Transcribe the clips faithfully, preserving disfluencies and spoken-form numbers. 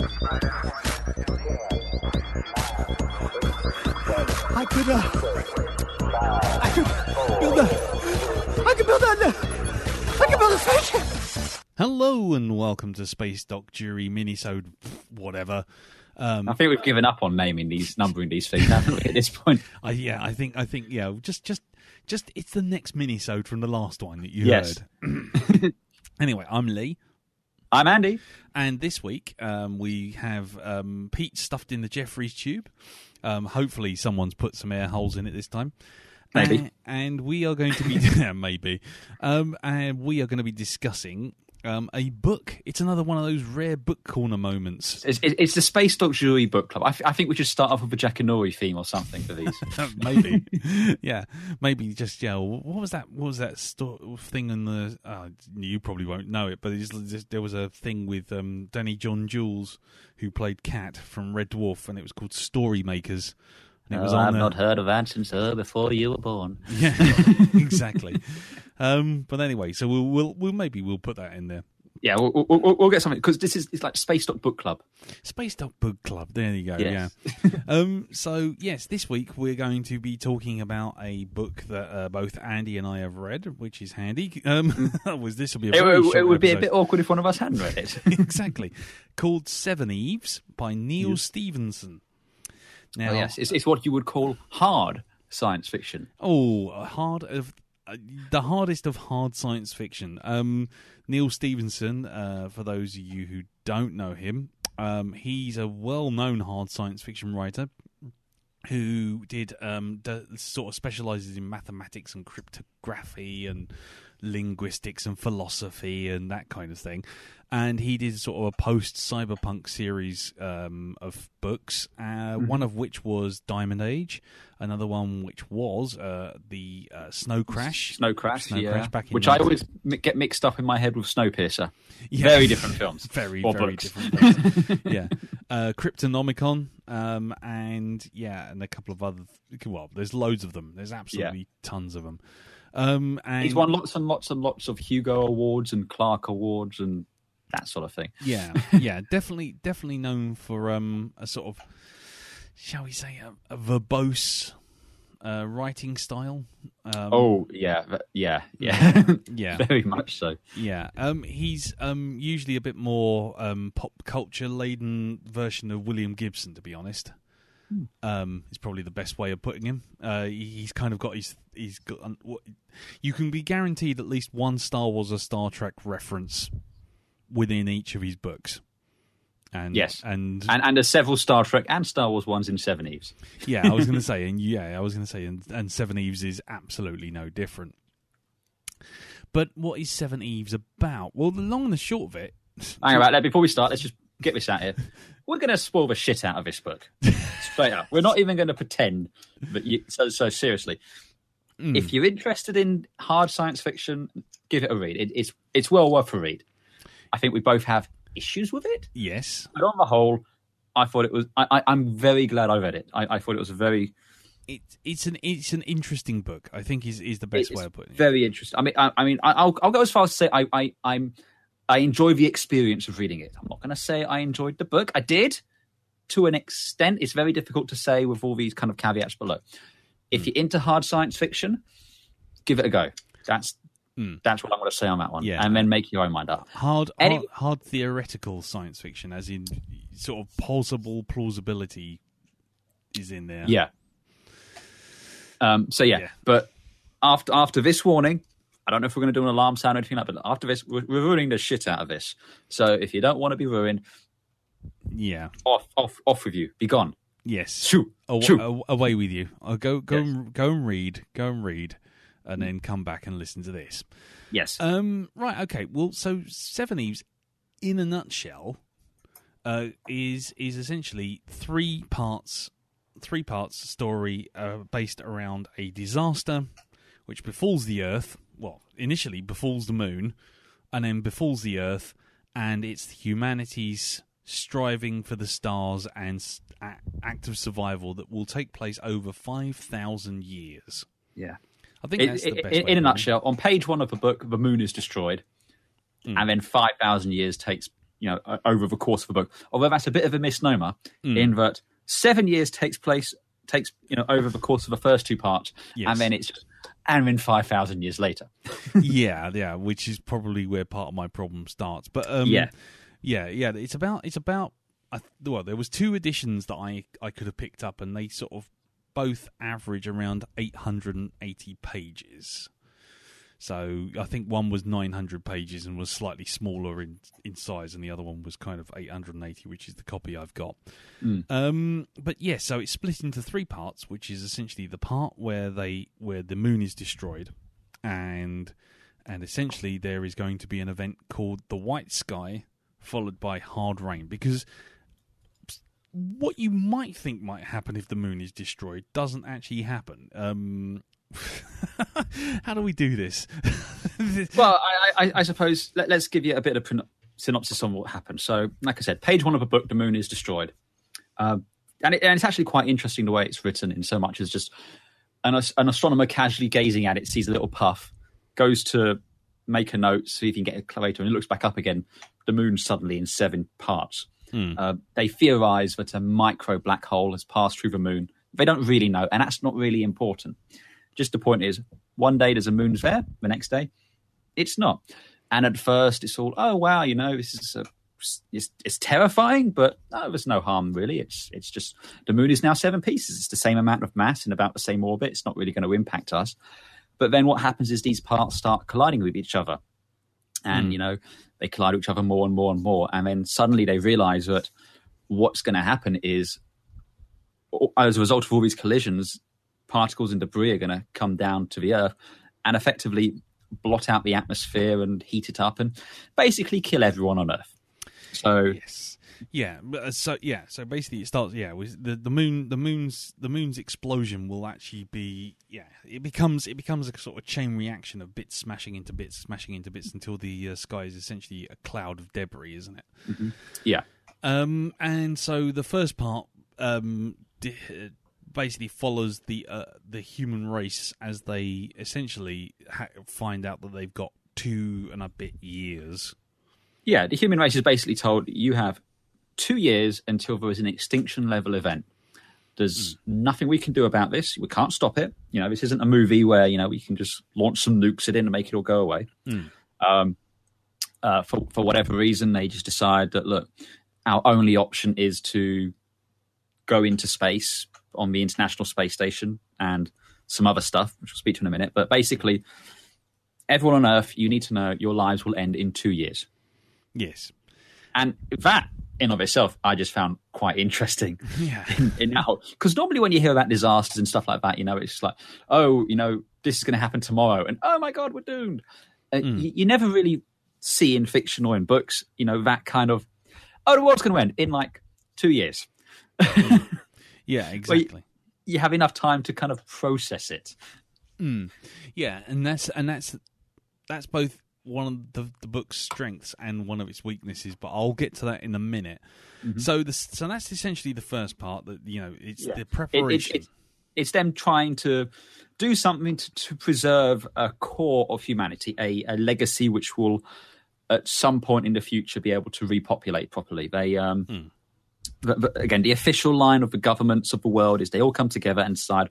I could, uh, I could build a, I could build a, I could build a spaceship. Hello and welcome to Space Doc Jury Minisode, whatever. Um, I think we've given up on naming these, numbering these things, haven't we, at this point? I, yeah, I think, I think, yeah, just, just, just, it's the next Minisode from the last one that you yes. heard. Anyway, I'm Lee. I'm Andy. And this week um, we have um, Pete stuffed in the Jeffries tube. Um, hopefully someone's put some air holes in it this time. Maybe. And, and we are going to be... yeah, maybe. Um, and we are going to be discussing um, a book. It's another one of those rare book corner moments. It's, it's the Space Doc Jury Book Club. I, f- I think we should start off with a Jackanory theme or something for these. Maybe. Yeah. Maybe just, yeah, what was that What was that sto- thing in the... Uh, you probably won't know it, but it's, it's, there was a thing with um, Danny John Jules, who played Cat from Red Dwarf, and it was called Story Makers. And it was oh, on I've the... not heard of that since her before you were born. Yeah, exactly. um, but anyway, so we'll, we'll, we'll maybe we'll put that in there. Yeah, we'll, we'll, we'll get something, because this is it's like Space Doc Book Club. Space Doc Book Club, there you go, yes. yeah. um, so, yes, this week we're going to be talking about a book that uh, both Andy and I have read, which is handy. Um, was This will be a very It, short it would be a episode. bit awkward if one of us hadn't read it. Exactly. Called Seveneves by Neil Yes. Stephenson. Now, Oh, yes, it's, it's what you would call hard science fiction. Oh, a hard of uh, the hardest of hard science fiction. Um, Neil Stephenson, uh, for those of you who don't know him, um, he's a well-known hard science fiction writer who did um, d- sort of specializes in mathematics and cryptography and linguistics and philosophy and that kind of thing. And he did sort of a post-cyberpunk series um, of books, uh, mm-hmm. one of which was Diamond Age, another one which was uh, the uh, Snow Crash. Snow Crash, Snow yeah. Crash back in which nineteen I always m- get mixed up in my head with Snowpiercer. Yeah. Very different films. very, or very books. different films. Yeah. Uh, Cryptonomicon, um, and yeah, and a couple of other... Well, there's loads of them. There's absolutely yeah. tons of them. Um, and He's won lots and lots and lots of Hugo Awards and Clark Awards and that sort of thing. Yeah, yeah, definitely, definitely known for um, a sort of, shall we say, a, a verbose uh, writing style. Um, oh yeah, yeah, yeah, yeah, very much so. Yeah, um, he's um, usually a bit more um, pop culture laden version of William Gibson, to be honest. Hmm. Um, is probably the best way of putting him. Uh, he's kind of got his. He's got. You can be guaranteed at least one Star Wars or Star Trek reference within each of his books. And yes, and and, and there's several Star Trek and Star Wars ones in Seveneves. Yeah, I was going to say, and yeah, I was going to say, and, and Seveneves is absolutely no different. But what is Seveneves about? Well, the long and the short of it. Hang about that. Before we start, let's just get this out here. We're going to spoil the shit out of this book, straight up. We're not even going to pretend. But you, so, so seriously, mm. if you're interested in hard science fiction, give it a read. It, it's it's well worth a read. I think we both have issues with it. Yes. But on the whole, I thought it was... I, I, I'm very glad I read it. I, I thought it was a very... It, it's an it's an interesting book, I think is, is the best way of putting it. Very interesting. I mean, I, I mean, I'll I'll go as far as to say I, I I'm I enjoy the experience of reading it. I'm not going to say I enjoyed the book. I did, to an extent. It's very difficult to say with all these kind of caveats below. If mm. you're into hard science fiction, give it a go. That's Mm. That's what I'm going to say on that one. Yeah. And then make your own mind up. Hard, anyway, hard, hard theoretical science fiction, as in sort of possible plausibility is in there. Yeah. Um, so, yeah. yeah. But after after this warning, I don't know if we're going to do an alarm sound or anything like that, but after this, we're, we're ruining the shit out of this. So if you don't want to be ruined, yeah, off, off, off with you. Be gone. Yes. Shoo. Aw- Shoo. aw- away with you. I'll go, go, Yes. and, go and read. Go and read. And then come back and listen to this. Yes. Um. Right. Okay. Well, so Seveneves, in a nutshell, uh, is is essentially three parts, three parts story uh, based around a disaster, which befalls the Earth. Well, initially befalls the Moon, and then befalls the Earth, and it's humanity's striving for the stars and s- a- act of survival that will take place over five thousand years. Yeah. I think that's it, the best it, way in a to nutshell, on page one of the book, the moon is destroyed, mm. and then five thousand years takes you know, over the course of a book. Although that's a bit of a misnomer mm. in that seven years takes place, takes, you know, over the course of the first two parts. Yes. And then it's just, and then five thousand years later. yeah, yeah, which is probably where part of my problem starts. But um, yeah, yeah, yeah, it's about, it's about, I, well, there was two editions that I, I could have picked up, and they sort of both average around eight hundred eighty pages. So I think one was nine hundred pages and was slightly smaller in, in size, and the other one was kind of eight hundred eighty, which is the copy I've got. Mm. Um, but yeah, so it's split into three parts, which is essentially the part where they where the moon is destroyed, and and essentially there is going to be an event called the White Sky, followed by hard rain, because what you might think might happen if the moon is destroyed doesn't actually happen. Um, how do we do this? Well, I, I, I suppose let, let's give you a bit of a synopsis on what happened. So, like I said, page one of a book, the moon is destroyed. Uh, and, it, and it's actually quite interesting the way it's written, in so much as just an, an astronomer casually gazing at it, sees a little puff, goes to make a note, see if he can get it later, and it looks back up again. The moon's suddenly in seven parts. Hmm. Uh, they theorize that a micro black hole has passed through the moon. They don't really know, and that's not really important. Just the point is, one day there's a moon's there, the next day it's not. And at first it's all, oh wow, you know, this is a, it's, it's terrifying, but no, there's no harm really. It's it's just the moon is now seven pieces. It's the same amount of mass in about the same orbit. It's not really going to impact us. But then what happens is these parts start colliding with each other, and mm. you know, they collide with each other more and more and more, and then suddenly they realize that what's going to happen is, as a result of all these collisions, particles and debris are going to come down to the Earth and effectively blot out the atmosphere and heat it up and basically kill everyone on Earth. So yes, yeah. So yeah. So basically, it starts. Yeah, with the the moon. The moon's the moon's explosion will actually be. Yeah, it becomes it becomes a sort of chain reaction of bits smashing into bits, smashing into bits, until the uh, sky is essentially a cloud of debris, isn't it? Mm-hmm. Yeah. Um. And so the first part um di- basically follows the uh, the human race as they essentially ha- find out that they've got two and a bit years. Yeah, the human race is basically told you have two years until there is an extinction level event. There's mm. nothing we can do about this. We can't stop it. You know, this isn't a movie where, you know, we can just launch some nukes it in and make it all go away. Mm. Um, uh, for, for whatever reason, they just decide that, look, our only option is to go into space on the International Space Station and some other stuff, which we'll speak to in a minute. But basically, everyone on Earth, you need to know your lives will end in two years. Yes. And that, in of itself, I just found quite interesting. Yeah. In, in how, because normally when you hear about disasters and stuff like that, you know, it's just like, oh, you know, this is going to happen tomorrow, and oh my God, we're doomed. Uh, mm. you, you never really see in fiction or in books, you know, that kind of, oh, the world's going to end in like two years. Mm. Yeah, exactly. You, you have enough time to kind of process it. Mm. Yeah, and that's and that's that's both one of the, the book's strengths and one of its weaknesses, but I'll get to that in a minute. Mm-hmm. So, the, so that's essentially the first part. That you know, it's yeah. the preparation. It, it, it, it's them trying to do something to, to preserve a core of humanity, a, a legacy which will, at some point in the future, be able to repopulate properly. They, um, mm. but, but again, the official line of the governments of the world is they all come together and decide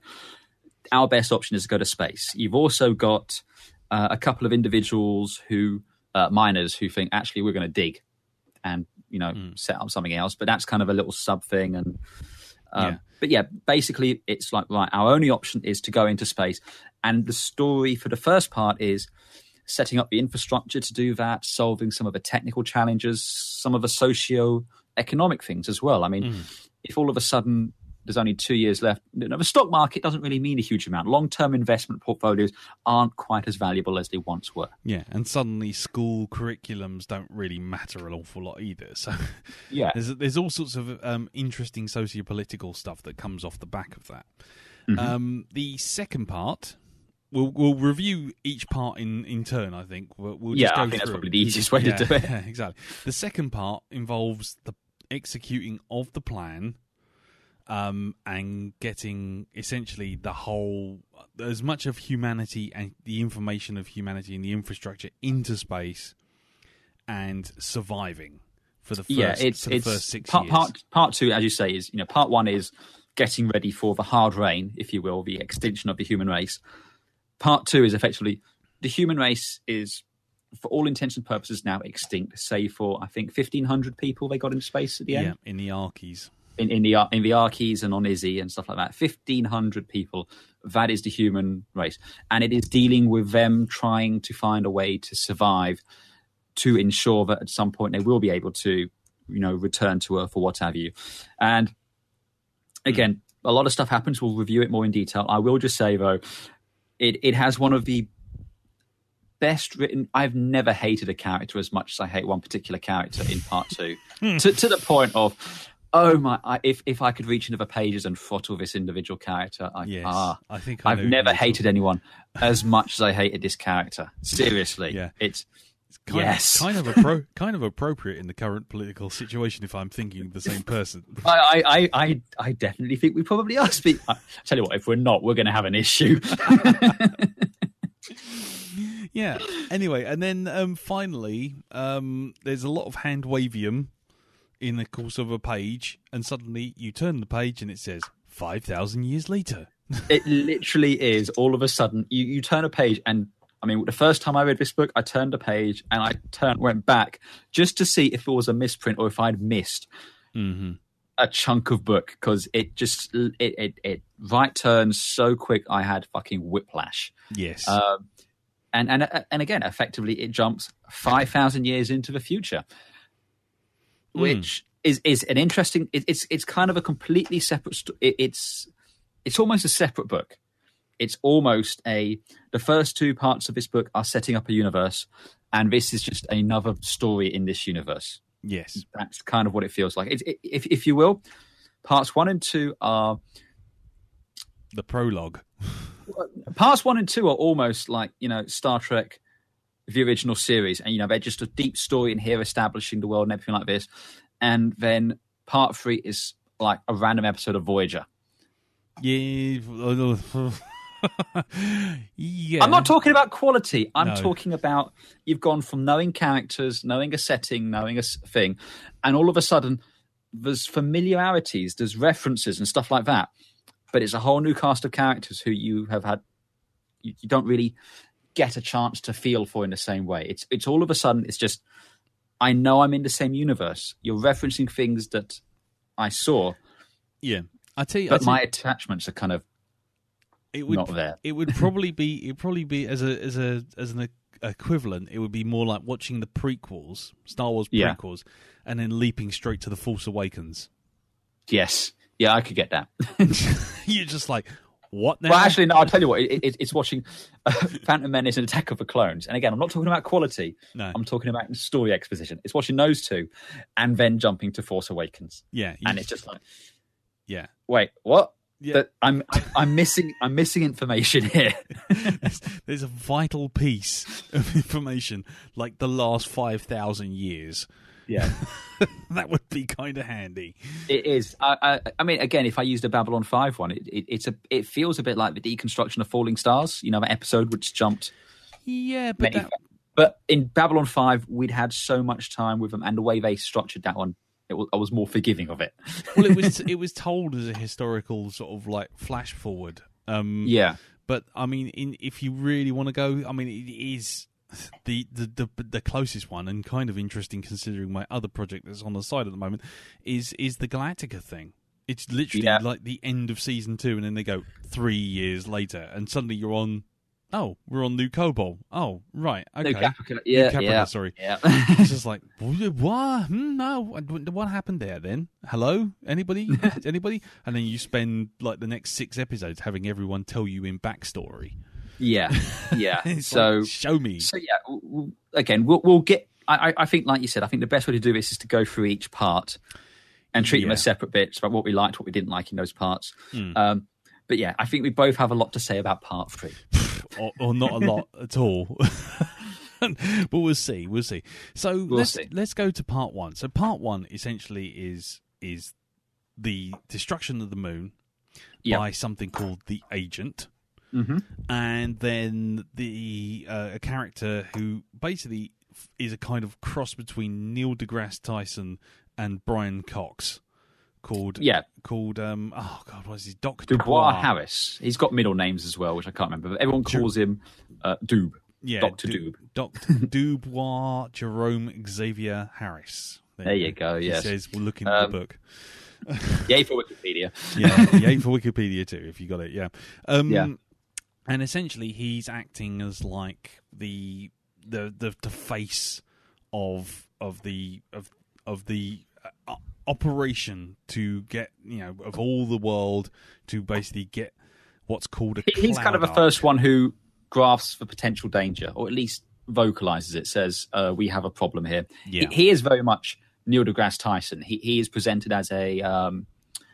our best option is to go to space. You've also got Uh, a couple of individuals who, uh, miners, who think actually we're going to dig and, you know, mm. set up something else. But that's kind of a little sub thing. And um, yeah. But yeah, basically it's like, right, our only option is to go into space. And the story for the first part is setting up the infrastructure to do that, solving some of the technical challenges, some of the socio-economic things as well. I mean, mm. if all of a sudden there's only two years left, you know, the stock market doesn't really mean a huge amount. Long-term investment portfolios aren't quite as valuable as they once were. Yeah, and suddenly school curriculums don't really matter an awful lot either. So yeah, there's there's all sorts of um, interesting socio-political stuff that comes off the back of that. Mm-hmm. Um, the second part, we'll we'll review each part in, in turn. I think we'll, we'll just yeah, go I think through. That's probably the easiest way yeah, to do it. Yeah, exactly. The second part involves the executing of the plan. Um, and getting essentially the whole, as much of humanity and the information of humanity and the infrastructure into space and surviving, for the first, yeah, it's for the it's first six part, years. part part two, as you say, is you know part one is getting ready for the hard rain, if you will, the extinction of the human race. Part two is effectively the human race is, for all intents and purposes, now extinct, save for I think fifteen hundred people they got into space at the end. Yeah, in the Archies. In, in the in the Archies and on Izzy and stuff like that. fifteen hundred people. That is the human race, and it is dealing with them trying to find a way to survive, to ensure that at some point they will be able to, you know, return to Earth or what have you. And again, mm. a lot of stuff happens. We'll review it more in detail. I will just say though, it it has one of the best written. I've never hated a character as much as I hate one particular character in part two, to to the point of, oh my! I, if if I could reach into the pages and throttle this individual character, I, yes, ah, I think I I've never hated anyone as much as I hated this character. Seriously, yeah, it's, it's kind yes, of, kind of appro- kind of appropriate in the current political situation. If I'm thinking of the same person, I I I, I definitely think we probably are. Speak. I tell you what, if we're not, we're going to have an issue. Yeah. Anyway, and then um, finally, um, there's a lot of hand wavium in the course of a page, and suddenly you turn the page and it says five thousand years later. It literally is. All of a sudden, you, you turn a page, and I mean, the first time I read this book, I turned a page and I turned went back just to see if it was a misprint or if I'd missed mm-hmm. a chunk of book, because it just it, it it right turns so quick. I had fucking whiplash. Yes. Um, And and and again, effectively, it jumps five thousand years into the future, which mm. is is an interesting. It, it's it's kind of a completely separate. St- it, it's it's almost a separate book. It's almost a. The first two parts of this book are setting up a universe, and this is just another story in this universe. Yes, that's kind of what it feels like. It, it, if if you will, parts one and two are the prologue. Parts one and two are almost like, you know, Star Trek, the original series, and you know they're just a deep story in here establishing the world and everything like this. And then part three is like a random episode of Voyager. Yeah, yeah. I'm not talking about quality. I'm no. talking about you've gone from knowing characters, knowing a setting, knowing a thing, and all of a sudden there's familiarities, there's references and stuff like that. But it's a whole new cast of characters who you have had, you, you don't really get a chance to feel for in the same way. It's it's all of a sudden, it's just, I know I'm in the same universe. You're referencing things that I saw. Yeah. I tell you, but I tell my you, attachments are kind of it would, not there. It would probably be, it probably be as a as a as an equivalent. It would be more like watching the prequels, Star Wars prequels, yeah. and then leaping straight to the Force Awakens. Yes. Yeah, I could get that. You're just like, what now? Well, actually, no, I'll tell you what. It, it, it's watching uh, Phantom Menace and Attack of the Clones. And again, I'm not talking about quality. No. I'm talking about story exposition. It's watching those two and then jumping to Force Awakens. Yeah. And it's just like, yeah. Wait, what? Yeah. That I'm, I'm I'm missing I'm missing information here. there's, there's a vital piece of information, like the last five thousand years. Yeah, that would be kind of handy. It is. I, I, I mean, again, if I used a Babylon five one, it, it, it's a. It feels a bit like the deconstruction of Falling Stars. You know, that episode which jumped. Yeah, but that... but in Babylon five, we'd had so much time with them, and the way they structured that one, it was, I was more forgiving of it. Well, it was. It was told as a historical sort of like flash forward. Um, yeah, but I mean, in, if you really want to go, I mean, it is. The, the the the closest one, and kind of interesting considering my other project that's on the side at the moment, is is the Galactica thing. It's literally yeah. like the end of season two, and then they go three years later, and suddenly you're on. Oh, we're on New Cobol. Oh, right, okay. New Caprica, yeah, New Caprica, yeah, sorry. Yeah. It's just like what? Hmm, no, what happened there? Then hello, anybody, anybody, and then you spend like the next six episodes having everyone tell you in backstory. Yeah, yeah. so like, show me. So yeah, we'll, again, we'll we'll get. I, I think, like you said, I think the best way to do this is to go through each part and treat yeah. them as separate bits about what we liked, what we didn't like in those parts. Mm. Um, but yeah, I think we both have a lot to say about part three, or, or not a lot at all. But we'll see. We'll see. So we'll let's see. let's go to part one. So part one essentially is is the destruction of the moon yep. by something called the Agent. Mm-hmm. And then the uh, a character who basically is a kind of cross between Neil deGrasse Tyson and Brian Cox, called yeah called um oh god what is he Doctor Dubois Harris. He's got middle names as well, which I can't remember, but everyone calls him uh, Doob. Yeah, Doctor Du- Doob. Doctor Dubois Jerome Xavier Harris. There, there you go. Yes, he says we'll look into um, the book. Yay for Wikipedia. yeah, yay for Wikipedia too, if you got it. Yeah, um, yeah. And essentially, he's acting as like the the the, the face of of the of of the uh, operation to get, you know, of all the world to basically get what's called a. He's kind of the arc. first one who grasps the potential danger, or at least vocalizes it. Says, uh, "We have a problem here." Yeah. He, he is very much Neil deGrasse Tyson. He he is presented as a um,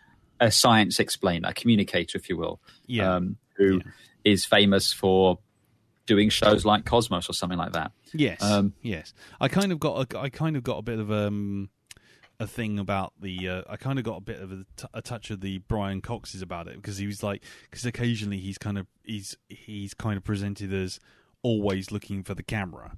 a science explainer, a communicator, if you will. Yeah. Um, who yeah. is famous for doing shows like Cosmos or something like that. Yes. Um, yes. I kind of got a, I kind of got a bit of um a thing about the uh, I kind of got a bit of a, t- a touch of the Brian Cox's about it, because he was like, because occasionally he's kind of he's he's kind of presented as always looking for the camera.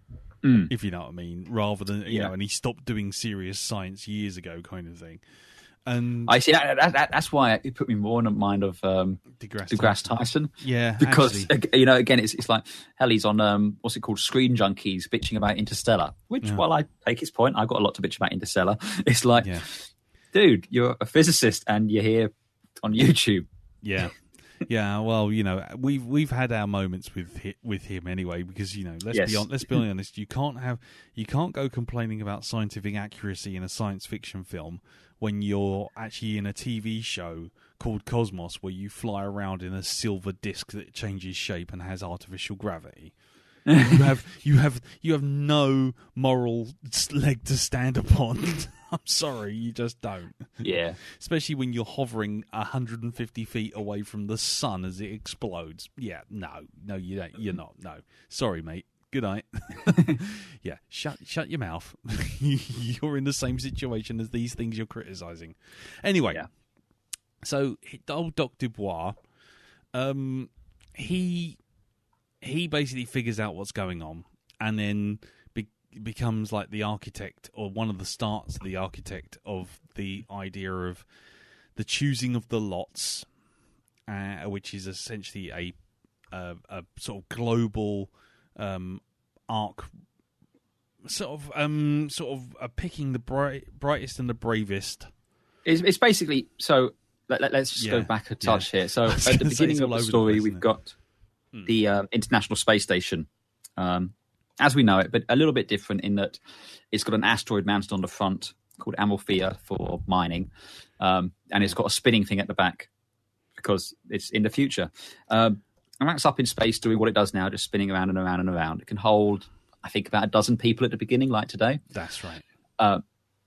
Mm. If you know what I mean, rather than, you yeah. know, and he stopped doing serious science years ago, kind of thing. And I see that, that, that that's why it put me more in mind of um, deGrasse, deGrasse Tyson. Tyson. Yeah, because actually. you know, again, it's it's like hell. He's on um, what's it called, Screen Junkies, bitching about Interstellar. Which, Yeah. while I take his point, I've got a lot to bitch about Interstellar. It's like, Yeah. dude, you're a physicist and you're here on YouTube. Yeah. Yeah, well, you know, we've we've had our moments with hi- with him anyway, because, you know, let's Yes. be on, let's be honest, you can't have you can't go complaining about scientific accuracy in a science fiction film when you're actually in a T V show called Cosmos, where you fly around in a silver disc that changes shape and has artificial gravity. you have you have you have no moral leg to stand upon. I'm sorry, you just don't. Yeah. Especially when you're hovering one hundred fifty feet away from the sun as it explodes. Yeah, no, no, you don't. You're not. No, sorry, mate. Good night. yeah, shut shut your mouth. You're in the same situation as these things you're criticizing. Anyway, Yeah. so old Doc Dubois, um, he he basically figures out what's going on, and then be- becomes like the architect, or one of the starts of the architect of the idea of the choosing of the lots, uh, which is essentially a a, a sort of global um, arc, sort of um, sort of uh, picking the bright, brightest and the bravest. It's, it's basically, so let, let, let's just Yeah. go back a touch Yeah. here. So I at was the gonna say, beginning it's of all the over the story, place, we've isn't it? got the um, International Space Station, um, as we know it, but a little bit different in that it's got an asteroid mounted on the front called Amalthea for mining, um, and it's got a spinning thing at the back because it's in the future. Um, and that's up in space doing what it does now, just spinning around and around and around. It can hold, I think, about a dozen people at the beginning, like today. That's right. Uh,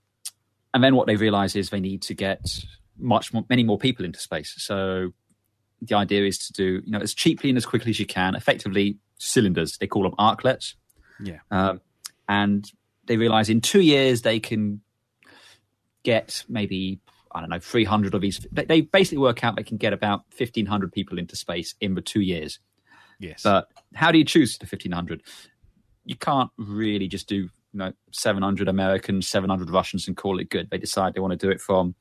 and then what they realize is they need to get much more, many more people into space. So the idea is to do, you know, as cheaply and as quickly as you can, effectively cylinders. They call them arclets. Yeah. Um, and they realize in two years they can get maybe, I don't know, three hundred of these. They, they basically work out they can get about fifteen hundred people into space in the two years. Yes. But how do you choose the fifteen hundred? You can't really just do, you know, seven hundred Americans, seven hundred Russians and call it good. They decide they want to do it from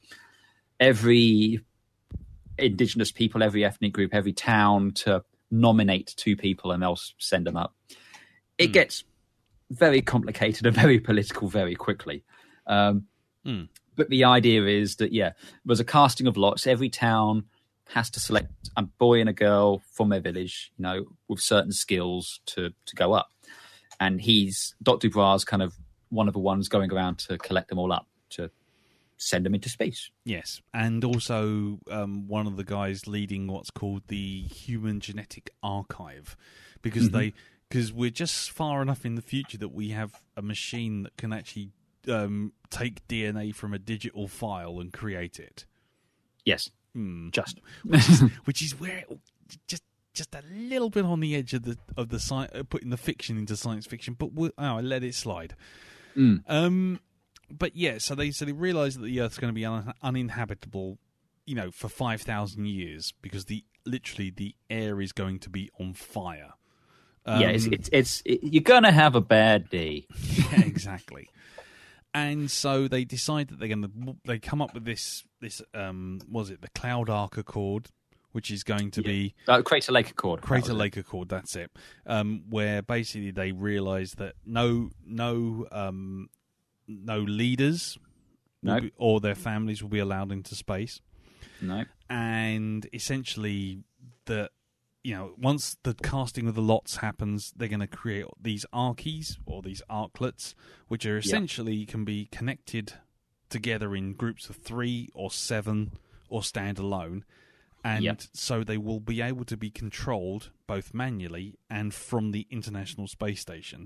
every indigenous people, every ethnic group, every town to nominate two people, and they'll send them up. It mm. gets very complicated and very political very quickly. Um, mm. But the idea is that, yeah, there's a casting of lots. Every town has to select a boy and a girl from their village, you know, with certain skills to, to go up. And he's, Doctor Dubois, kind of one of the ones going around to collect them all up, to send them into space. Yes, and also um, one of the guys leading what's called the Human Genetic Archive, because mm-hmm. they because we're just far enough in the future that we have a machine that can actually um, take D N A from a digital file and create it. Yes, mm. just which is, which is where it, just just a little bit on the edge of the of the sci- uh, putting the fiction into science fiction, but we'll, oh, I let it slide. Mm. Um. But yeah, so they so they realise that the Earth's going to be un- uninhabitable, you know, for five thousand years, because the literally the air is going to be on fire, Um, yeah, it's, it's, it's it, you're going to have a bad day. Yeah, exactly. And so they decide that they're going to. They come up with this. This um, was it the Cloud Arc Accord, which is going to yeah. be uh, Crater Lake Accord. Crater Lake it. Accord. That's it. Um, where basically they realise that no, no, um, no leaders no. be, or their families will be allowed into space. No, and essentially that. You know, once the casting of the lots happens, they're going to create these archies or these arklets, which are essentially yep. can be connected together in groups of three or seven or stand alone. And yep. so they will be able to be controlled both manually and from the International Space Station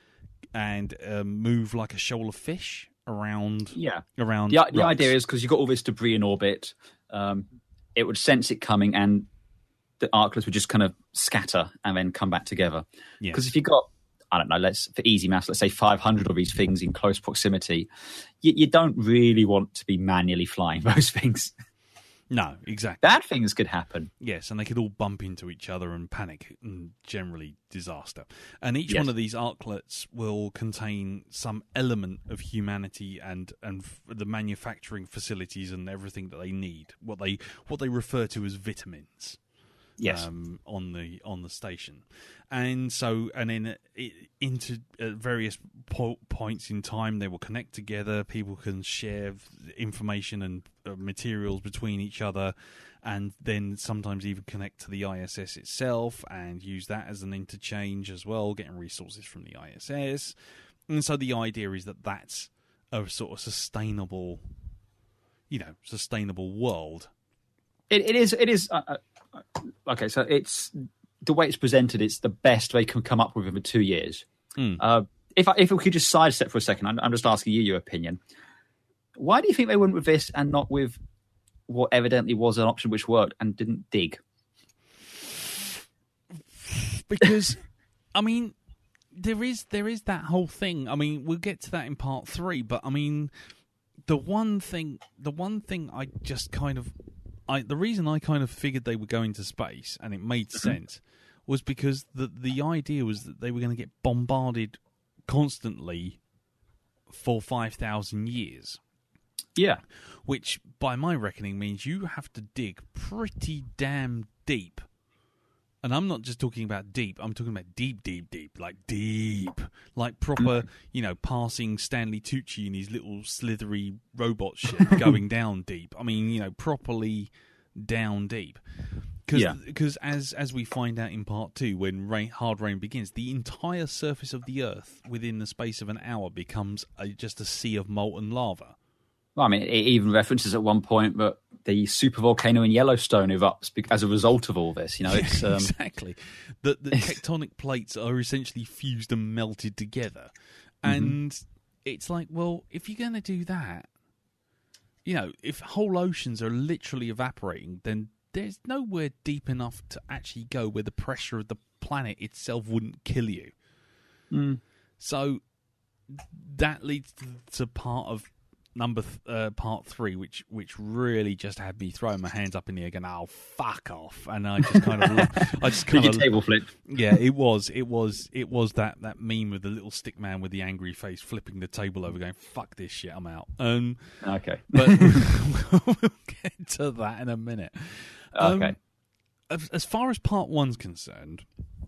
and um, move like a shoal of fish around. Yeah. around the, the idea is because you've got all this debris in orbit, um, it would sense it coming and the arklets would just kind of scatter and then come back together. Because yes. if you've got, I don't know, let's for easy maths, let's say five hundred of these things in close proximity, you, you don't really want to be manually flying those things. No, exactly. Bad things could happen. Yes, and they could all bump into each other and panic and generally disaster. And each yes. one of these arklets will contain some element of humanity and and f- the manufacturing facilities and everything that they need. What they what they refer to as vitamins. Yes, um, on the on the station, and so and then it, into uh, various po- points in time, they will connect together. People can share information and uh, materials between each other, and then sometimes even connect to the I S S itself and use that as an interchange as well, getting resources from the I S S. And so the idea is that that's a sort of sustainable, you know, sustainable world. It, it is. It is. Uh, uh, okay, so it's the way it's presented. It's the best they can come up with in two years. Mm. Uh, if I, if we could just sidestep for a second, I'm, I'm just asking you your opinion. Why do you think they went with this and not with what evidently was an option which worked and didn't dig? Because, I mean, there is there is that whole thing. I mean, we'll get to that in part three. But I mean, the one thing, the one thing I just kind of. I, the reason I kind of figured they were going to space, and it made sense, was because the the idea was that they were going to get bombarded constantly for five thousand years. Yeah. Which, by my reckoning, means you have to dig pretty damn deep. And I'm not just talking about deep, I'm talking about deep, deep, deep, like deep. Like proper, you know, passing Stanley Tucci in his little slithery robot ship going down deep. I mean, you know, properly down deep. Because yeah. Because as, as we find out in part two, when rain, hard rain begins, the entire surface of the Earth within the space of an hour becomes a, just a sea of molten lava. Well, I mean, it even references at one point that the supervolcano in Yellowstone erupts as a result of all this. You know, it's um... exactly the, the tectonic plates are essentially fused and melted together, and mm-hmm. it's like, well, if you're going to do that, you know, if whole oceans are literally evaporating, then there's nowhere deep enough to actually go where the pressure of the planet itself wouldn't kill you. Mm. So that leads to part of. Number th- uh, part three, which which really just had me throwing my hands up in the air, going, "Oh, fuck off!" And I just kind of, I just kind Did of you table flip. Yeah, it was, it was, it was that, that meme with the little stick man with the angry face flipping the table over, going, "Fuck this shit, I'm out." Um, okay, but we'll get to that in a minute. Okay. Um, as, as far as part one's concerned,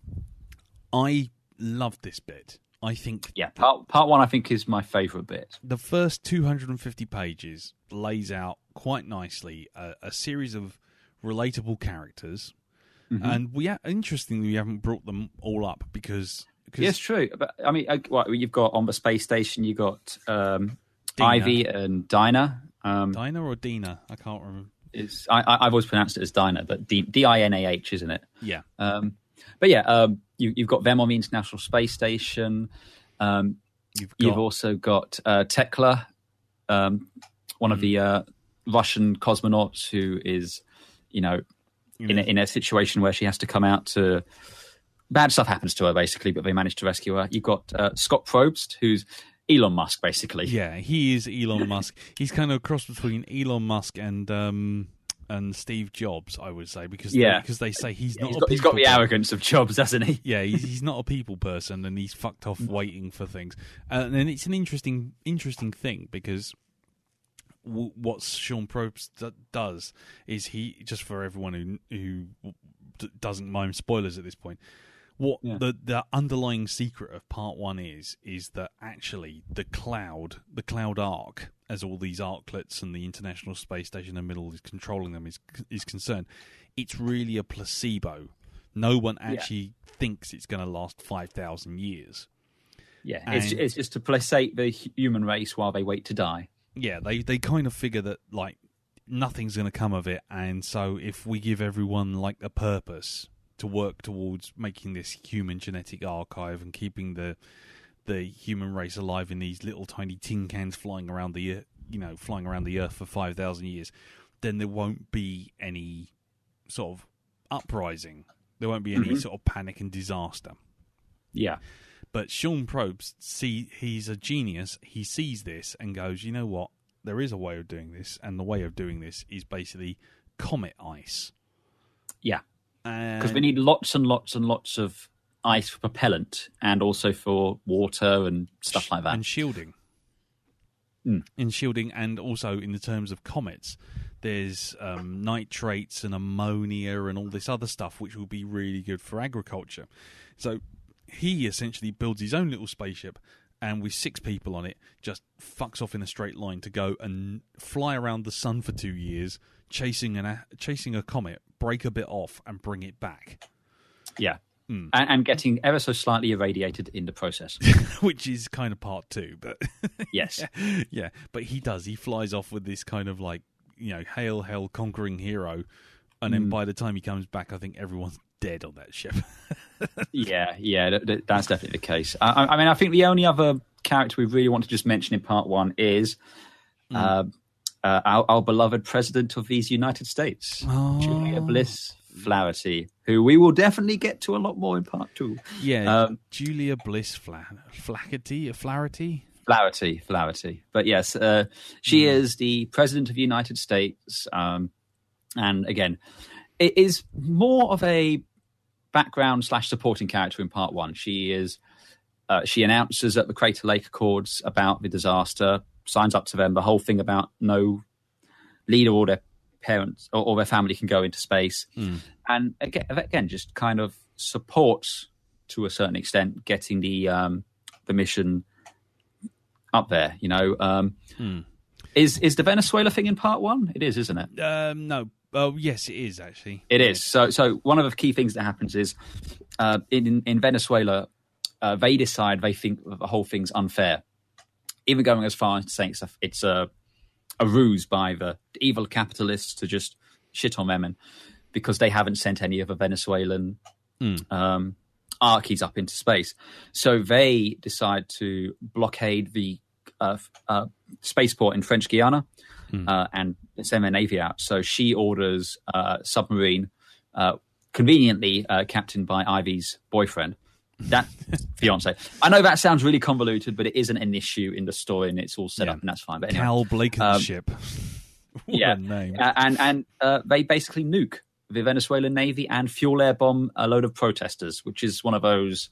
I loved this bit. I think yeah, part part one I think is my favourite bit. The first two hundred fifty pages lays out quite nicely a, a series of relatable characters, mm-hmm. and we ha- interestingly we haven't brought them all up because, because yes, true. But I mean, what you've got on the space station, you got um, Ivy and Dinah. Um, Dinah or Dina? I can't remember. It's I, I, I've always pronounced it as Dinah, but D D I N A H, isn't it? Yeah. Um, but yeah, um, you, you've got them on the International Space Station. Um, you've, got... you've also got uh, Tekla, um, one mm. of the uh, Russian cosmonauts who is, you know, mm. in, a, in a situation where she has to come out to... Bad stuff happens to her, basically, but they manage to rescue her. You've got uh, Scott Probst, who's Elon Musk, basically. Yeah, he is Elon Musk. He's kind of a cross between Elon Musk and... Um, and Steve Jobs, I would say, because yeah. they, because they say he's yeah, not he's a got, people he's got the person. arrogance of Jobs, hasn't he? Yeah, he's, he's not a people person, and he's fucked off waiting for things. Uh, and it's an interesting, interesting thing because w- what Sean Probst d- does is he, just for everyone who who d- doesn't mind spoilers at this point, what Yeah. the the underlying secret of part one is is that actually the cloud, the cloud arc, as all these arklets and the International Space Station in the middle is controlling them is is concerned, it's really a placebo. No one actually yeah. thinks it's going to last five thousand years. Yeah, and it's, it's just to placate the human race while they wait to die. Yeah, they, they kind of figure that, like, nothing's going to come of it, and so if we give everyone, like, a purpose to work towards making this human genetic archive and keeping the the human race alive in these little tiny tin cans flying around the earth, you know, flying around the earth for five thousand years, then there won't be any sort of uprising. There won't be any mm-hmm. sort of panic and disaster. Yeah. But Sean Probst, see, he's a genius. He sees this and goes, you know what? There is a way of doing this, and the way of doing this is basically comet ice. Yeah. Because we need lots and lots and lots of ice for propellant and also for water and stuff like that. And shielding. Mm. In shielding, and also in the terms of comets, there's um, nitrates and ammonia and all this other stuff which will be really good for agriculture. So he essentially builds his own little spaceship, and with six people on it, just fucks off in a straight line to go and fly around the sun for two years, chasing an chasing a comet, break a bit off, and bring it back. Yeah. Mm. And, and getting ever so slightly irradiated in the process. Which is kind of part two, but... Yes. Yeah, but he does. He flies off with this kind of like, you know, hail, hell, conquering hero, and then mm. by the time he comes back, I think everyone's dead on that ship. yeah, yeah, that, that's definitely the case. I, I mean, I think the only other character we really want to just mention in part one is mm. uh, uh, our, our beloved President of these United States, oh. Julia Bliss Flaherty, who we will definitely get to a lot more in part two. Yeah, um, Julia Bliss Fla- Flaherty, Flaherty? Flaherty, Flaherty. But yes, uh, she mm. is the President of the United States. Um, and again, it is more of a background slash supporting character in part one. She is, uh, she announces at the Crater Lake Accords about the disaster, signs up to them, the whole thing about no leader or their parents or, or their family can go into space. Mm. And again, again, just kind of supports to a certain extent getting the um, the mission up there. You know, um, mm. is is the Venezuela thing in part one? It is, isn't it? Um, no. Oh, yes, it is actually. It is. So, so one of the key things that happens is uh, in in Venezuela, uh, they decide they think the whole thing's unfair, even going as far as saying it's a, it's a a ruse by the evil capitalists to just shit on them, and because they haven't sent any of the Venezuelan mm. um, archies up into space, so they decide to blockade the uh, uh, spaceport in French Guiana. Mm. Uh, and send their navy out. So she orders a uh, submarine, uh, conveniently uh, captained by Ivy's boyfriend, that fiance. I know that sounds really convoluted, but it isn't an issue in the story, and it's all set yeah. up, and that's fine. But anyway, Cal Blankenship. Um, what yeah, a name. Uh, and and uh, they basically nuke the Venezuelan navy and fuel air bomb a load of protesters, which is one of those.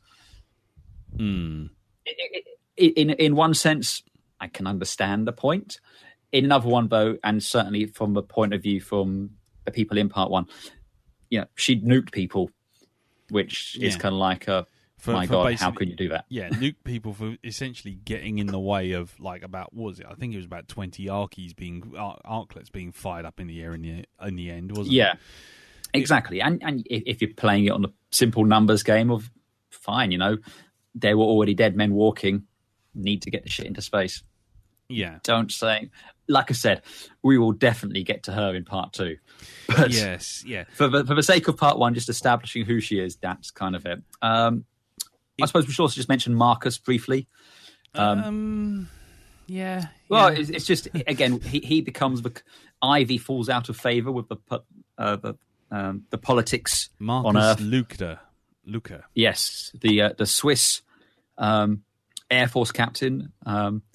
Mm. In, in in one sense, I can understand the point. In another one, though, and certainly from the point of view from the people in part one, you know, she nuked people, which yeah. is kind of like, a, for, my for God, how can you do that? Yeah, nuke people for essentially getting in the way of, like, about, what was it? I think it was about twenty archies being, arklets being fired up in the air in the, in the end, wasn't yeah, it? Yeah, exactly. And, and if you're playing it on the simple numbers game of, fine, you know, they were already dead men walking, need to get the shit into space. Yeah. Don't say... Like I said, we will definitely get to her in part two. But yes, yeah. For the, for the sake of part one, just establishing who she is, that's kind of it. Um, it I suppose we should also just mention Marcus briefly. Um, um yeah. Well, yeah. It's, it's just, again, he, he becomes the... Ivy falls out of favour with the uh, the, um, the politics Marcus on Earth. Luca. Luca. Yes, the uh, the Swiss um, Air Force captain, um,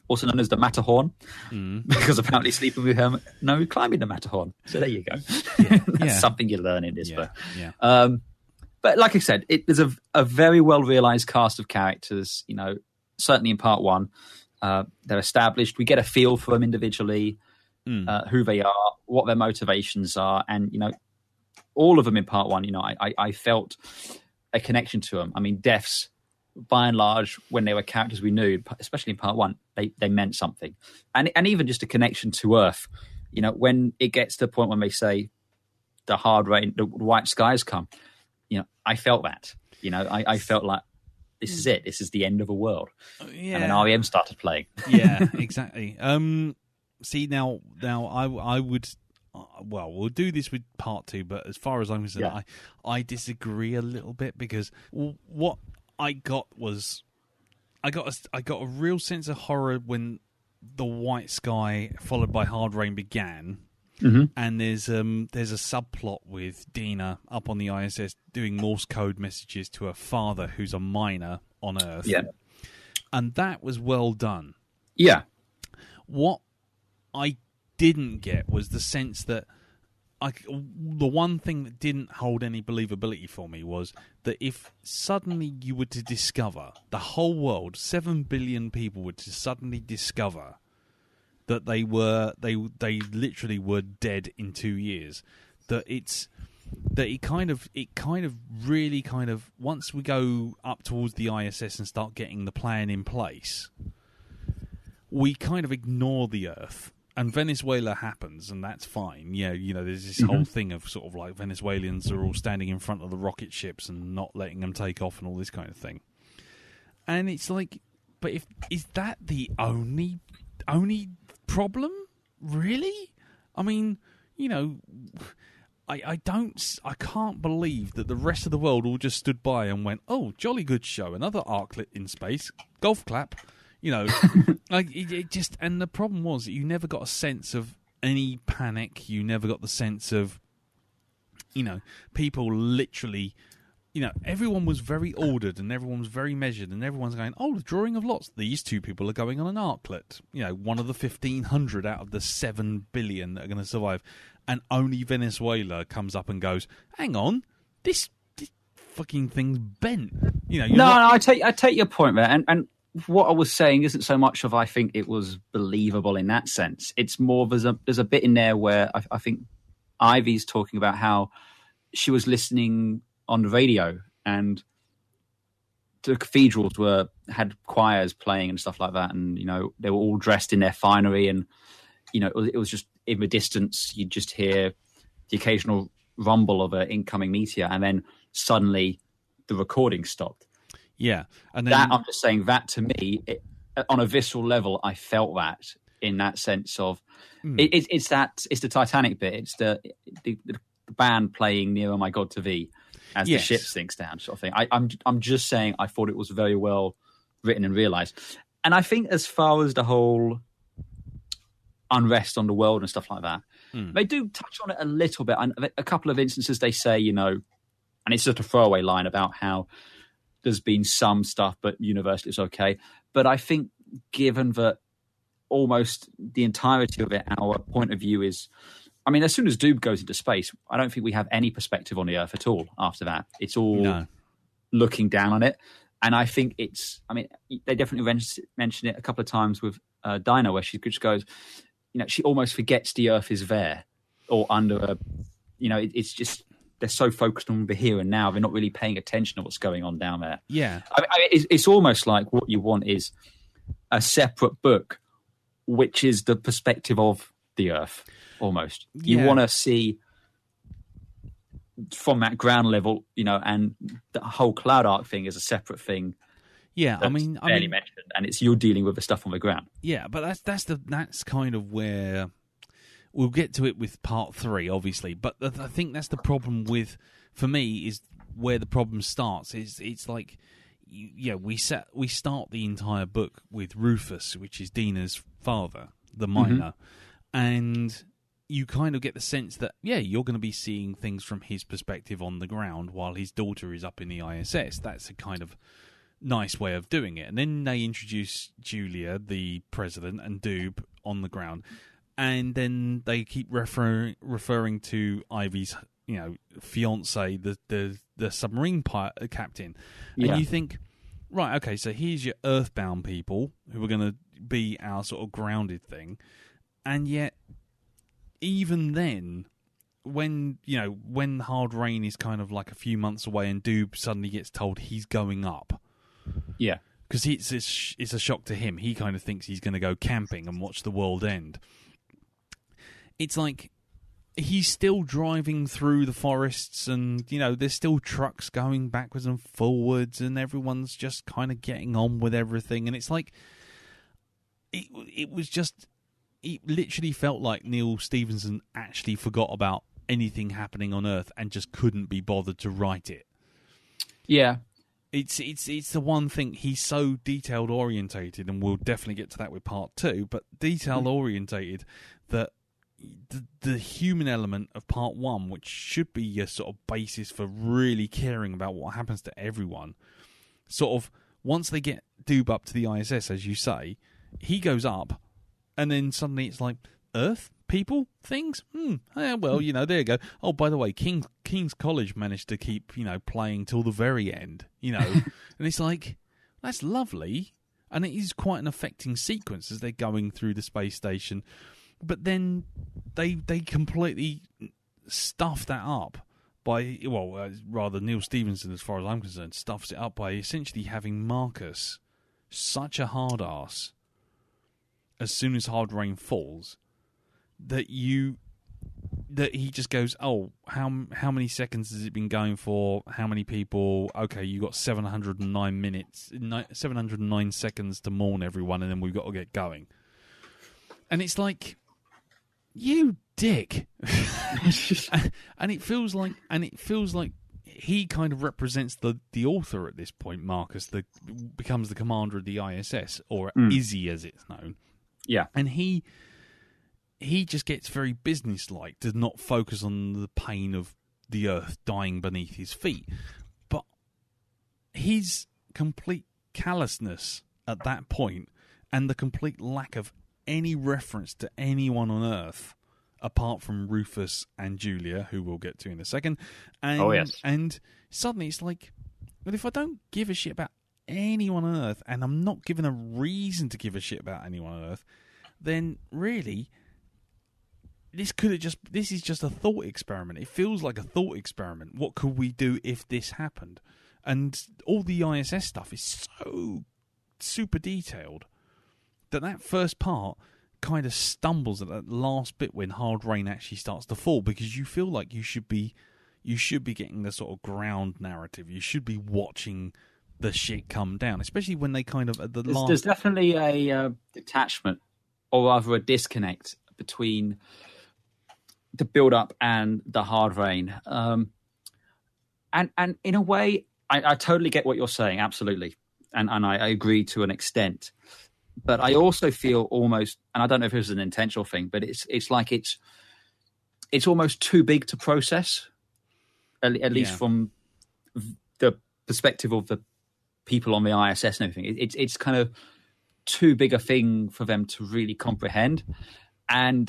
also known as the Matterhorn, mm. because apparently sleeping with her, no, climbing the Matterhorn. So there you go. Yeah. That's yeah. something you learn in this yeah. book. Yeah. Um, but like I said, it, there's a, a very well realized cast of characters. You know, certainly in part one, uh, they're established. We get a feel for them individually, mm. uh, who they are, what their motivations are, and you know, all of them in part one. You know, I, I, I felt a connection to them. I mean, deaths, by and large, when they were characters we knew, especially in part one, they, they meant something. And and even just a connection to Earth. You know, when it gets to the point when they say the hard rain, the white skies come, you know, I felt that. You know, I, I felt like this is it. This is the end of a world. Yeah. And then R E M started playing. Yeah, exactly. Um, see, now, now I, I would... Well, we'll do this with part two, but as far as I'm concerned, Yeah. I, I disagree a little bit because what I got was I got a, I got a real sense of horror when the white sky followed by hard rain began, mm-hmm. and there's um there's a subplot with Dina up on the I S S doing Morse code messages to her father, who's a miner on Earth. Yeah, and that was well done. Yeah, what I didn't get was the sense that I, the one thing that didn't hold any believability for me was that if suddenly you were to discover the whole world, seven billion people were to suddenly discover that they were they they literally were dead in two years, that it's that it kind of it kind of really kind of once we go up towards the I S S and start getting the plan in place, we kind of ignore the Earth. And Venezuela happens, and that's fine. Yeah, you know, there's this mm-hmm. whole thing of sort of like Venezuelans are all standing in front of the rocket ships and not letting them take off and all this kind of thing. And it's like, but if is that the only only problem? Really? I mean, you know, I I don't, I can't believe that the rest of the world all just stood by and went, "Oh, jolly good show, another arclet in space, golf clap." You know, like it, it just, and the problem was that you never got a sense of any panic. You never got the sense of, you know, people literally, you know, everyone was very ordered and everyone was very measured and everyone's going, oh, the drawing of lots. These two people are going on an arclet. You know, one of the fifteen hundred out of the seven billion that are going to survive. And only Venezuela comes up and goes, hang on, this, this fucking thing's bent. You know, no, not- no, I take I take your point there, and and. What I was saying isn't so much of I think it was believable in that sense. It's more there's a there's a bit in there where I, I think Ivy's talking about how she was listening on the radio and the cathedrals were had choirs playing and stuff like that, and you know they were all dressed in their finery, and you know it was, it was just in the distance you'd just hear the occasional rumble of an incoming meteor, and then suddenly the recording stopped. Yeah, and then, that I'm just saying that to me, it, on a visceral level, I felt that in that sense of mm. it, it, it's that it's the Titanic bit. It's the the, the band playing "Near Oh My God to Thee" as yes. the ship sinks down, sort of thing. I, I'm I'm just saying I thought it was very well written and realized, and I think as far as the whole unrest on the world and stuff like that, mm. they do touch on it a little bit. And a couple of instances they say, you know, and it's just a throwaway line about how there's been some stuff, but universally it's okay. But I think given that almost the entirety of it, our point of view is, I mean, as soon as Doob goes into space, I don't think we have any perspective on the Earth at all after that. It's all no. looking down on it. And I think it's, I mean, they definitely mention it a couple of times with uh, Dinah, where she just goes, you know, she almost forgets the Earth is there or under a, you know, it, it's just, they're so focused on the here and now, they're not really paying attention to what's going on down there. Yeah. I mean, it's, it's almost like what you want is a separate book, which is the perspective of the Earth, almost. You yeah. want to see from that ground level, you know, and the whole Cloud Arc thing is a separate thing. Yeah, I mean, I mean, mentioned, and it's you're dealing with the stuff on the ground. Yeah, but that's that's the that's kind of where we'll get to it with part three, obviously. But I think that's the problem with, for me, is where the problem starts. Is it's like, yeah, we set we start the entire book with Rufus, which is Dina's father, the miner, mm-hmm. and you kind of get the sense that, yeah, you're going to be seeing things from his perspective on the ground while his daughter is up in the I S S. That's a kind of nice way of doing it. And then they introduce Julia, the president, and Doob on the ground. And then they keep refer- referring to Ivy's, you know, fiance, the the, the submarine pilot, captain. And yeah. you think, right, okay, so here's your earthbound people who are going to be our sort of grounded thing. And yet, even then, when, you know, when Hard Rain is kind of like a few months away and Doob suddenly gets told he's going up. Yeah. Because it's, it's, it's a shock to him. He kind of thinks he's going to go camping and watch the world end. It's like he's still driving through the forests and, you know, there's still trucks going backwards and forwards and everyone's just kind of getting on with everything. And it's like, it, it was just, it literally felt like Neil Stephenson actually forgot about anything happening on Earth and just couldn't be bothered to write it. Yeah. It's it's it's the one thing, he's so detailed orientated, and we'll definitely get to that with part two, but detail orientated that the, the human element of part one, which should be your sort of basis for really caring about what happens to everyone, sort of, once they get Doob up to the I S S, as you say, he goes up, and then suddenly it's like, Earth? People? Things? Hmm. Yeah, well, you know, there you go. Oh, by the way, King, King's College managed to keep, you know, playing till the very end, you know. And it's like, that's lovely. And it is quite an affecting sequence as they're going through the space station. But then they they completely stuff that up by, well, uh, rather Neil Stephenson, as far as I'm concerned, stuffs it up by essentially having Marcus such a hard ass as soon as Hard Rain falls, that you that he just goes, oh, how how many seconds has it been going for? How many people? Okay, you got seven hundred nine minutes, seven hundred nine seconds to mourn everyone, and then we've got to get going. And it's like, you dick. and it feels like, and it feels like he kind of represents the the author at this point. Marcus, the becomes the commander of the I S S, or mm. Izzy as it's known. Yeah, and he. He just gets very businesslike, does not focus on the pain of the Earth dying beneath his feet. But his complete callousness at that point, and the complete lack of any reference to anyone on Earth, apart from Rufus and Julia, who we'll get to in a second. And, oh, yes. And suddenly it's like, well, if I don't give a shit about anyone on Earth, and I'm not given a reason to give a shit about anyone on Earth, then really... This could have just. This is just a thought experiment. It feels like a thought experiment. What could we do if this happened? And all the I S S stuff is so super detailed that that first part kind of stumbles at that last bit when Hard Rain actually starts to fall, because you feel like you should be, you should be getting the sort of ground narrative. You should be watching the shit come down, especially when they kind of at the there's, last. There's definitely a uh, detachment, or rather a disconnect between the build-up and the Hard Rain. Um, and and in a way, I, I totally get what you're saying, absolutely. And and I, I agree to an extent. But I also feel almost, and I don't know if it was an intentional thing, but it's it's like it's it's almost too big to process, at, at least yeah. from the perspective of the people on the I S S and everything. It, it's it's kind of too big a thing for them to really comprehend. And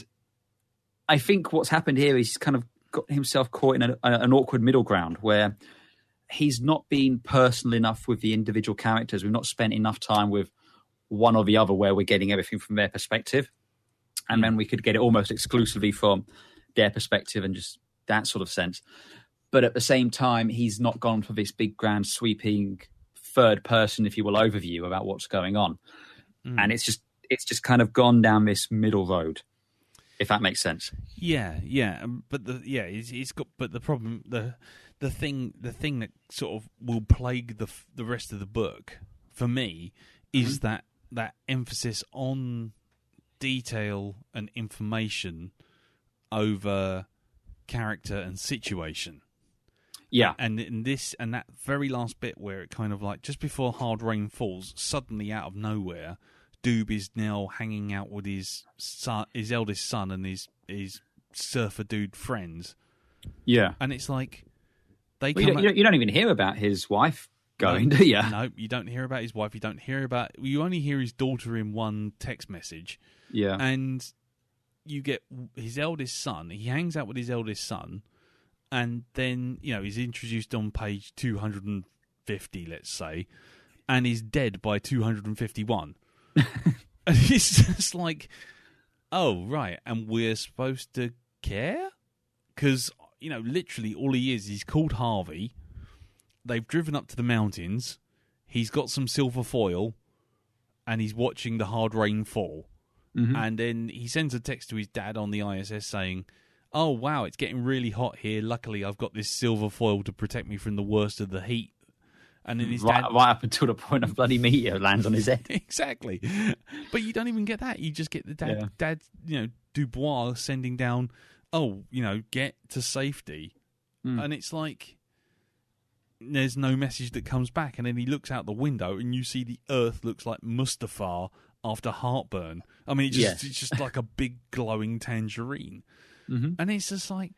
I think what's happened here is he's kind of got himself caught in a, a, an awkward middle ground where he's not been personal enough with the individual characters. We've not spent enough time with one or the other where we're getting everything from their perspective. And then we could get it almost exclusively from their perspective and just that sort of sense. But at the same time, he's not gone for this big, grand, sweeping third person, if you will, overview about what's going on. Mm. And it's just it's just kind of gone down this middle road, if that makes sense. Yeah, yeah, but the yeah, it's, it's got. But the problem, the the thing, the thing that sort of will plague the the rest of the book for me is mm-hmm. that that emphasis on detail and information over character and situation. Yeah, and in this and that very last bit where it kind of like just before Hard Rain falls, suddenly out of nowhere, Doob is now hanging out with his son, his eldest son, and his his surfer dude friends. Yeah, and it's like they well, come you, don't, at, you don't even hear about his wife going, no, do you? No, you don't hear about his wife. You don't hear about... You only hear his daughter in one text message. Yeah. And you get his eldest son. He hangs out with his eldest son. And then, you know, he's introduced on page two hundred fifty, let's say. And he's dead by two hundred fifty-one. And it's just like, oh, right. And we're supposed to care? Because, you know, literally all he is, he's called Harvey. They've driven up to the mountains. He's got some silver foil. And he's watching the hard rain fall. Mm-hmm. And then he sends a text to his dad on the I S S saying, oh, wow, it's getting really hot here. Luckily, I've got this silver foil to protect me from the worst of the heat. And then his right, dad... right up until the point of bloody meteor lands on his head. Exactly. But you don't even get that. You just get the dad, yeah. dad, you know, Dubois sending down, oh, you know, get to safety. Mm. And it's like, there's no message that comes back. And then he looks out the window and you see the earth looks like Mustafar after heartburn. I mean, it just, yes. it's just like a big glowing tangerine. Mm-hmm. And it's just like,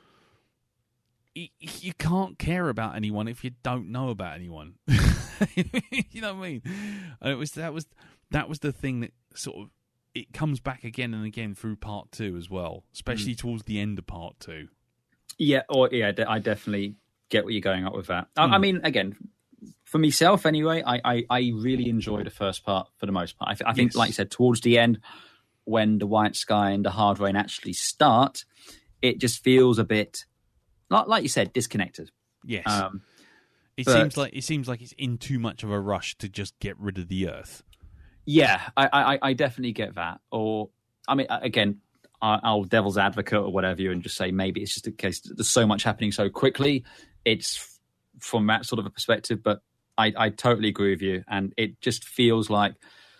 you can't care about anyone if you don't know about anyone. You know what I mean? And it was that was that was the thing that sort of it comes back again and again through part two as well, especially mm. towards the end of part two. Yeah, or yeah, I definitely get what you're going up with that. Mm. I, I mean, again, for myself anyway, I, I, I really enjoy the first part for the most part. I, th- I think, yes. like you said, towards the end, when the white sky and the hard rain actually start, it just feels a bit. Like, like you said, disconnected. Yes, um, it but, seems like it seems like it's in too much of a rush to just get rid of the Earth. Yeah, I, I, I definitely get that. Or, I mean, again, I'll devil's advocate or whatever you, and just say maybe it's just a case that there's so much happening so quickly. It's from that sort of a perspective, but I, I totally agree with you, and it just feels like.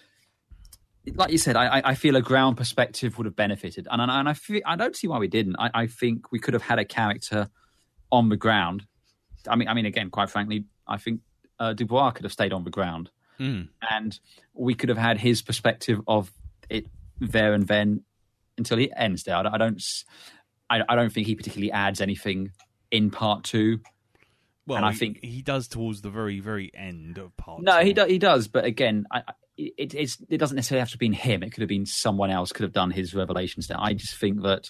Like you said, I, I feel a ground perspective would have benefited, and and I feel, I don't see why we didn't. I, I think we could have had a character on the ground. I mean, I mean, again, quite frankly, I think uh, Dubois could have stayed on the ground, mm. and we could have had his perspective of it there and then until he ends there. I don't, I, I don't think he particularly adds anything in part two. Well, and I he, think he does towards the very, very end of part. No, two. he does. He does, but again, I. It, it's, it doesn't necessarily have to be him. It could have been someone else could have done his revelations there. I just think that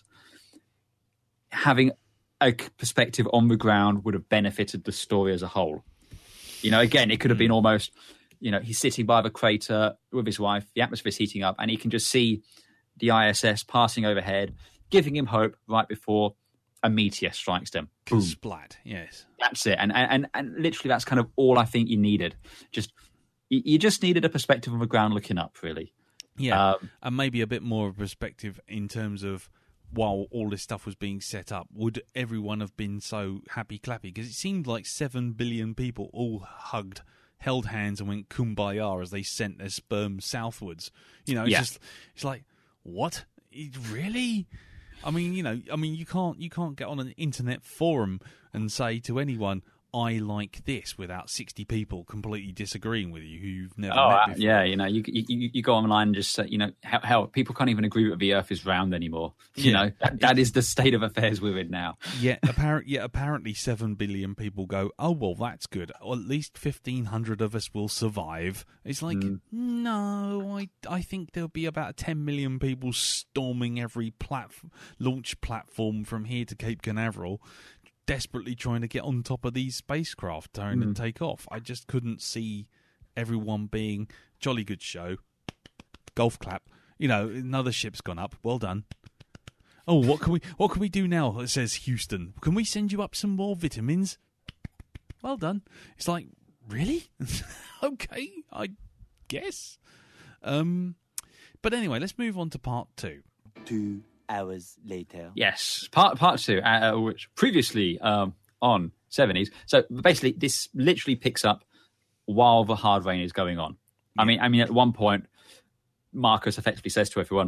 having a perspective on the ground would have benefited the story as a whole. You know, again, it could have been almost, you know, he's sitting by the crater with his wife, the atmosphere's heating up, and he can just see the I S S passing overhead, giving him hope right before a meteor strikes them. Boom. Splat, yes. That's it. And, and, and literally that's kind of all I think you needed. Just... You just needed a perspective on the ground looking up, really. Yeah, um, and maybe a bit more of a perspective in terms of while all this stuff was being set up, would everyone have been so happy-clappy? Because it seemed like seven billion people all hugged, held hands and went kumbaya as they sent their sperm southwards. You know, it's yeah. just, it's like, what? Really? I mean, you know, I mean, you can't, you can't get on an internet forum and say to anyone, I like this, without sixty people completely disagreeing with you who you've never oh, met before. Yeah, you know, you, you you go online and just say, you know, hell, hell, people can't even agree that the Earth is round anymore. You yeah. know, that, that is the state of affairs we're in now. Yeah, apparent, yeah, apparently seven billion people go, oh, well, that's good. Or at least fifteen hundred of us will survive. It's like, mm. no, I, I think there'll be about ten million people storming every platform, launch platform from here to Cape Canaveral, desperately trying to get on top of these spacecraft turn mm. and take off. I just couldn't see everyone being jolly good show, golf clap. You know, another ship's gone up. Well done. Oh, what can we what can we do now? It says Houston. Can we send you up some more vitamins? Well done. It's like, really? Okay, I guess. Um, but anyway, let's move on to part two. Two hours later. Yes, part part two, uh, which previously um, on Seveneves. So basically, this literally picks up while the hard rain is going on. Yeah. I mean, I mean, at one point, Marcus effectively says to everyone,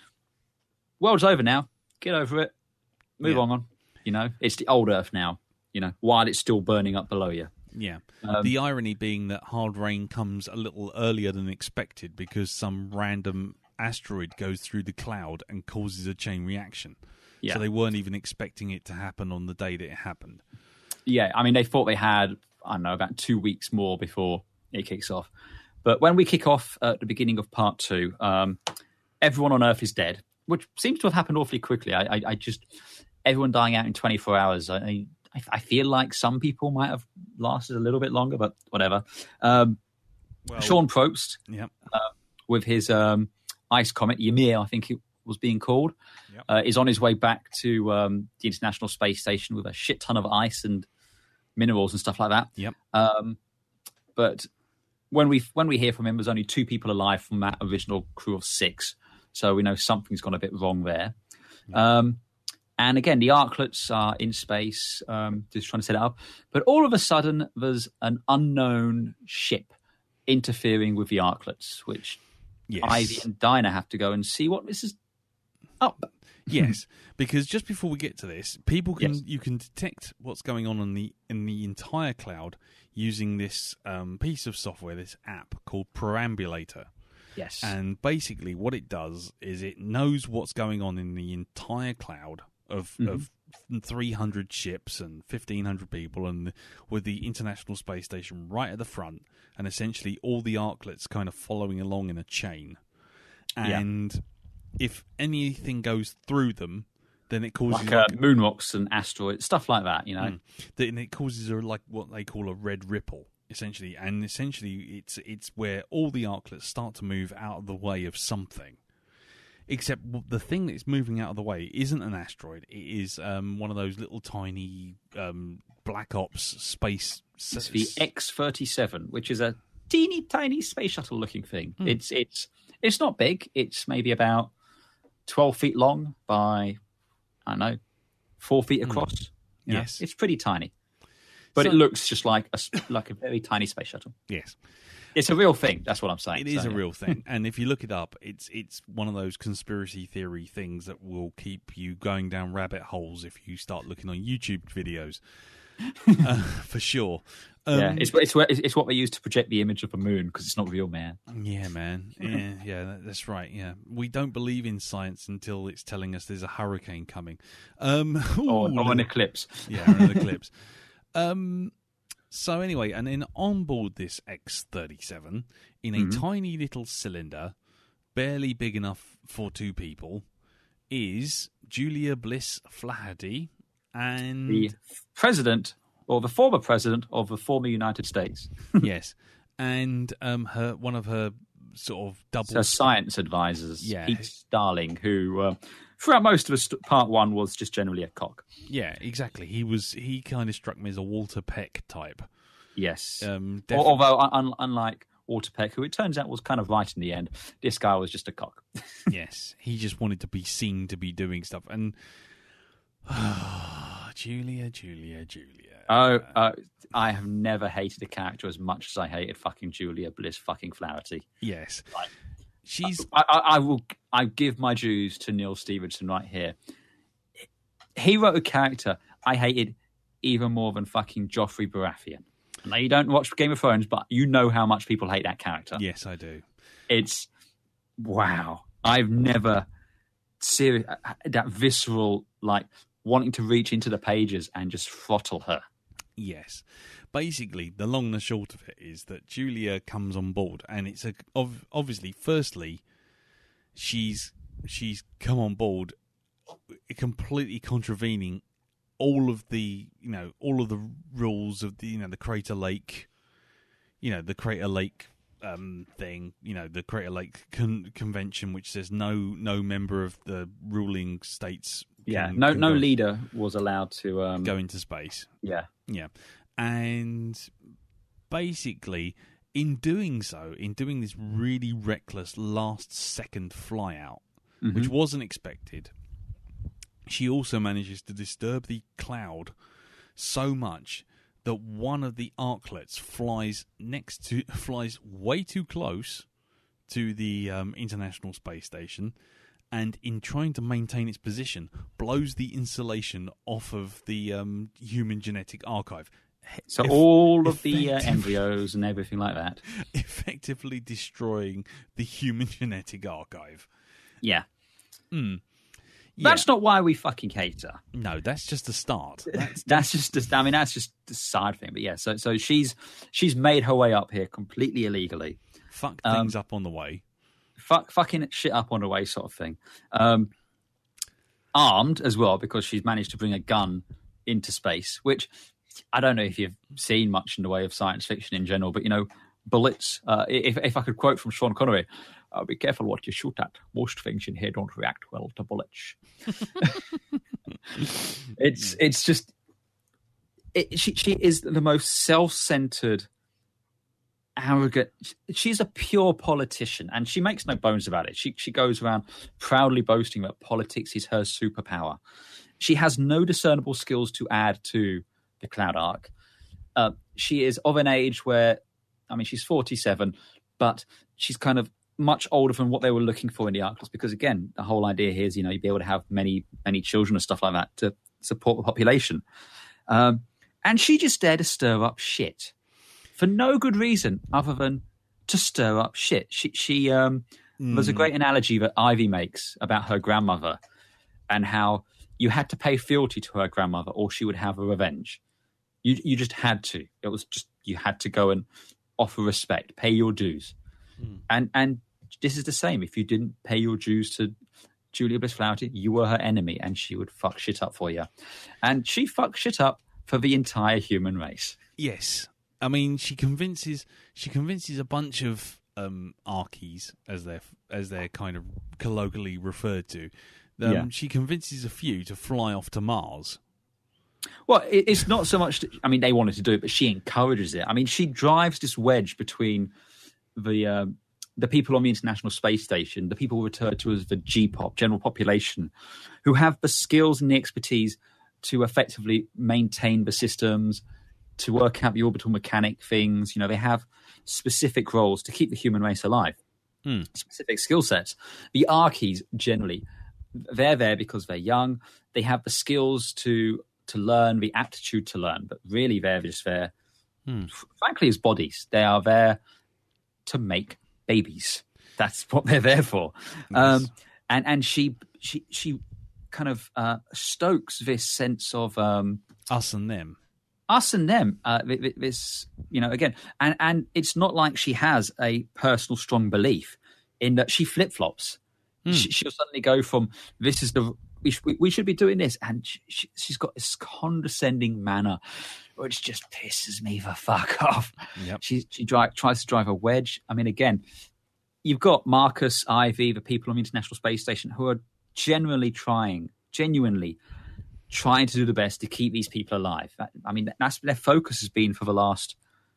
"World's over now. Get over it. Move yeah. on. You know, it's the old Earth now. You know, while it's still burning up below you." Yeah. Um, the irony being that hard rain comes a little earlier than expected because some random asteroid goes through the cloud and causes a chain reaction. Yeah. So they weren't even expecting it to happen on the day that it happened. Yeah, I mean, they thought they had, I don't know, about two weeks more before it kicks off. But when we kick off at the beginning of part two, um, everyone on Earth is dead, which seems to have happened awfully quickly. I, I, I just everyone dying out in twenty-four hours. I, I, I feel like some people might have lasted a little bit longer, but whatever. Um, well, Sean Probst, yep. uh, with his um, ice comet Ymir, I think it was being called, yep. uh, is on his way back to um, the International Space Station with a shit ton of ice and minerals and stuff like that. Yep. Um, but when we when we hear from him, there's only two people alive from that original crew of six, so we know something's gone a bit wrong there. Yep. Um, and again, the Arklets are in space, um, just trying to set it up. But all of a sudden, there's an unknown ship interfering with the Arklets, which yes. Ivy and Dinah have to go and see what this is up. Yes, because just before we get to this, people can yes. you can detect what's going on in the in the entire cloud using this um, piece of software, this app called Perambulator. Yes, and basically what it does is it knows what's going on in the entire cloud of mm-hmm. of three hundred ships and fifteen hundred people, and with the International Space Station right at the front, and essentially all the Arklets kind of following along in a chain, and. Yeah. If anything goes through them, then it causes like, like uh, moon rocks and asteroids, stuff like that. You know, mm, then it causes a, like what they call a red ripple, essentially. And essentially, it's it's where all the Arklets start to move out of the way of something. Except the thing that's moving out of the way isn't an asteroid; it is um, one of those little tiny um, Black Ops space. It's the X thirty-seven, which is a teeny tiny space shuttle looking thing. Mm. It's it's it's not big. It's maybe about twelve feet long by, I don't know, four feet across. Mm. You know, yes. It's pretty tiny. But so, it looks just like a, like a very tiny space shuttle. Yes. It's a real thing. That's what I'm saying. It is so, a yeah. real thing. And if you look it up, it's it's one of those conspiracy theory things that will keep you going down rabbit holes if you start looking on YouTube videos. uh, for sure. Um, yeah, it's, it's it's what they use to project the image of a moon because it's not real, man. Yeah, man. Yeah, yeah, that's right. Yeah, we don't believe in science until it's telling us there's a hurricane coming, um, ooh, or, or an eclipse. Yeah, or an eclipse. Um. So anyway, and then on board this X thirty-seven in a mm-hmm. tiny little cylinder, barely big enough for two people, is Julia Bliss Flaherty and the president. Or the former president of the former United States. Yes. And um, her one of her sort of double... So science advisors, yeah. Pete Starling, who uh, throughout most of his part one was just generally a cock. Yeah, exactly. He was. He kind of struck me as a Walter Peck type. Yes. Um, Although, un- unlike Walter Peck, who it turns out was kind of right in the end, this guy was just a cock. Yes. He just wanted to be seen to be doing stuff. And... Oh, Julia, Julia, Julia. Oh, uh, I have never hated a character as much as I hated fucking Julia Bliss fucking Flaherty. Yes, like, she's. I, I, I will. I give my dues to Neil Stephenson right here. He wrote a character I hated even more than fucking Joffrey Baratheon. Now you don't watch Game of Thrones, but you know how much people hate that character. Yes, I do. It's wow. I've never serious that visceral like. Wanting to reach into the pages and just throttle her. Yes. Basically, the long and the short of it is that Julia comes on board, and it's a, ov- obviously, firstly, she's she's come on board completely contravening all of the, you know, all of the rules of the, you know, the Crater Lake, you know, the Crater Lake um, thing, you know, the Crater Lake con- Convention, which says no no member of the ruling states. Yeah, can, no can no go, leader was allowed to um... go into space. Yeah. Yeah. And basically, in doing so, in doing this really reckless last-second flyout, mm-hmm. which wasn't expected, she also manages to disturb the cloud so much that one of the Arklets flies next to flies way too close to the um, International Space Station, and in trying to maintain its position, blows the insulation off of the um, Human Genetic Archive. So Eff- all of the uh, embryos and everything like that. Effectively destroying the Human Genetic Archive. Yeah. Mm. Yeah. That's not why we fucking hate her. No, that's just the start. That's, that's just, I mean, that's just the side thing. But yeah, so so she's she's made her way up here completely illegally. Fuck Um, things up on the way. Fuck, fucking shit up on the way, sort of thing. Um, armed as well, because she's managed to bring a gun into space, which I don't know if you've seen much in the way of science fiction in general, but you know, bullets. Uh, if if I could quote from Sean Connery. Uh, be careful what you shoot at. Most things in here don't react well to bullets. it's it's just it, she she is the most self-centered, arrogant. She's a pure politician, and she makes no bones about it. She she goes around proudly boasting that politics is her superpower. She has no discernible skills to add to the Cloud Arc. Uh, she is of an age where, I mean, she's forty-seven, but she's kind of much older than what they were looking for in the Arclets, because again, the whole idea here is, you know, you'd be able to have many, many children and stuff like that to support the population. Um, and she just dared to stir up shit for no good reason other than to stir up shit. She, she um, mm. There's a great analogy that Ivy makes about her grandmother and how you had to pay fealty to her grandmother or she would have a revenge. You, you just had to. It was just, you had to go and offer respect, pay your dues. Mm. And, and, this is the same. If you didn't pay your dues to Julia Bliss-Flaherty, you were her enemy, and she would fuck shit up for you. And she fucked shit up for the entire human race. Yes, I mean she convinces she convinces a bunch of um, Archies, as they're as they're kind of colloquially referred to. Um, yeah. She convinces a few to fly off to Mars. Well, it, it's not so much. That, I mean, they wanted to do it, but she encourages it. I mean, she drives this wedge between the. Uh, the people on the International Space Station, the people referred to as the G POP, general population, who have the skills and the expertise to effectively maintain the systems, to work out the orbital mechanic things. You know, they have specific roles to keep the human race alive, hmm. specific skill sets. The Archies, generally, they're there because they're young. They have the skills to to learn, the aptitude to learn, but really they're just there, hmm. frankly, as bodies. They are there to make babies. That's what they're there for. Yes. Um, and and she she she kind of uh, stokes this sense of um, us and them, us and them. Uh, this, you know, again, and and it's not like she has a personal strong belief in that. She flip flops. Hmm. She, she'll suddenly go from this is the we, sh- we should be doing this, and she, she, she's got this condescending manner, which just pisses me the fuck off. Yep. She she dri- tries to drive a wedge. I mean, again, you've got Marcus, Ivy, the people on the International Space Station who are genuinely trying, genuinely trying to do the best to keep these people alive. That, I mean, that's their focus has been for the last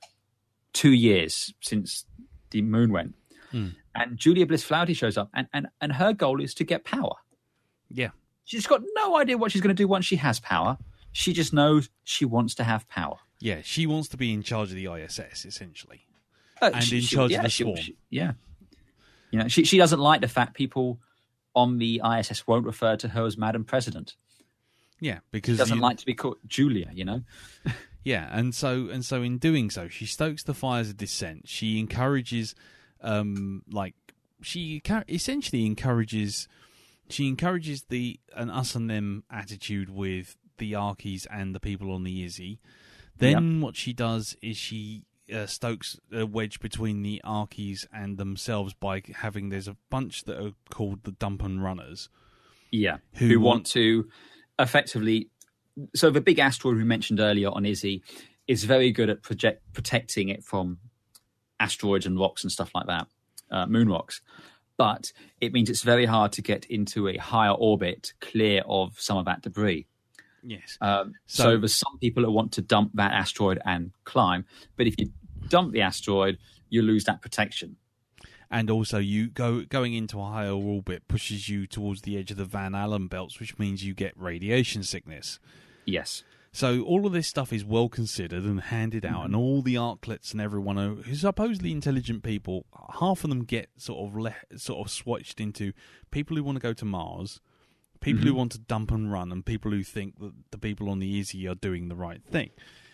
two years since the moon went. Hmm. And Julia Bliss-Flaherty shows up, and, and, and her goal is to get power. Yeah. She's got no idea what she's going to do once she has power. She just knows she wants to have power. Yeah, she wants to be in charge of the I S S, essentially. Uh, and she, in she, charge yeah, of the she, swarm. She, yeah. You know, she, she doesn't like the fact people on the I S S won't refer to her as Madam President. Yeah, because... She doesn't you, like to be called Julia, you know? Yeah, and so and so in doing so, she stokes the fires of dissent. She encourages, um, like, she essentially encourages... She encourages the an us and them attitude with the Archies and the people on the Izzy. Then yep. what she does is she uh, stokes a wedge between the Archies and themselves by having there's a bunch that are called the Dump and Runners. Yeah, who, who want, want to effectively. So the big asteroid we mentioned earlier on Izzy is very good at project, protecting it from asteroids and rocks and stuff like that, uh, moon rocks. But it means it's very hard to get into a higher orbit clear of some of that debris. Yes. Um, so, so there's some people that want to dump that asteroid and climb. But if you dump the asteroid, you lose that protection. And also, you go going into a higher orbit pushes you towards the edge of the Van Allen belts, which means you get radiation sickness. Yes. So all of this stuff is well considered and handed out, mm-hmm. and all the Arclets and everyone who, who supposedly intelligent people, half of them get sort of le- sort of swatched into people who want to go to Mars, people mm-hmm. who want to dump and run, and people who think that the people on the Izzy are doing the right thing.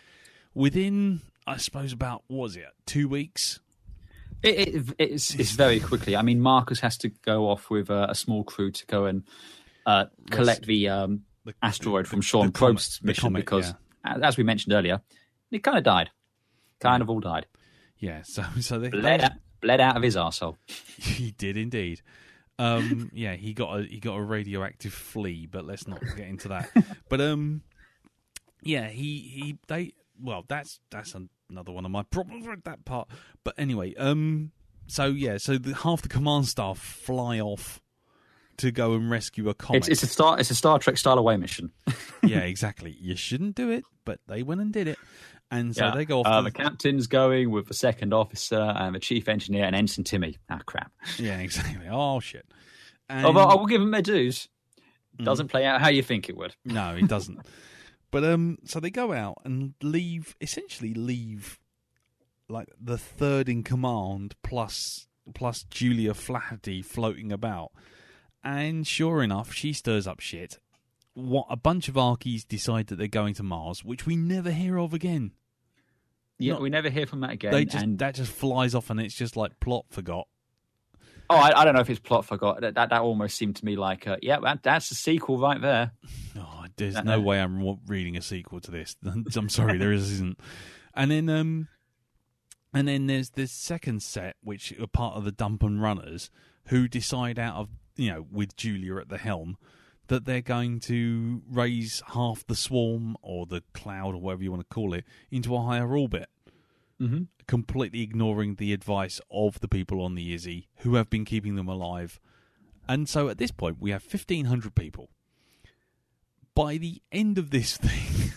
Within, I suppose, about what was it two weeks? It, it, it's it's very quickly. I mean, Marcus has to go off with a, a small crew to go and uh, collect the, um, the asteroid the, from Sean the Probst's comet, mission comet, because, yeah. as we mentioned earlier, it kind of died. Kind yeah. of all died. Yeah, so so they bled, out, bled out of his arsehole. He did indeed. Um, yeah, he got a he got a radioactive flea, but let's not get into that. But um, yeah, he he they well, that's that's another one of my problems with that part. But anyway, um, so yeah, so the, half the command staff fly off to go and rescue a comet. It's, it's a Star it's a Star Trek style away mission. Yeah, exactly. You shouldn't do it, but they went and did it. And so yeah. they go off. Uh, to the captain's going with the second officer and the chief engineer and Ensign Timmy. Ah, crap. Yeah, exactly. Oh, shit. And... Although I will give him their dues. Doesn't mm. play out how you think it would. No, it doesn't. But um, so they go out and leave, essentially leave, like the third in command plus plus Julia Flaherty floating about. And sure enough, she stirs up shit. What a bunch of Archies decide that they're going to Mars, which we never hear of again. Yeah, Not, we never hear from that again. They just, and... That just flies off, and it's just like plot forgot. Oh, I, I don't know if it's plot forgot. That that, that almost seemed to me like, uh, yeah, that, that's the sequel right there. Oh, there's no way I'm reading a sequel to this. I'm sorry, there isn't. And then, um, and then there's this second set, which are part of the Dump and Runners, who decide out of you know with Julia at the helm, that they're going to raise half the swarm or the cloud or whatever you want to call it into a higher orbit, mm-hmm. completely ignoring the advice of the people on the Izzy who have been keeping them alive. And so at this point, we have fifteen hundred people. By the end of this thing,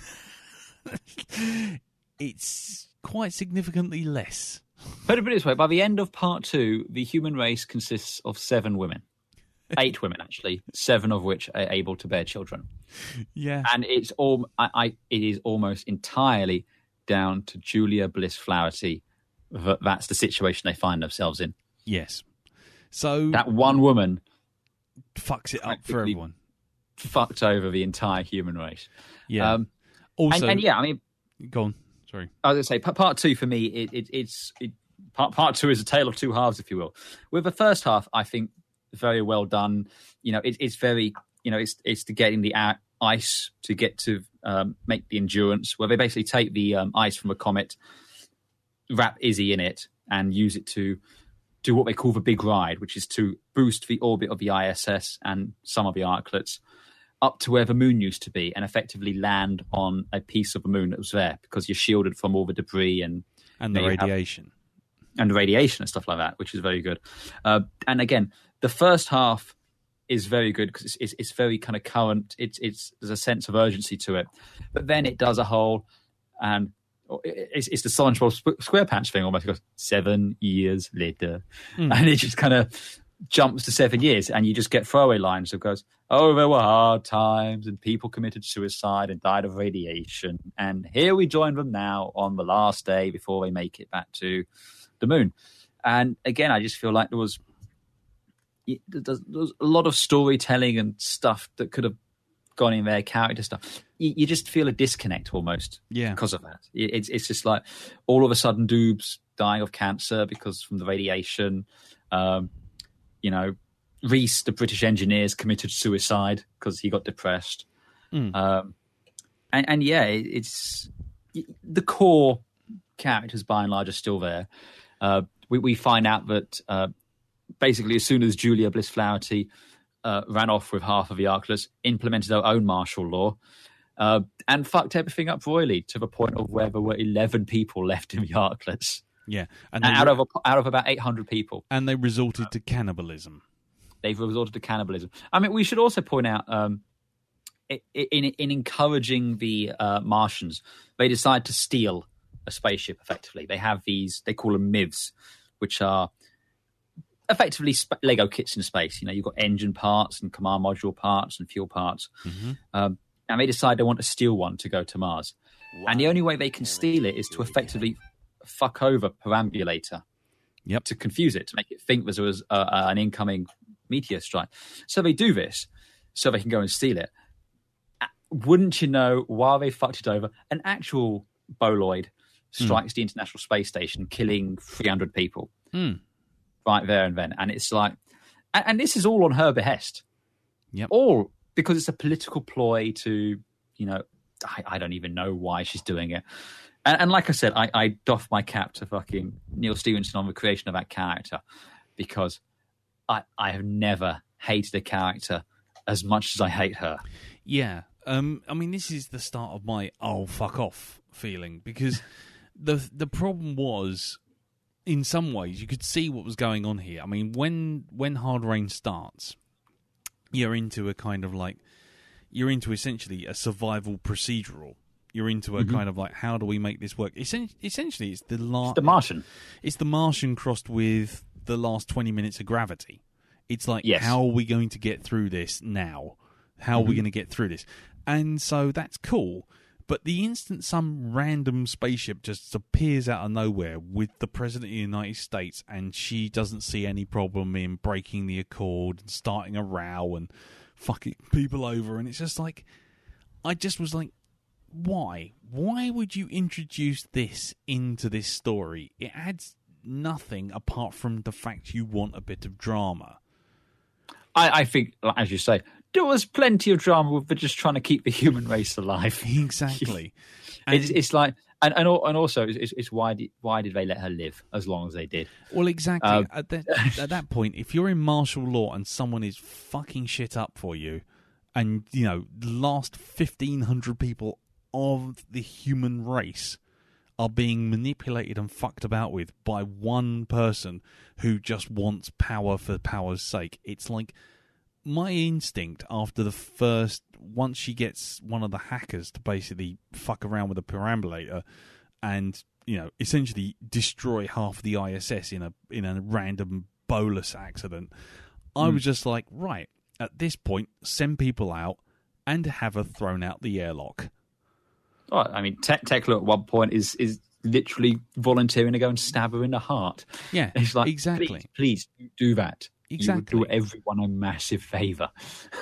it's quite significantly less. Put it this way, by the end of part two, the human race consists of seven women. Eight women, actually, seven of which are able to bear children. Yeah, and it's all. I, I it is almost entirely down to Julia Bliss Flaherty. That that's the situation they find themselves in. Yes, so that one woman fucks it up for everyone. Fucked over the entire human race. Yeah. Um, also, and, and yeah, I mean, go on. Sorry, I was going to say part two for me. It, it, it's it, part part two is a tale of two halves, if you will. With the first half, I think. Very well done. You know, it, it's very, you know, it's it's to getting the ice to get to um, make the endurance, where they basically take the um, ice from a comet, wrap Izzy in it, and use it to do what they call the big ride, which is to boost the orbit of the I S S and some of the arklets up to where the moon used to be, and effectively land on a piece of the moon that was there because you're shielded from all the debris and and the radiation have, and the radiation and stuff like that, which is very good. Uh, and again. The first half is very good because it's, it's, it's very kind of current. It's it's there's a sense of urgency to it, but then it does a whole, and it's, it's the SpongeBob SquarePants thing almost. It goes seven years later, mm. and it just kind of jumps to seven years, and you just get throwaway lines that goes, "Oh, there were hard times, and people committed suicide and died of radiation, and here we join them now on the last day before they make it back to the moon." And again, I just feel like there was. There's, there's a lot of storytelling and stuff that could have gone in there, character stuff. You, you just feel a disconnect almost yeah. because of that. It, it's it's just like all of a sudden Doob's dying of cancer because from the radiation. Um, you know, Reese, the British engineers, committed suicide because he got depressed. Mm. Um, and, and yeah, it, it's the core characters by and large are still there. Uh, we, we find out that... Uh, Basically, as soon as Julia Bliss Flaherty uh, ran off with half of the Arklets, implemented her own martial law, uh, and fucked everything up royally to the point of where there were eleven people left in the Arklets. Yeah, and, and out re- of a, out of about eight hundred people, and they resorted to cannibalism. They've resorted to cannibalism. I mean, we should also point out, um, in, in, in encouraging the uh, Martians, they decide to steal a spaceship. Effectively, they have these. They call them M I Vs, which are effectively sp- Lego kits in space. You know, you've got engine parts and command module parts and fuel parts. Mm-hmm. Um, and they decide they want to steal one to go to Mars. Wow. And the only way they can steal it is to effectively fuck over Perambulator. Yep. To confuse it, to make it think there was uh, an incoming meteor strike. So they do this so they can go and steal it. Wouldn't you know, while they fucked it over, an actual boloid strikes mm. the International Space Station, killing three hundred people. Mm. Right there and then. And it's like, and, and this is all on her behest. Yep. All because it's a political ploy to, you know, I, I don't even know why she's doing it. And, and like I said, I, I doff my cap to fucking Neil Stephenson on the creation of that character, because I, I have never hated a character as much as I hate her. Yeah. Um, I mean, this is the start of my oh fuck off feeling, because the the problem was, in some ways, you could see what was going on here. I mean, when when Hard Rain starts, you're into a kind of like you're into essentially a survival procedural. You're into a mm-hmm. kind of like, how do we make this work? Essen- essentially, it's the la- it's the Martian. It's the Martian crossed with the last twenty minutes of Gravity. It's like, yes. how are we going to get through this now? How mm-hmm. are we going to get through this? And so that's cool. But the instant some random spaceship just appears out of nowhere with the President of the United States, and she doesn't see any problem in breaking the accord and starting a row and fucking people over, and it's just like, I just was like, why? Why would you introduce this into this story? It adds nothing apart from the fact you want a bit of drama. I, I think, as you say, there was plenty of drama with just trying to keep the human race alive. Exactly. it's, it's like, and and, and also, it's, it's why did why did they let her live as long as they did? Well, exactly. Um, at, the, at that point, if you're in martial law and someone is fucking shit up for you, and you know the last fifteen hundred people of the human race are being manipulated and fucked about with by one person who just wants power for power's sake, it's like, my instinct after the first, once she gets one of the hackers to basically fuck around with a perambulator and, you know, essentially destroy half the I S S in a in a random bolus accident, I mm. was just like, right, at this point, send people out and have her thrown out the airlock. Oh, I mean, Te- Tekla at one point is is literally volunteering to go and stab her in the heart. Yeah, it's like, exactly. Please, please do that. Exactly. You would do everyone a massive favour.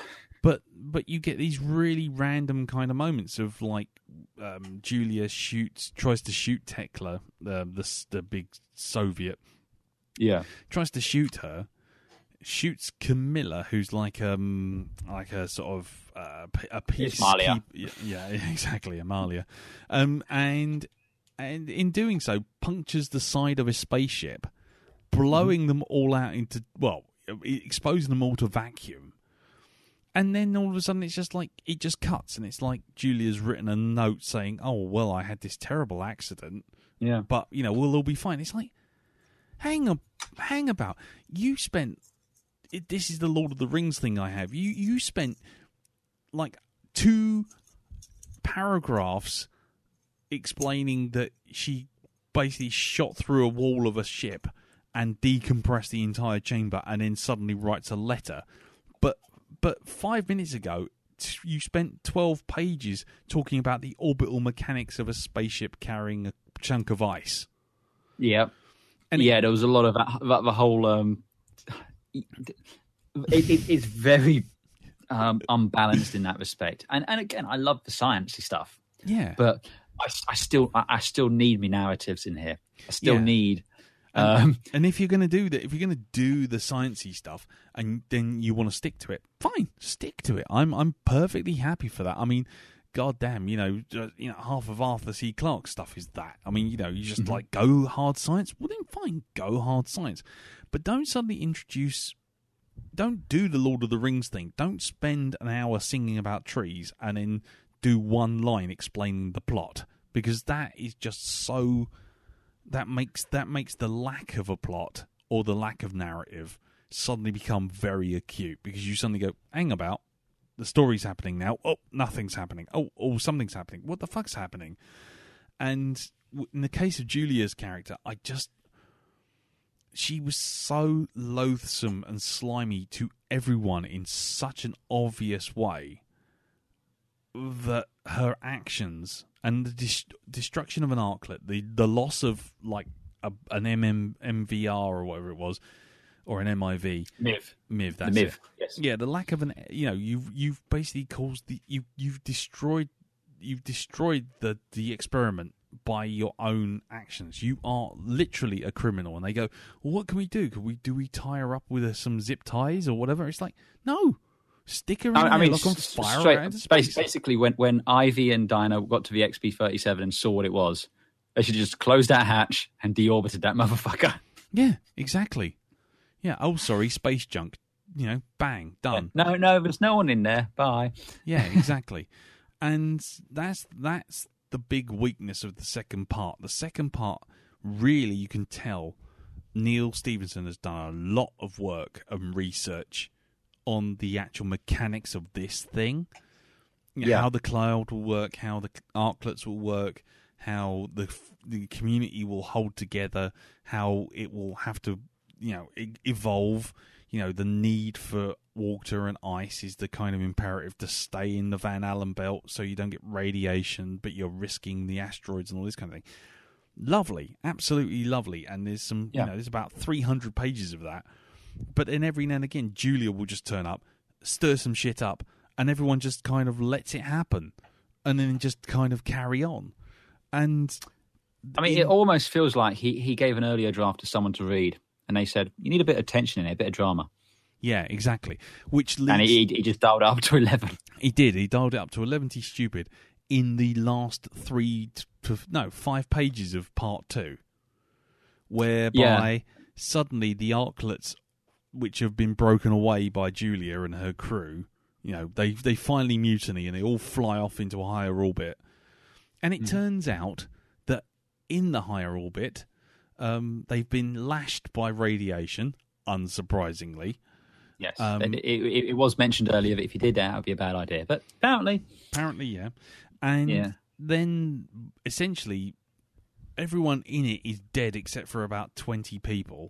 But but you get these really random kind of moments of like um, Julia shoots, tries to shoot Tekla, the, the the big Soviet. Yeah, tries to shoot her. Shoots Camilla, who's like um like a sort of uh, a piece. Amalia. Yeah, yeah, exactly, Amalia. Um, and and in doing so, punctures the side of a spaceship, blowing mm-hmm. them all out into well, exposing them all to vacuum. And then all of a sudden, it's just like it just cuts, and it's like Julia's written a note saying, "Oh well, I had this terrible accident. Yeah, but you know we'll all be fine." It's like, hang up, hang about. You spent. It, this is the Lord of the Rings thing I have. You you spent like two paragraphs explaining that she basically shot through a wall of a ship and decompressed the entire chamber, and then suddenly writes a letter. But but five minutes ago, you spent twelve pages talking about the orbital mechanics of a spaceship carrying a chunk of ice. Yeah, and yeah. it, there was a lot of that. that the whole. Um... It, it, it's very um, unbalanced in that respect, and and again, I love the sciencey stuff. Yeah, but I, I still I, I still need me narratives in here. I still yeah. need. Um, um, and if you're going to do that, if you're going to do the sciencey stuff, and then you want to stick to it, fine, stick to it. I'm I'm perfectly happy for that. I mean, goddamn, you know, just, you know, half of Arthur C. Clarke's stuff is that. I mean, you know, you just mm-hmm. like go hard science. Well, then fine, go hard science. But don't suddenly introduce, don't do the Lord of the Rings thing. Don't spend an hour singing about trees and then do one line explaining the plot, because that is just so, that makes that makes the lack of a plot or the lack of narrative suddenly become very acute, because you suddenly go, hang about, the story's happening now. Oh, nothing's happening. Oh, oh, something's happening. What the fuck's happening? And in the case of Julia's character, I just, she was so loathsome and slimy to everyone in such an obvious way that her actions and the dis- destruction of an arclet, the, the loss of like a, an M M, M V R or whatever it was, or an M I V. M I V. M I V, that's the M I V, it. yes. Yeah, the lack of an, you know, you've you've basically caused the, you you've destroyed, you've destroyed the the experiment by your own actions. You are literally a criminal. And they go, well, what can we do? Can we do we tie her up with uh, some zip ties or whatever? It's like, no, Stick her in I, there, I mean, like on s- fire straight, out into bas- space. basically, when, when Ivy and Dinah got to the X P thirty-seven and saw what it was, they should just close that hatch and deorbited that motherfucker. Yeah, exactly. Yeah, oh, sorry, space junk. You know, bang, done. No, no, there's no one in there. Bye. Yeah, exactly. And that's that's the big weakness of the second part. The second part, really, you can tell Neil Stephenson has done a lot of work and research on the actual mechanics of this thing. You know, Yeah. how the cloud will work, how the arklets will work, how the the community will hold together, how it will have to, you know, e- evolve. You know, the need for water and ice is the kind of imperative to stay in the Van Allen belt so you don't get radiation, but you're risking the asteroids and all this kind of thing. Lovely, absolutely lovely. And there's some, Yeah. you know, there's about three hundred pages of that. But then every now and again, Julia will just turn up, stir some shit up, and everyone just kind of lets it happen, and then just kind of carry on. And I mean, in- it almost feels like he, he gave an earlier draft to someone to read, and they said, you need a bit of tension in it, a bit of drama. yeah, exactly. Which leads, And he, he just dialed up to eleven. he did. He dialed it up to eleven. T stupid in the last three to no five pages of part two, whereby Yeah. suddenly the arklets, which have been broken away by Julia and her crew, you know, they they finally mutiny and they all fly off into a higher orbit. And it turns out that in the higher orbit, um, they've been lashed by radiation, unsurprisingly. Yes. Um, it, it, it was mentioned earlier that if you did that, it would be a bad idea. But apparently, Apparently, yeah. And Yeah. then, essentially, everyone in it is dead except for about twenty people.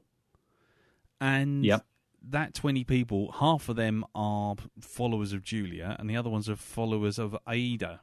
And Yep. that twenty people, half of them are followers of Julia, and the other ones are followers of Aida.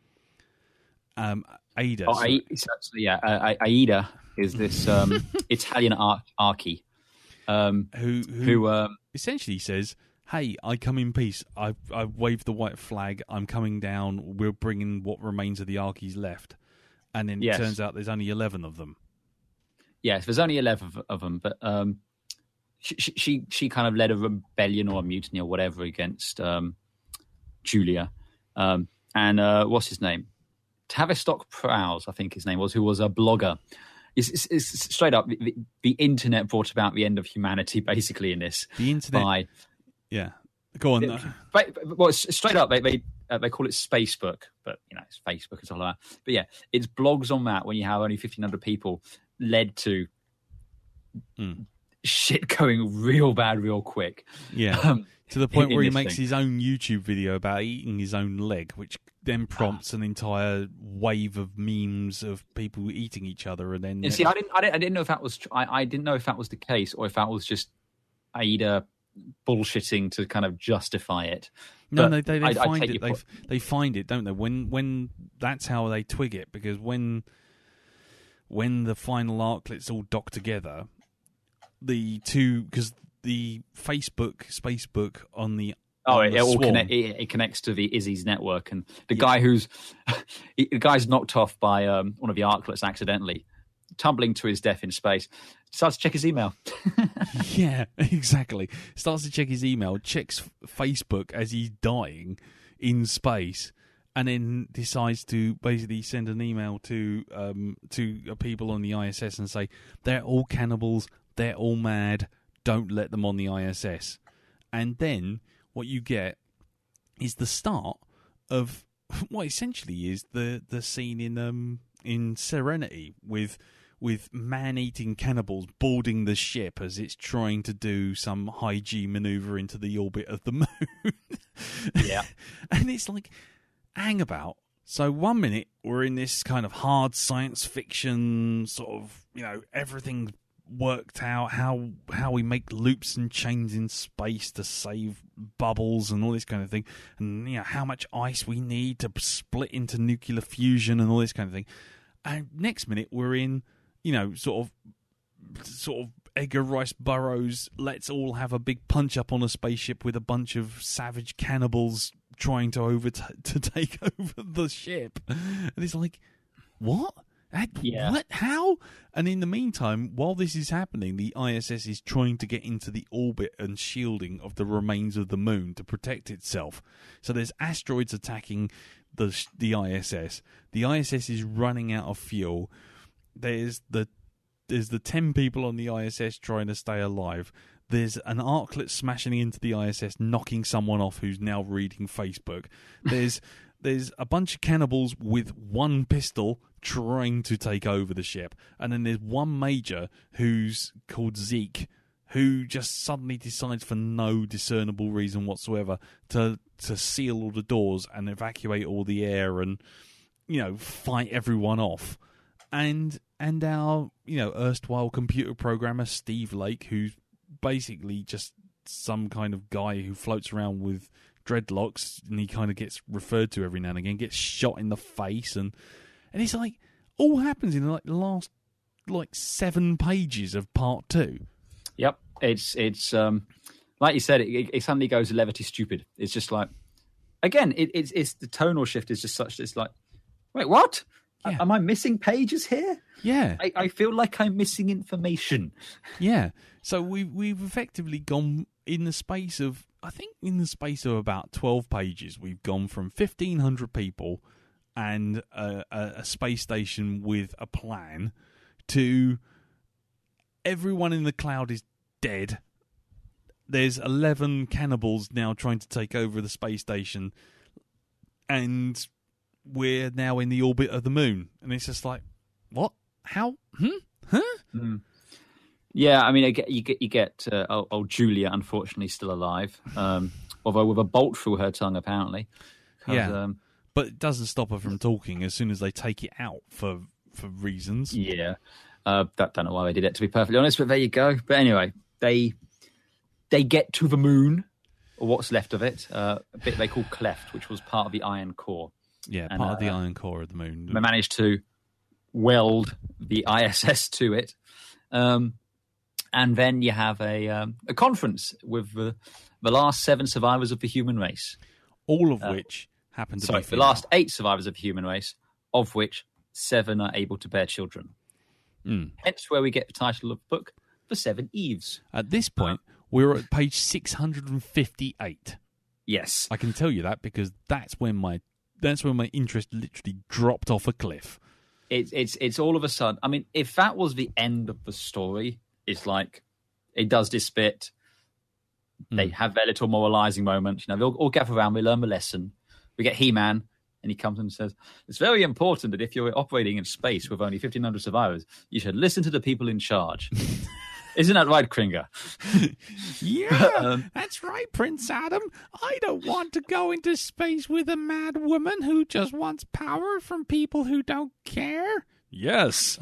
Um, Aida. oh, so- I, so, so, yeah, uh, Aida is this um, Italian ar- archie um, who, who, who... Um, essentially says, hey, I come in peace. I I waved the white flag. I'm coming down. We're bringing what remains of the Archies left. And then Yes. it turns out there's only eleven of them. yes, there's only eleven of, of them, but um, she, she she kind of led a rebellion or a mutiny or whatever against um, Julia. Um, and uh, what's his name? Tavistock Prowse, I think his name was, who was a blogger. It's, it's, it's straight up, the, the internet brought about the end of humanity, basically, in this. The internet... By, Yeah. Go on. but, but, well, s- straight up, they they, uh, they call it Spacebook, but, you know, it's Facebook and stuff like that. But, yeah, it's blogs on that when you have only fifteen hundred people led to Mm. shit going real bad real quick. Yeah. Um, To the point in where he this makes thing. his own YouTube video about eating his own leg, which then prompts an entire wave of memes of people eating each other, and then You see, I didn't, I didn't, I didn't know if that was, tr- I, I didn't know if that was the case, or if that was just Aida bullshitting to kind of justify it. no, But they they, they I- I find take it. your They point. they find it, don't they? When when that's how they twig it, because when when the final arklets all dock together, the two because the Facebook Spacebook on the Oh, on it, the it all Swarm- connect, it, it connects to the Izzy's network, and the guy who's the guy's knocked off by um, one of the arklets accidentally, tumbling to his death in space, starts to check his email. Yeah, exactly. Starts to check his email, checks Facebook as he's dying in space, and then decides to basically send an email to um, to people on the I S S and say they're all cannibals, they're all mad, don't let them on the I S S. And then what you get is the start of what essentially is the, the scene in um in Serenity with with man-eating cannibals boarding the ship as it's trying to do some high G maneuver into the orbit of the moon. Yeah. And it's like, hang about. So one minute we're in this kind of hard science fiction sort of, you know, everything's worked out, how how we make loops and chains in space to save bubbles and all this kind of thing, and you know how much ice we need to split into nuclear fusion and all this kind of thing. And next minute we're in, you know, sort of sort of Edgar Rice Burroughs, let's all have a big punch up on a spaceship with a bunch of savage cannibals trying to over to take over the ship. And it's like, what? Yeah. What? How? And in the meantime, while this is happening, the I S S is trying to get into the orbit and shielding of the remains of the moon to protect itself. So there's asteroids attacking the the I S S. The I S S is running out of fuel. There's the there's the ten people on the I S S trying to stay alive. There's an arclet smashing into the I S S, knocking someone off who's now reading Facebook. There's there's a bunch of cannibals with one pistol trying to take over the ship. And then there's one major who's called Zeke, who just suddenly decides for no discernible reason whatsoever to to seal all the doors and evacuate all the air and, you know, fight everyone off. And and our, you know, erstwhile computer programmer Steve Lake, who's basically just some kind of guy who floats around with dreadlocks, and he kind of gets referred to every now and again, gets shot in the face, and and it's like all happens in like the last like seven pages of part two. Yep, it's it's um like you said, it, it suddenly goes levity stupid. It's just like, again, it, it's it's the tonal shift is just such. It's like, wait, what? Yeah. Am I missing pages here? Yeah, I, I feel like I'm missing information. Yeah, so we we've effectively gone in the space of, I think in the space of about twelve pages, we've gone from fifteen hundred people and a, a, a space station with a plan to everyone in the cloud is dead. There's eleven cannibals now trying to take over the space station, and we're now in the orbit of the moon. And it's just like, what? How? Hmm? Huh? Mm. Yeah, I mean, I get, you get you get uh, old, old Julia, unfortunately, still alive, um, although with a bolt through her tongue, apparently. Yeah, um, but it doesn't stop her from talking as soon as they take it out for for reasons. Yeah, uh, that don't know why they did it, to be perfectly honest. But there you go. But anyway, they they get to the moon, or what's left of it, uh, a bit they call Cleft, which was part of the iron core. Yeah, And, part of the uh, iron core of the moon. They managed to weld the I S S to it. Um, and then you have a um, a conference with the, the last seven survivors of the human race. All of uh, which happen to sorry, be the female. last eight survivors of the human race, of which seven are able to bear children. Mm. Hence where we get the title of the book, The Seven Eves. At this point, we're at page six hundred fifty-eight. Yes. I can tell you that because that's when my that's when my interest literally dropped off a cliff. It's it's it's all of a sudden. I mean, if that was the end of the story, it's like it does this bit. Mm. They have their little moralizing moment. You know, they all, all gather around. We learn the lesson. We get He-Man, and he comes and says, "It's very important that if you're operating in space with only fifteen hundred survivors, you should listen to the people in charge." Isn't that right, Kringer? Yeah, um, that's right, Prince Adam. I don't want to go into space with a mad woman who just wants power from people who don't care. Yes.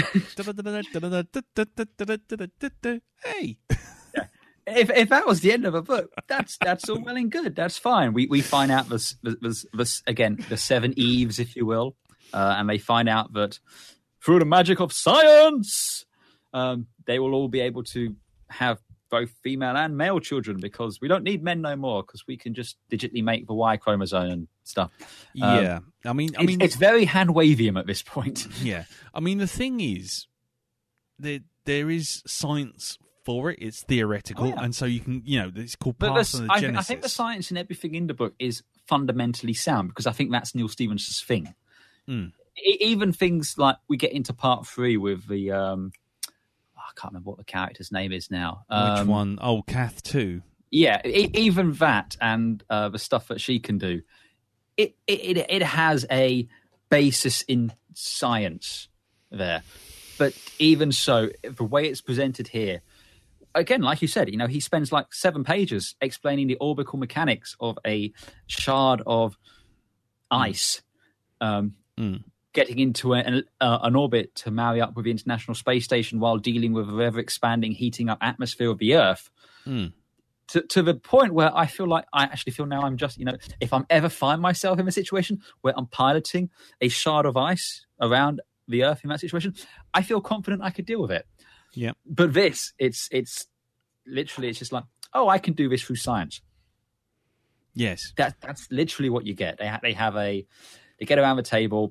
Hey. Yeah. If if that was the end of a book, that's that's all well and good. That's fine. We we find out this this, this again the seven Eves, if you will, uh, and they find out that through the magic of science, um, they will all be able to have both female and male children because we don't need men no more because we can just digitally make the Y chromosome and stuff. Yeah, um, I mean, I it's, mean, it's very hand wavium at this point. Yeah, I mean, the thing is, there there is science for it. It's theoretical, Oh, yeah. and so you can, you know, it's called But the, I, think, I parthenogenesis. think the science in everything in the book is fundamentally sound because I think that's Neil Stephenson's thing. Mm. E- even things like we get into part three with the um, I can't remember what the character's name is now. Um, Which one? Oh, Kath too. Yeah, e- even that and uh, the stuff that she can do, it, it it it has a basis in science there. But even so, the way it's presented here, again, like you said, you know, he spends like seven pages explaining the orbital mechanics of a shard of ice. Um, Mm. getting into an, uh, an orbit to marry up with the International Space Station while dealing with the ever-expanding, heating up atmosphere of the Earth. Mm. To, to the point where I feel like I actually feel now I'm just, you know, if I'm ever find myself in a situation where I'm piloting a shard of ice around the Earth in that situation, I feel confident I could deal with it. Yeah. But this, it's it's literally, it's just like, oh, I can do this through science. Yes. That that's literally what you get. They ha- they have a they get around the table.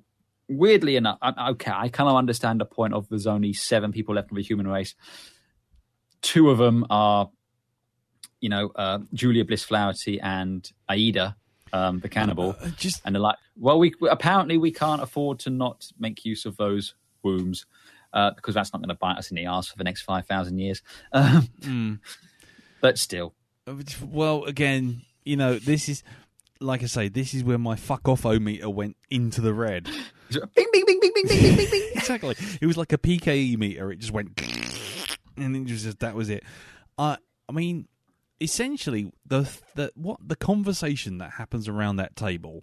weirdly enough, I, okay, I kind of understand the point of there's only seven people left of the human race. Two of them are, you know, uh, Julia Bliss-Flaherty and Aida, um, the cannibal. Uh, just and they're like, well, we apparently we can't afford to not make use of those wombs uh, because that's not going to bite us in the arse for the next five thousand years. Um, mm. But still. Well, again, you know, this is, like I say, this is where my fuck off-o meter went into the red. Bing, bing, bing, bing, bing, bing, bing, bing, bing. Exactly. It was like a P K E meter. It just went, and it was just, that was it. Uh, I mean, essentially, the the what the conversation that happens around that table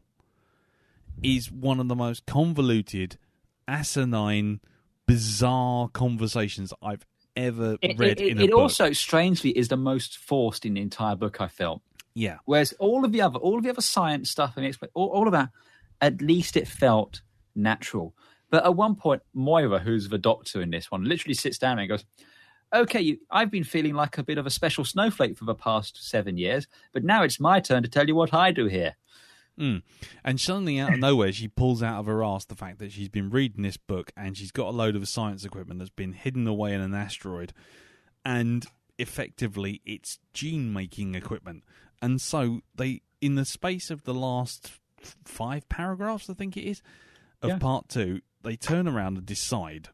is one of the most convoluted, asinine, bizarre conversations I've ever it, read it, in a it book. also, strangely, is the most forced in the entire book, I felt. Yeah. Whereas all of the other, all of the other science stuff and all, all of that, at least it felt natural. But at one point, Moira, who's the doctor in this one, literally sits down and goes, "Okay, you, I've been feeling like a bit of a special snowflake for the past seven years, but now it's my turn to tell you what I do here." Mm. And suddenly, out of nowhere, she pulls out of her ass the fact that she's been reading this book and she's got a load of science equipment that's been hidden away in an asteroid, and effectively, it's gene-making equipment. And so they, in the space of the last five paragraphs, I think it is, of yeah. part two, they turn around and decide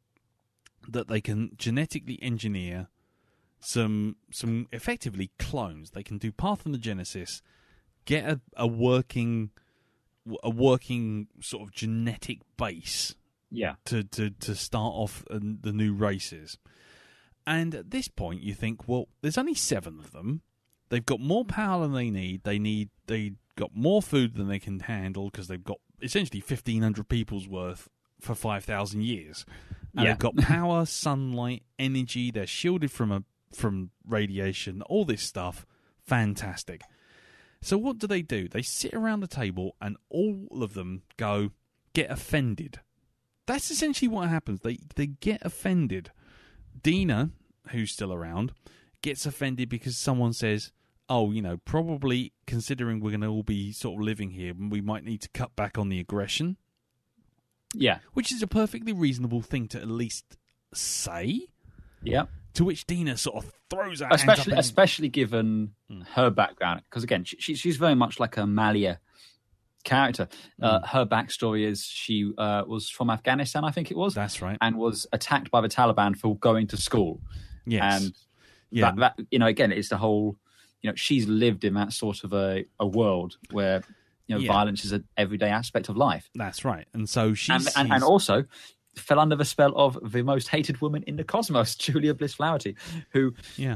that they can genetically engineer some some effectively clones. They can do parthenogenesis, get a, a working a working sort of genetic base, yeah, to to to start off uh, the new races. And at this point, you think, well, there's only seven of them. They've got more power than they need. They need they got more food than they can handle because they've got essentially fifteen hundred people's worth for five thousand years. And yeah. they've got power, sunlight, energy. They're shielded from a from radiation. All this stuff, fantastic. So what do they do? They sit around the table and all of them go get offended. That's essentially what happens. They they get offended. Dina, who's still around, gets offended because someone says, "Oh, you know, probably considering we're going to all be sort of living here, we might need to cut back on the aggression." Yeah. Which is a perfectly reasonable thing to at least say. Yeah. To which Dina sort of throws her especially, hands up. And... Especially given mm. her background. Because, again, she, she's very much like a Malia character. Mm. Uh, her backstory is she uh, was from Afghanistan, I think it was. That's right. And was attacked by the Taliban for going to school. Yes. And yeah. that, that, you know, again, it's the whole, you know, she's lived in that sort of a, a world where, you know, yeah. violence is an everyday aspect of life. That's right. And so she's... And, and, and also fell under the spell of the most hated woman in the cosmos, Julia Bliss-Flaherty, who yeah.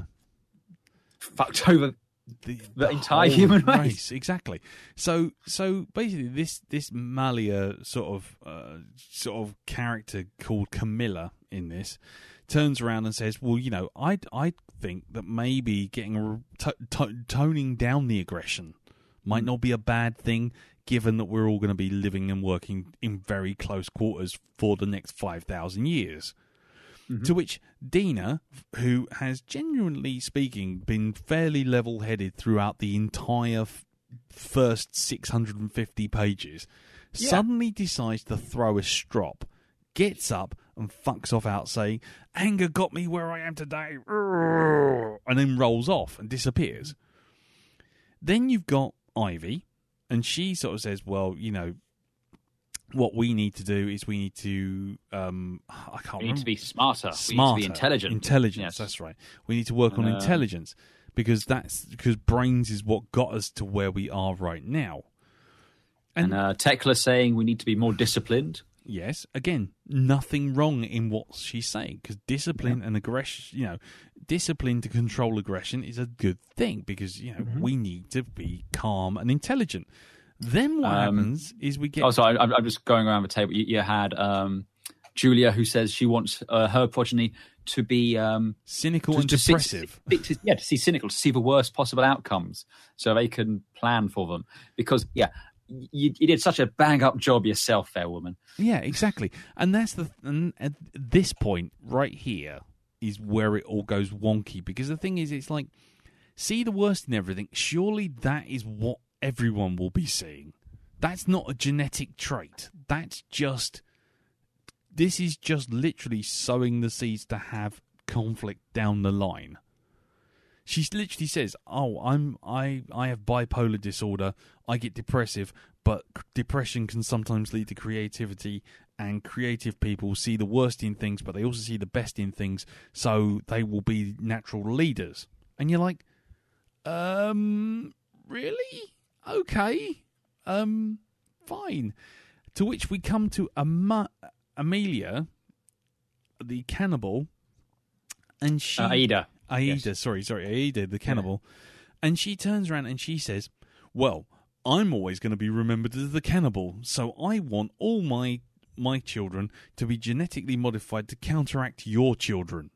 fucked over the, the, the entire whole human race. race. Exactly. So so basically this, this Malia sort of uh, sort of character called Camilla in this turns around and says, well, you know, I I think that maybe getting t- t- toning down the aggression might not be a bad thing, given that we're all going to be living and working in very close quarters for the next five thousand years. Mm-hmm. To which Dina, who has genuinely speaking been fairly level-headed throughout the entire f- first six hundred fifty pages, yeah. suddenly decides to throw a strop, gets up and fucks off out saying, "Anger got me where I am today," and then rolls off and disappears. Then you've got Ivy, and she sort of says, well, you know, what we need to do is we need to, um, I can't we remember. need to be smarter. Smarter. We need to be intelligent. Intelligence, yes. That's right. We need to work on uh, intelligence because that's because brains is what got us to where we are right now. And, and uh, Tekla saying we need to be more disciplined. Yes, again, nothing wrong in what she's saying because discipline yeah. and aggression, you know, discipline to control aggression is a good thing because, you know, mm-hmm. we need to be calm and intelligent. Then what um, happens is we get... Oh, sorry, I'm, I'm just going around the table. You, you had um, Julia who says she wants uh, her progeny to be... Um, cynical to, and to depressive. See, to, yeah, to see cynical, to see the worst possible outcomes so they can plan for them. Because, yeah... You, you did such a bang-up job yourself there, woman. Yeah, exactly. And that's the and at this point right here is where it all goes wonky because the thing is, it's like, see the worst in everything. Surely that is what everyone will be seeing. That's not a genetic trait. that's just... This is just literally sowing the seeds to have conflict down the line. She literally says, "Oh, I'm I I have bipolar disorder. I get depressive, but depression can sometimes lead to creativity, and creative people see the worst in things, but they also see the best in things, so they will be natural leaders." And you're like, um, really? Okay, um, fine. To which we come to Ama- Amelia, the cannibal, and she... Uh, Aida. Aida, yes. sorry, sorry, Aida, the cannibal. Yeah. And she turns around and she says, "Well, I'm always going to be remembered as the cannibal, so I want all my my children to be genetically modified to counteract your children."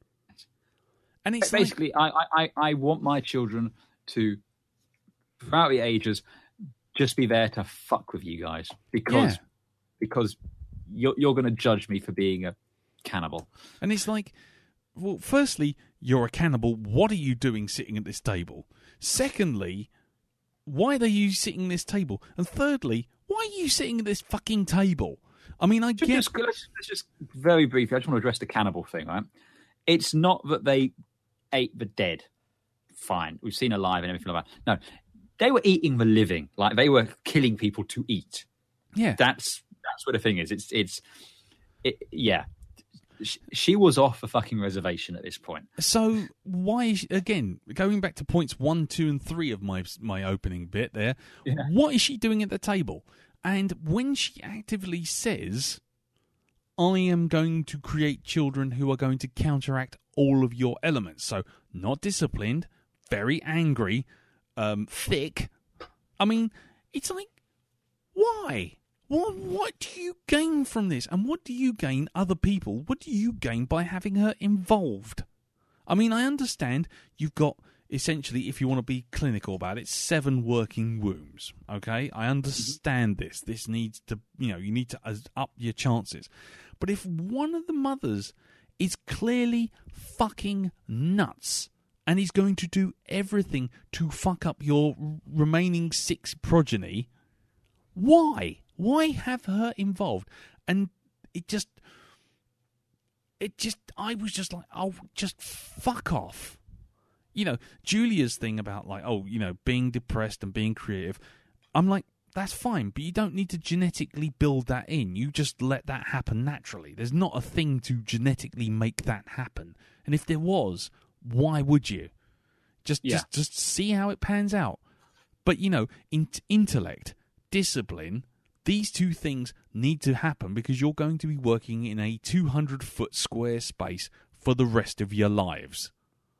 And it's basically, like, I, I, I want my children to, throughout the ages, just be there to fuck with you guys because yeah. because you're you're going to judge me for being a cannibal. And it's like, well, firstly, you're a cannibal. What are you doing sitting at this table? Secondly, why are you sitting at this table? And thirdly, why are you sitting at this fucking table? I mean, I just, get... Just, let's, let's just very briefly, I just want to address the cannibal thing, right? It's not that they ate the dead. Fine. We've seen alive and everything like that. No, they were eating the living. Like, they were killing people to eat. Yeah. That's that's what the thing is. It's, it's it, yeah. She was off the fucking reservation at this point. So why, is she, again, going back to points one, two, and three of my my opening bit there, yeah. What is she doing at the table? And when she actively says, "I am going to create children who are going to counteract all of your elements," so not disciplined, very angry, um, thick. I mean, it's like, why? What, what do you gain from this? And what do you gain, other people? What do you gain by having her involved? I mean, I understand you've got, essentially, if you want to be clinical about it, seven working wombs, okay? I understand this. This needs to, you know, you need to up your chances. But if one of the mothers is clearly fucking nuts and is going to do everything to fuck up your remaining six progeny, why? Why have her involved? And it just, it just, I was just like, oh, just fuck off. You know, Julia's thing about like, oh, you know, being depressed and being creative. I'm like, that's fine, but you don't need to genetically build that in. You just let that happen naturally. There's not a thing to genetically make that happen. And if there was, why would you? Just, yeah. just, just see how it pans out. But, you know, in- intellect, discipline, these two things need to happen because you're going to be working in a two hundred foot square space for the rest of your lives.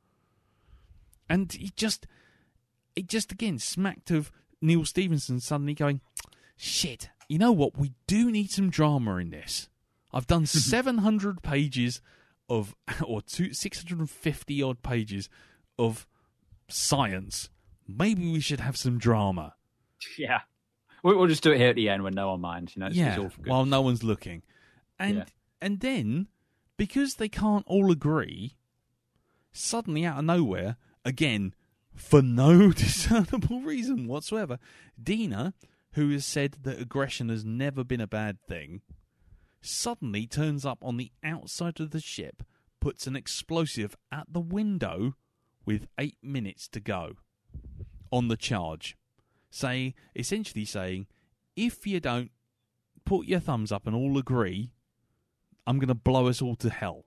And it just, it just again smacked of Neil Stephenson suddenly going, shit, you know what? We do need some drama in this. I've done seven hundred pages of, or two, six hundred fifty odd pages of science. Maybe we should have some drama. Yeah. We'll just do it here at the end when no one minds. You know, it's, yeah, it's all good. While no one's looking. And yeah. and then, because they can't all agree, suddenly out of nowhere, again, for no discernible reason whatsoever, Dina, who has said that aggression has never been a bad thing, suddenly turns up on the outside of the ship, puts an explosive at the window with eight minutes to go on the charge. Say, essentially saying, if you don't put your thumbs up and all agree, I'm going to blow us all to hell.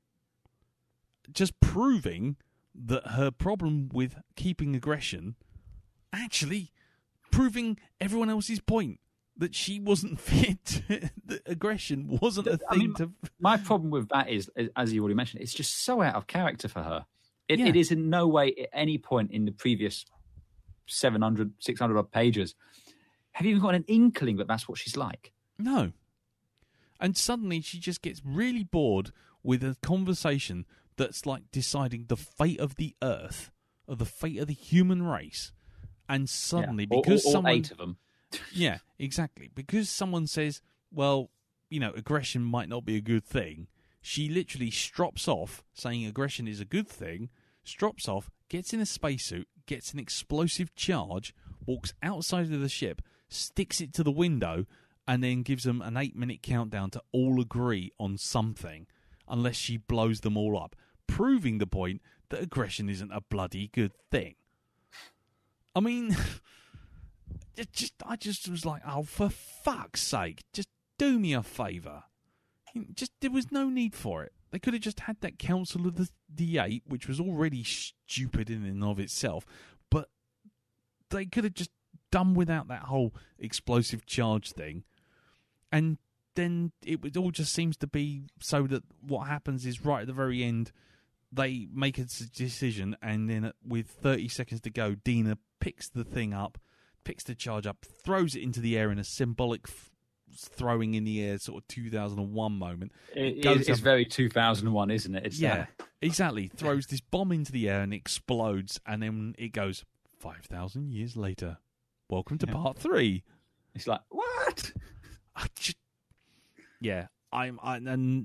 Just proving that her problem with keeping aggression, actually proving everyone else's point, that she wasn't fit, that aggression wasn't a I thing mean, to... My problem with that is, as you already mentioned, it's just so out of character for her. It, yeah. it is in no way at any point in the previous seven hundred, six hundred odd pages have you even got an inkling that that's what she's like. No. And suddenly she just gets really bored with a conversation that's like deciding the fate of the earth, or the fate of the human race. And suddenly, yeah. because all, all, all someone... eight of them. Yeah, exactly. Because someone says, well, you know, aggression might not be a good thing, she literally strops off, saying aggression is a good thing, strops off, gets in a spacesuit, gets an explosive charge, walks outside of the ship, sticks it to the window, and then gives them an eight-minute countdown to all agree on something, unless she blows them all up, proving the point that aggression isn't a bloody good thing. I mean, it just I just was like, oh, for fuck's sake, just do me a favour. Just there was no need for it. They could have just had that Council of the, the Eight, which was already stupid in and of itself, but they could have just done without that whole explosive charge thing. And then it, it all just seems to be so that what happens is right at the very end, they make a decision, and then with thirty seconds to go, Dina picks the thing up, picks the charge up, throws it into the air in a symbolic f- throwing in the air sort of two thousand one moment. It, it goes it's up, very two thousand one, isn't it? It's yeah, that. Exactly. Throws this bomb into the air and explodes, and then it goes five thousand years later. Welcome to yeah. part three. It's like, what? I just, yeah, I'm, I, and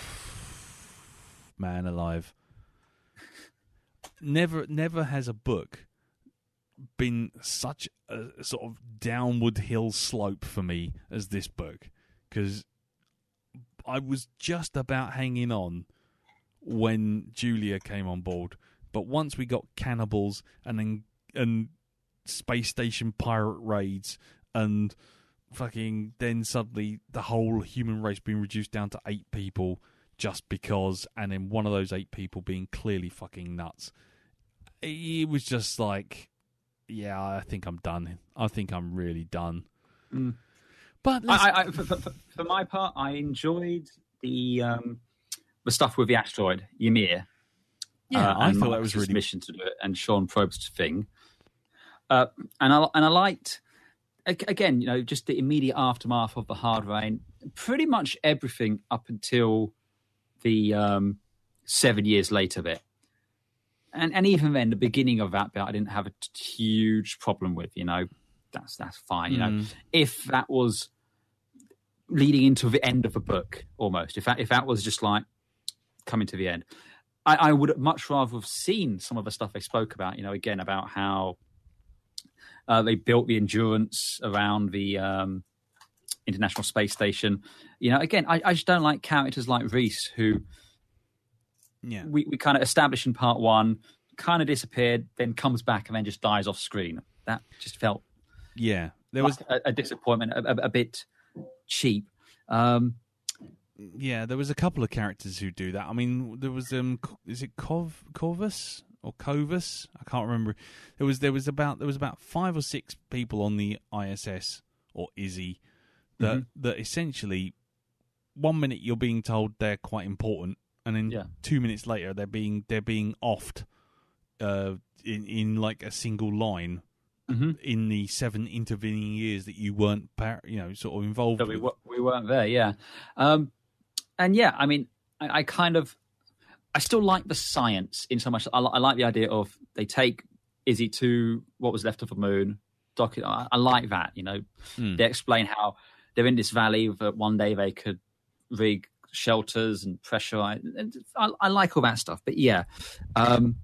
man alive. Never, never has a book been such a sort of downward hill slope for me as this book, because I was just about hanging on when Julia came on board, but once we got cannibals and then and space station pirate raids and fucking then suddenly the whole human race being reduced down to eight people just because, and then one of those eight people being clearly fucking nuts, it was just like, yeah, I think I'm done. I think I'm really done. Mm. But I, I, for, for, for my part, I enjoyed the um, the stuff with the asteroid Ymir. Yeah, uh, I and thought that Marcus's was really mission to do it, and Sean Probst's thing. Uh, and I and I liked, again, you know, just the immediate aftermath of the hard rain. Pretty much everything up until the um, seven years later bit. And and even then, the beginning of that bit, I didn't have a t- huge problem with. You know, that's that's fine. You Mm. know, if that was leading into the end of the book, almost, if that if that was just like coming to the end, I, I would much rather have seen some of the stuff they spoke about. You know, again about how uh, they built the Endurance around the um, International Space Station. You know, again, I, I just don't like characters like Reese who. Yeah, We we kind of established in part one, kind of disappeared, then comes back and then just dies off screen. That just felt yeah. There like was a, a disappointment, a, a, a bit cheap. Um, yeah, there was a couple of characters who do that. I mean, there was um, is it Cov Corvus or Covus? I can't remember. There was there was about there was about five or six people on the I S S or Izzy that Mhm. that essentially one minute you're being told they're quite important. And then Yeah. two minutes later, they're being they're being offed uh, in in like a single line mm-hmm. in the seven intervening years that you weren't par- you know sort of involved So we with. wa- we weren't there, yeah. Um, and yeah, I mean, I, I kind of, I still like the science in so much. I, li- I like the idea of they take Izzy to what was left of the moon. Doc, I, I like that. You know, Mm. they explain how they're in this valley that one day they could rig shelters and pressurize. And I, I like all that stuff, but yeah, um,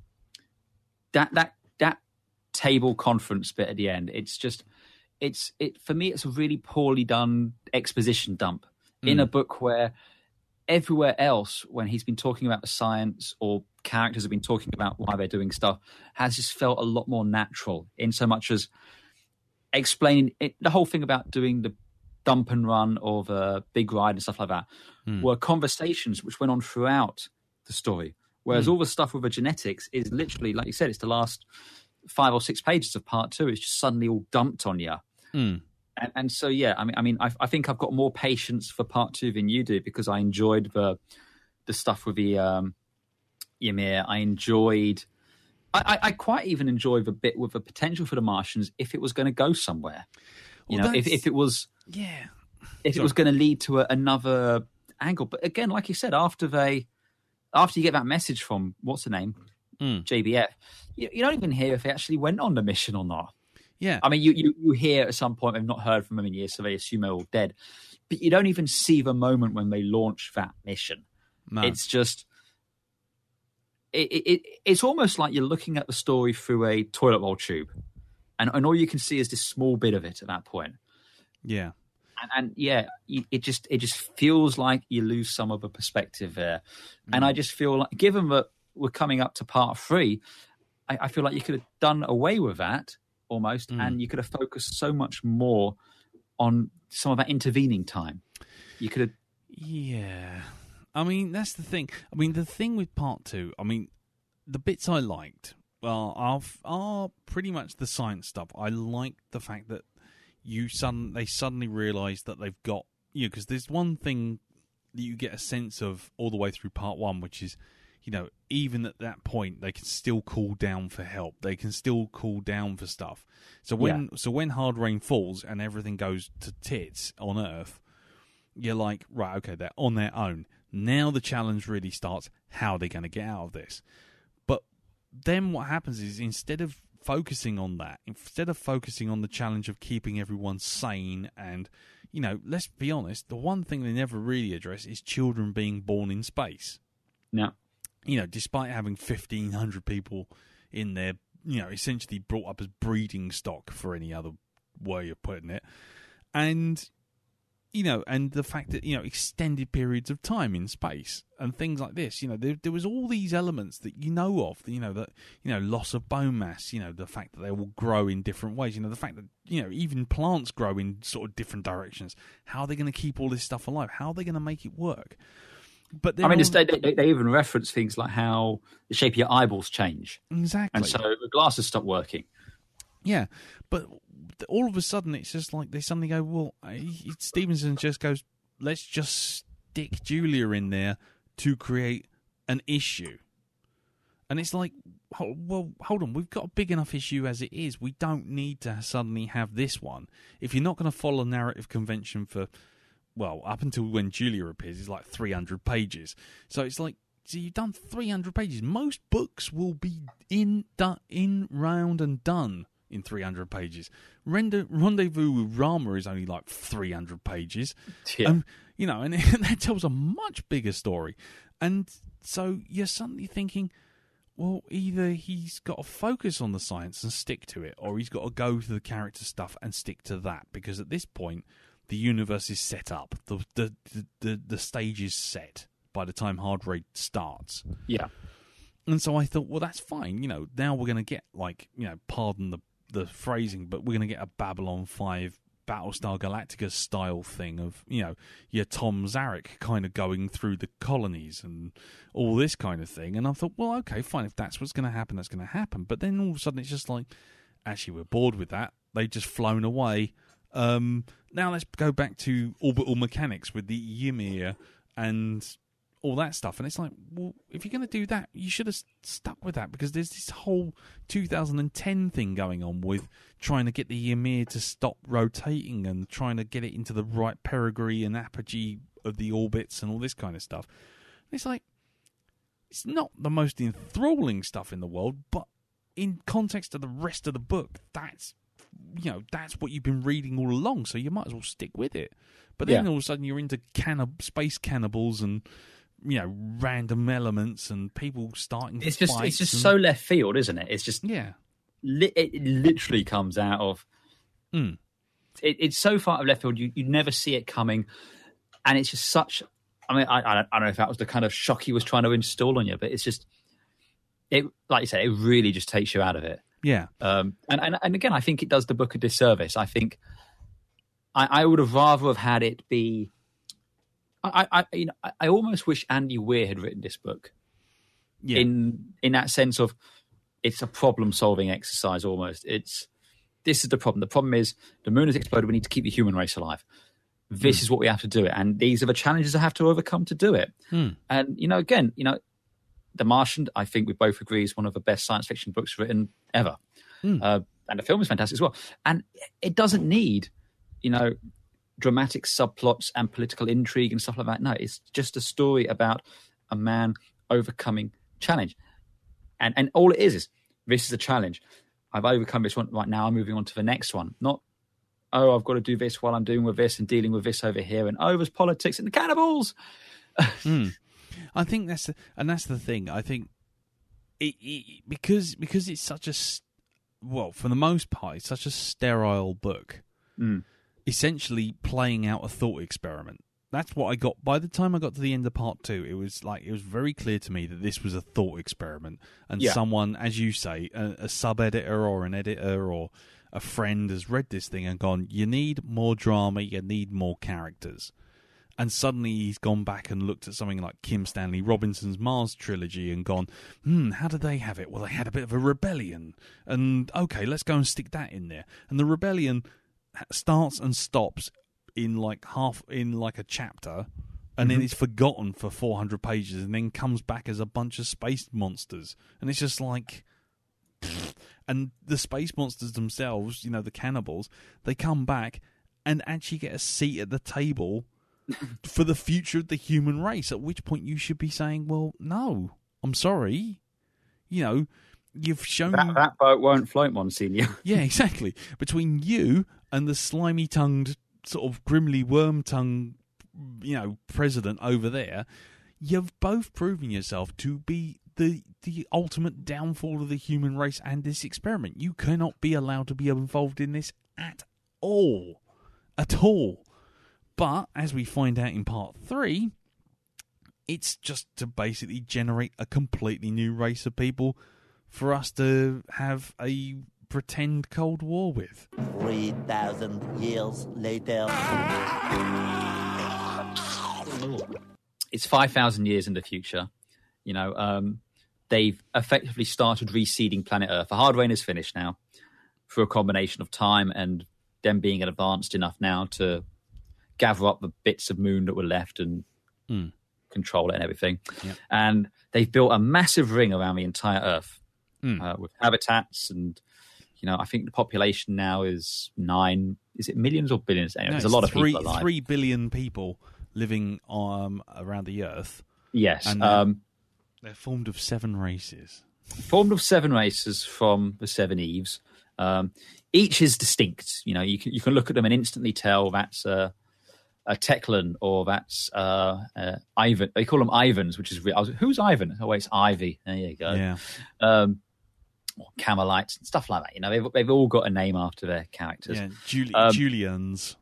that that that table conference bit at the end, it's just it's it for me. It's a really poorly done exposition dump mm. in a book where everywhere else, when he's been talking about the science or characters have been talking about why they're doing stuff, has just felt a lot more natural. In so much as explaining it, the whole thing about doing the dump and run or the big ride and stuff like that mm. were conversations which went on throughout the story. Whereas mm. all the stuff with the genetics is literally, like you said, it's the last five or six pages of part two. It's just suddenly all dumped on you. Mm. And, and so, yeah, I mean, I mean, I, I think I've got more patience for part two than you do because I enjoyed the the stuff with the um, Ymir. I enjoyed, I, I, I quite even enjoyed the bit with the potential for the Martians if it was going to go somewhere. You well, know, if, if it was, yeah, if Sorry. it was going to lead to a, another angle. But again, like you said, after they, after you get that message from what's the name, mm. J B F, you, you don't even hear if they actually went on the mission or not. Yeah, I mean, you, you, you hear at some point they've not heard from them in years, so they assume they're all dead. But you don't even see the moment when they launch that mission. No. It's just, it, it it's almost like you're looking at the story through a toilet roll tube, and, and all you can see is this small bit of it at that point. Yeah, and, and yeah, it just it just feels like you lose some of a perspective there. Mm. And I just feel like, given that we're coming up to part three, I, I feel like you could have done away with that almost, mm. and you could have focused so much more on some of that intervening time. You could have, yeah. I mean, that's the thing. I mean, the thing with part two. I mean, the bits I liked. Well, are, are pretty much the science stuff. I like the fact that you sudden they suddenly realise that they've got you know, because there's one thing that you get a sense of all the way through part one, which is, you know, even at that point they can still call down for help. They can still call down for stuff. So when yeah. so when hard rain falls and everything goes to tits on Earth, you're like, right, okay, they're on their own. Now the challenge really starts. How are they going to get out of this? Then what happens is, instead of focusing on that, instead of focusing on the challenge of keeping everyone sane and, you know, let's be honest, the one thing they never really address is children being born in space. No. You know, despite having fifteen hundred people in there, you know, essentially brought up as breeding stock, for any other way of putting it. And, you know, and the fact that, you know, extended periods of time in space and things like this, you know, there, there was all these elements that you know of, you know, that, you know, loss of bone mass, you know, the fact that they will grow in different ways, you know, the fact that, you know, even plants grow in sort of different directions. How are they going to keep all this stuff alive? How are they going to make it work? But I mean, all... they, they, they even reference things like how the shape of your eyeballs change. Exactly. And so the glasses stop working. Yeah, but all of a sudden it's just like they suddenly go, well, Stephenson just goes, let's just stick Julia in there to create an issue. And it's like, well, hold on, we've got a big enough issue as it is. We don't need to suddenly have this one. If you're not going to follow narrative convention for, well, up until when Julia appears, it's like three hundred pages. So it's like, so you've done three hundred pages. Most books will be in, done, in, round and done in three hundred pages. Rende- Rendezvous with Rama is only like three hundred pages. Yeah. Um, you know, and that tells a much bigger story. And so you're suddenly thinking, well, either he's got to focus on the science and stick to it, or he's got to go to the character stuff and stick to that. Because at this point, the universe is set up. The the the, the, the stage is set by the time Hard Raid starts. Yeah. And so I thought, well, that's fine. You know, now we're going to get, like, you know, pardon the the phrasing, but we're going to get a Babylon five Battlestar Galactica style thing of, you know, your Tom Zarek kind of going through the colonies and all this kind of thing. And I thought, well, okay, fine. If that's what's going to happen, that's going to happen. But then all of a sudden it's just like, actually, we're bored with that. They've just flown away. Um, now let's go back to orbital mechanics with the Ymir and all that stuff. And it's like, well, if you're going to do that, you should have stuck with that, because there's this whole two thousand ten thing going on with trying to get the Ymir to stop rotating and trying to get it into the right perigee and apogee of the orbits and all this kind of stuff. And it's like, it's not the most enthralling stuff in the world, but in context of the rest of the book, that's, you know, that's what you've been reading all along, so you might as well stick with it. But then yeah. all of a sudden you're into cannib- space cannibals and, you know, random elements and people starting it's just fights it's just and... so left field, isn't it? It's just yeah li- it literally comes out of mm. it, it's so far out of left field, you you never see it coming, and it's just such, I mean, I, I don't I don't know if that was the kind of shock he was trying to install on you, but it's just, it, like you say, it really just takes you out of it. Yeah. Um and, and, and again, I think it does the book a disservice. I think I, I would have rather have had it be I, I, you know, I almost wish Andy Weir had written this book. Yeah. In in that sense of, it's a problem-solving exercise almost. It's this is the problem. The problem is the moon has exploded. We need to keep the human race alive. This mm. is what we have to do it, and these are the challenges I have to overcome to do it. Mm. And you know, again, you know, The Martian, I think we both agree, is one of the best science fiction books written ever. Mm. Uh, and the film is fantastic as well. And it doesn't need, you know, dramatic subplots and political intrigue and stuff like that. No, it's just a story about a man overcoming challenge. And and all it is is, this is a challenge. I've overcome this one. Right now I'm moving on to the next one. Not, oh, I've got to do this while I'm doing with this and dealing with this over here. And oh, there's politics and the cannibals. mm. I think that's the, and that's the thing. I think it, it because because it's such a, well, for the most part, it's such a sterile book. Mm. essentially playing out a thought experiment. That's what I got. By the time I got to the end of part two, it was like it was very clear to me that this was a thought experiment, and Yeah. someone, as you say, a, a sub editor or an editor or a friend has read this thing and gone, "You need more drama. You need more characters." And suddenly he's gone back and looked at something like Kim Stanley Robinson's Mars trilogy and gone, "Hmm, how did they have it? Well, they had a bit of a rebellion, and okay, let's go and stick that in there." And the rebellion starts and stops in like half in like a chapter, and mm-hmm. then it's forgotten for four hundred pages, and then comes back as a bunch of space monsters, and it's just like, and the space monsters themselves, you know, the cannibals, they come back and actually get a seat at the table for the future of the human race. At which point you should be saying, "Well, no, I'm sorry, you know, you've shown that, that boat won't float, Monsignor." Yeah, exactly. Between you and the slimy-tongued, sort of grimly worm-tongued, you know, president over there, you've both proven yourself to be the the ultimate downfall of the human race and this experiment. You cannot be allowed to be involved in this at all. At all. But, as we find out in part three, it's just to basically generate a completely new race of people for us to have a pretend Cold War with. Three thousand years later. It's five thousand years in the future. You know, um, they've effectively started reseeding planet Earth. The hard rain is finished now through a combination of time and them being advanced enough now to gather up the bits of moon that were left and mm. control it and everything. Yep. And they've built a massive ring around the entire Earth mm. uh, with habitats and, you know, I think the population now is nine. Is it millions or billions? Anyway, no, there's a lot three, of people alive. Three billion people living um, around the Earth. Yes. And they're, um, they're formed of seven races. Formed of seven races from the Seveneves. Um, each is distinct. You know, you can, you can look at them and instantly tell that's a, a Teclan or that's uh, uh, Ivan. They call them Ivans, which is... Re- I was, who's Ivan? Oh, it's Ivy. There you go. Yeah. Um, or Camelites and stuff like that. You know, they've, they've all got a name after their characters. Yeah, Juli- um, Julians.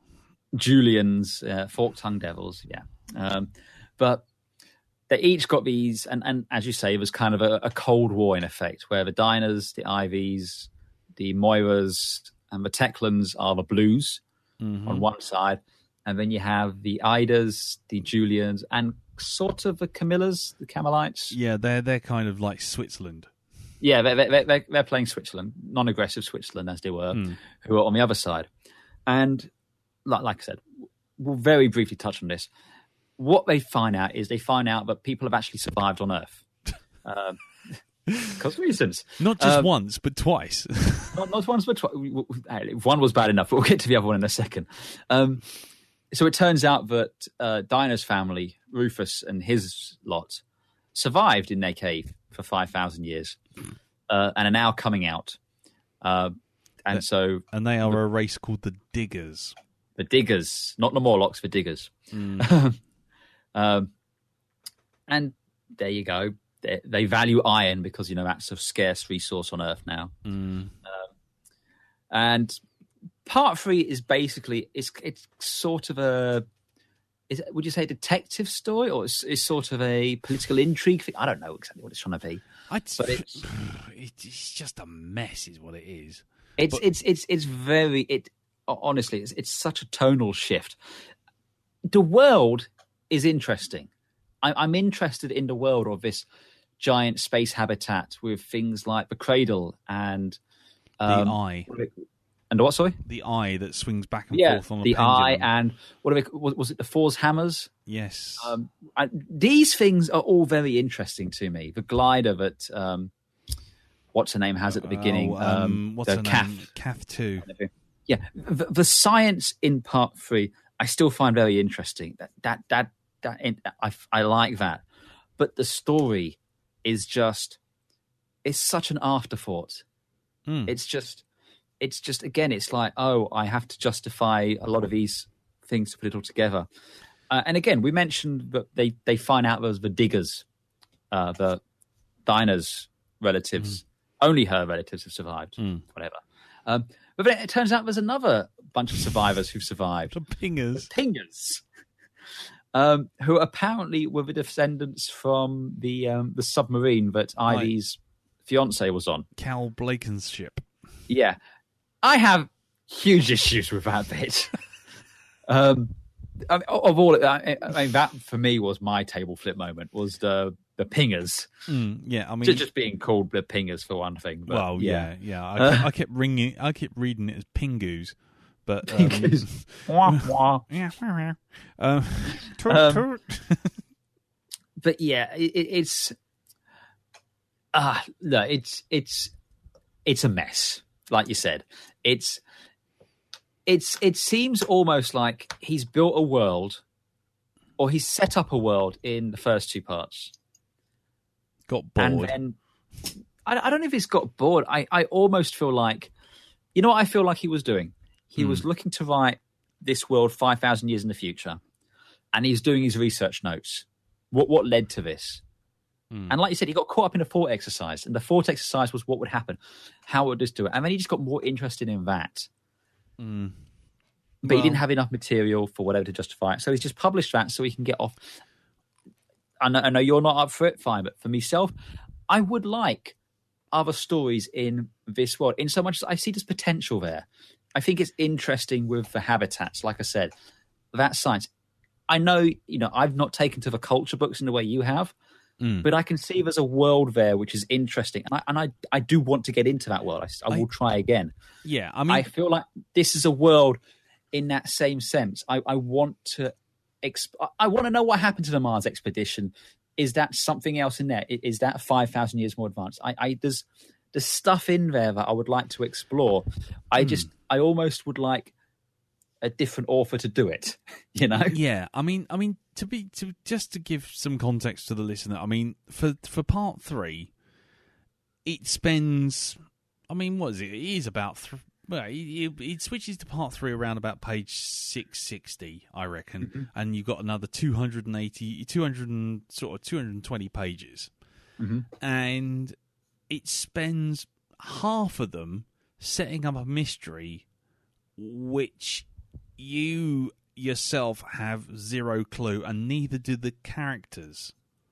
Julians, uh, fork-tongued devils, yeah. Um, but they each got these, and, and as you say, it was kind of a, a Cold War in effect, where the Diners, the Ivies, the Moiras, and the Teclans are the Blues mm-hmm. on one side, and then you have the Idas, the Julians, and sort of the Camillas, the Camelites. Yeah, they're they're kind of like Switzerland. Yeah, they're, they're, they're playing Switzerland, non-aggressive Switzerland as they were, mm. who are on the other side. And like, like I said, we'll very briefly touch on this. What they find out is they find out that people have actually survived on Earth. Um, because reasons. Not just um, once, but twice. not, not once, but twice. One was bad enough, but we'll get to the other one in a second. Um, so it turns out that uh, Dinah's family, Rufus and his lot, survived in their cave for five thousand years uh, and are now coming out. Uh, and so... And they are the, a race called the Diggers. The Diggers. Not the Morlocks, the Diggers. Mm. um, and there you go. They, they value iron because, you know, that's a scarce resource on Earth now. Mm. Um, and part three is basically, it's it's sort of a... Is it, would you say a detective story, or is it's sort of a political intrigue thing? I don't know exactly what it's trying to be. I'd, but it's, it's just a mess, is what it is. It's but, it's it's it's very it. Honestly, it's it's such a tonal shift. The world is interesting. I, I'm interested in the world of this giant space habitat with things like the cradle and um, the eye. And what, sorry? The eye that swings back and yeah, forth on a the pendulum. eye and what are they, was, was it the Thor's hammers? Yes. Um, and these things are all very interesting to me. The glider that um, what's her name has at the beginning. Oh, um, um, what's the her Cath. name? Cath two. Yeah, the, the science in part three I still find very interesting. That that that that I I like that, but the story is just it's such an afterthought. Mm. It's just. It's just, again, it's like, oh, I have to justify a lot of these things to put it all together. Uh, and again, we mentioned that they, they find out those the Diggers, uh, the Dinah's relatives, mm. only her relatives have survived, mm. whatever. Um, But then it turns out there's another bunch of survivors who've survived. The pingers. The pingers. Um, who apparently were the descendants from the um, the submarine that Ivy's right. fiance was on. Cal Blaken's ship. Yeah. I have huge issues with that bit. um, I mean, of all, I mean, that for me was my table flip moment, was the the pingers. Mm, yeah, I mean, just being called the pingers for one thing. But, well, yeah, yeah, yeah. I, uh, I kept ringing, I kept reading it as pingoos, but um, pingoos. wah, wah. Yeah, uh, toot, um, toot. But yeah, it, it's ah uh, no, it's it's it's a mess. Like you said, it's it's it seems almost like he's built a world, or he's set up a world in the first two parts. Got bored. And then, I, I don't know if he's got bored. I, I almost feel like, you know what I feel like he was doing? He hmm. was looking to write this world five thousand years in the future, and he's doing his research notes. What what led to this? Hmm. And like you said, he got caught up in a thought exercise, and the thought exercise was what would happen, how would this do it? And then he just got more interested in that. Hmm. But well, he didn't have enough material for whatever to justify it. So he's just published that so he can get off. I know, I know you're not up for it, fine, but for myself, I would like other stories in this world, in so much as I see there's potential there. I think it's interesting with the habitats, like I said, that science. I know, you know, I've not taken to the culture books in the way you have, mm. but I can see there's a world there which is interesting, and I and I, I do want to get into that world. I, I will I, try again. Yeah, I mean, I feel like this is a world in that same sense. I, I want to. Exp- I want to know what happened to the Mars expedition. Is that something else in there? Is that five thousand years more advanced? I, I there's there's stuff in there that I would like to explore. I mm. just I almost would like a different author to do it. You know? Yeah. I mean, I mean to be to just to give some context to the listener. I mean, for for part three, it spends. I mean, what is it? It is about. Th- Well, it, it switches to part three around about page six sixty, I reckon, mm-hmm. and you've got another two hundred eighty, two hundred and sort of two hundred twenty pages, mm-hmm. and it spends half of them setting up a mystery, which you yourself have zero clue, and neither do the characters.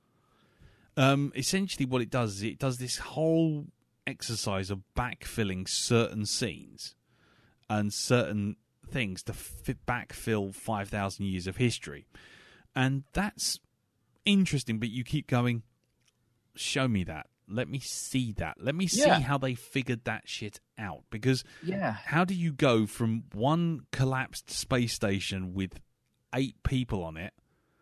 Um, essentially, what it does is it does this whole exercise of backfilling certain scenes and certain things to fit backfill five thousand years of history, and that's interesting. But you keep going, show me that, let me see that, let me see yeah. how they figured that shit out, because yeah how do you go from one collapsed space station with eight people on it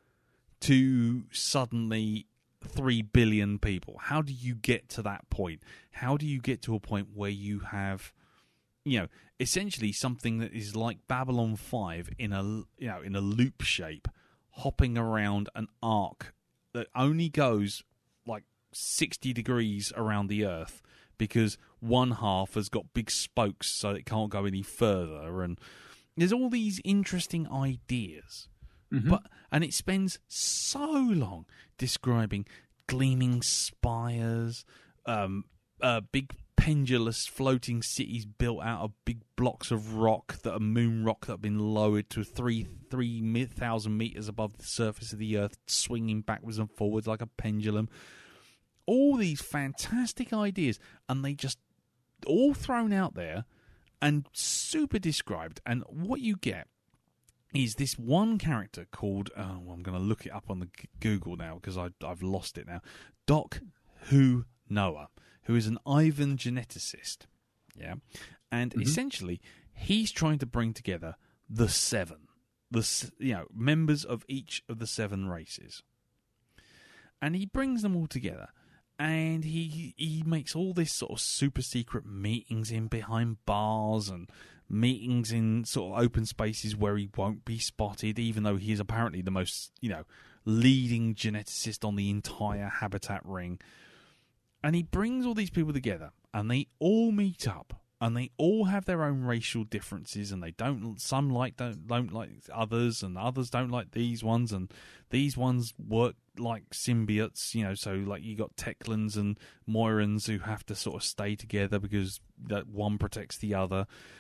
to suddenly three billion people? How do you get to that point? How do you get to a point where you have, you know, essentially something that is like Babylon five in a, you know, in a loop shape, hopping around an arc that only goes like sixty degrees around the Earth because one half has got big spokes so it can't go any further, and there's all these interesting ideas. Mm-hmm. But and it spends so long describing gleaming spires, um, uh, big pendulous floating cities built out of big blocks of rock that are moon rock that have been lowered to three three thousand meters above the surface of the Earth, swinging backwards and forwards like a pendulum. All these fantastic ideas, and they just all thrown out there and super described. And what you get is this one character called, oh, well, I'm going to look it up on the Google now because I've lost it now, Doc Who Noah, who is an Ivan geneticist. Yeah. And mm-hmm. essentially, he's trying to bring together the seven, the you know, members of each of the seven races. And he brings them all together. And he he makes all this sort of super secret meetings in behind bars and meetings in sort of open spaces where he won't be spotted, even though he is apparently the most, you know, leading geneticist on the entire habitat ring. And he brings all these people together, and they all meet up, and they all have their own racial differences, and they don't. Some like don't don't like others, and others don't like these ones, and these ones work like symbiotes, you know. So like you got Teclans and Moirans who have to sort of stay together because that one protects the other.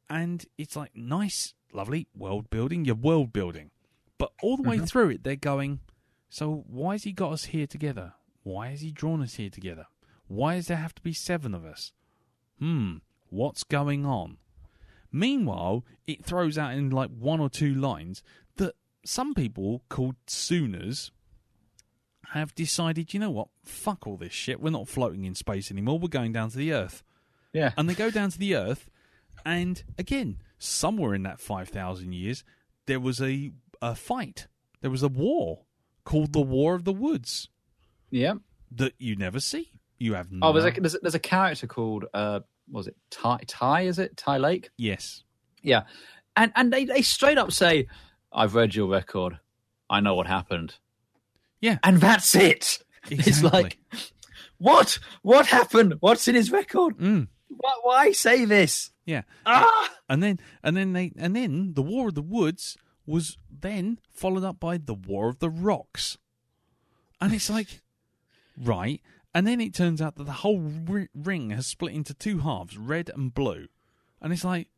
And it's like, nice, lovely world building. You're world building. But all the way Mm-hmm. through it, they're going, so why has he got us here together? Why has he drawn us here together? Why does there have to be seven of us? Hmm, what's going on? Meanwhile, it throws out in like one or two lines that some people called Sooners have decided, you know what, fuck all this shit. We're not floating in space anymore. We're going down to the Earth. Yeah. And they go down to the Earth, and again, somewhere in that five thousand years, there was a, a fight. There was a war called the War of the Woods Yeah. that you never see. You have Oh, no... there's a, there's a, there's a character called, uh, what was it, Ty, Ty, is it? Ty Lake? Yes. Yeah. And and they, they straight up say, I've read your record. I know what happened. Yeah. And that's it. Exactly. It's like, what? What happened? What's in his record? Mm. Why, why say this? Yeah. Ah! And then and then they and then the War of the Woods was then followed up by the War of the Rocks. And it's like, right. And then it turns out that the whole r- ring has split into two halves, red and blue. And it's like,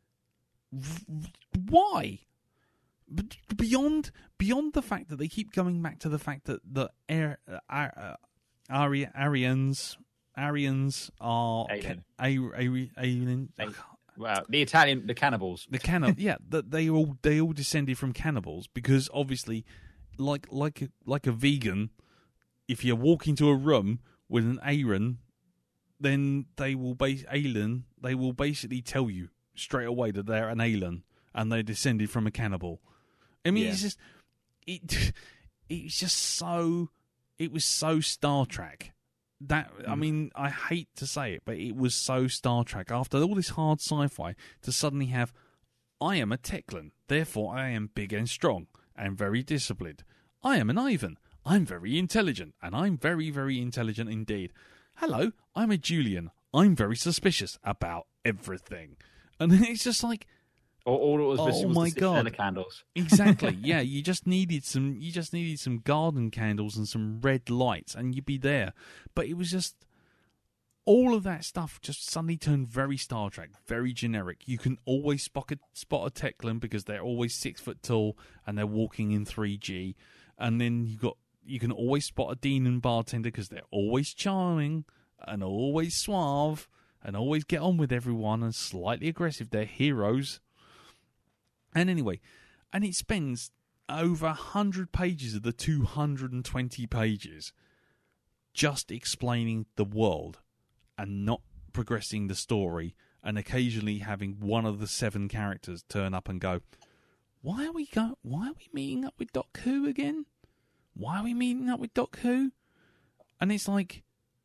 why? But beyond beyond the fact that they keep going back to the fact that the Air, uh, uh, Ari, Aryans Aryans are Alien. ca- a, a, alien. They- Wow. The Italian, the cannibals. The cannibal, yeah, that they all they all descended from cannibals because obviously, like like a, like a vegan, if you walk into a room with an Aaron, then they will base alien. They will basically tell you straight away that they're an alien and they descended from a cannibal. I mean, Yeah. it's just it. It's just so. It was so Star Trek. That I mean, I hate to say it, but it was so Star Trek. After all this hard sci-fi, to suddenly have, I am a Teclan, therefore I am big and strong and very disciplined. I am an Ivan, I'm very intelligent, and I'm very, very intelligent indeed. Hello, I'm a Julian, I'm very suspicious about everything. And then it's just like, All, all it was Oh missing was my the six God. the candles. exactly, yeah, you just needed some you just needed some garden candles and some red lights and you'd be there. But it was just all of that stuff just suddenly turned very Star Trek, very generic. You can always spot a, spot a Teclan because they're always six foot tall and they're walking in three G. And then you got you can always spot a dean and bartender because they're always charming and always suave and always get on with everyone and slightly aggressive. They're heroes. And anyway, and it spends over one hundred pages of the two hundred twenty pages just explaining the world and not progressing the story, and occasionally having one of the seven characters turn up and go, why are we go? Why are we meeting up with Doc Who again? Why are we meeting up with Doc Who? And it's like,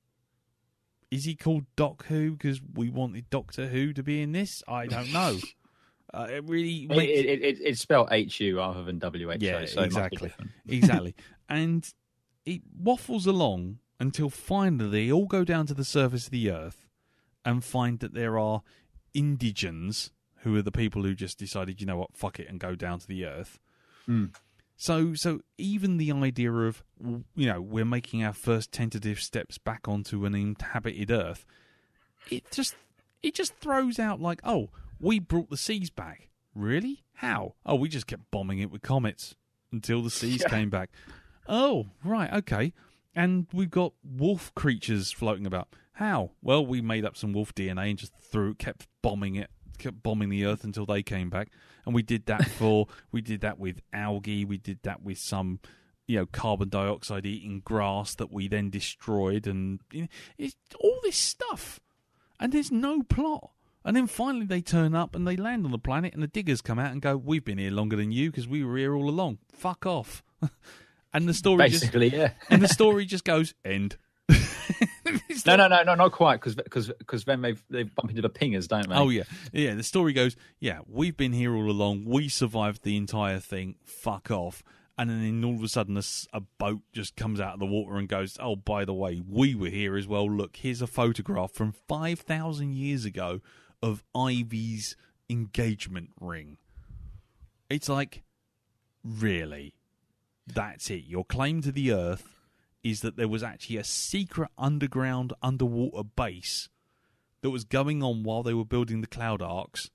is he called Doc Who because we wanted Doctor Who to be in this? I don't know. Uh, it really It, makes... it, it, it's spelled H U rather than W H O. Yeah, so it must be exactly. different. Exactly. And it waffles along until finally they all go down to the surface of the Earth and find that there are indigents, who are the people who just decided, you know what, fuck it, and go down to the Earth. Mm. So, so even the idea of, you know, we're making our first tentative steps back onto an inhabited Earth, it just it just throws out like, oh, we brought the seas back. Really? How? Oh, we just kept bombing it with comets until the seas Yeah. came back. Oh, right, okay. And we've got wolf creatures floating about. How? Well, we made up some wolf D N A and just threw, kept bombing it, kept bombing the Earth until they came back. And we did that for, we did that with algae. We did that with some, you know, carbon dioxide eating grass that we then destroyed, and you know, it's all this stuff. And there's no plot. And then finally they turn up and they land on the planet and the diggers come out and go, we've been here longer than you because we were here all along. Fuck off. And the story Basically, just, yeah. and the story just goes, end. It's No, like- no, no, no, not quite, because because because then they they bump into the pingers, don't they? Oh, yeah. Yeah, the story goes, yeah, we've been here all along. We survived the entire thing. Fuck off. And then all of a sudden a, s- a boat just comes out of the water and goes, oh, by the way, we were here as well. Look, here's a photograph from five thousand years ago of Ivy's engagement ring. It's like, really? That's it? Your claim to the Earth is that there was actually a secret underground underwater base that was going on while they were building the Cloud Arcs,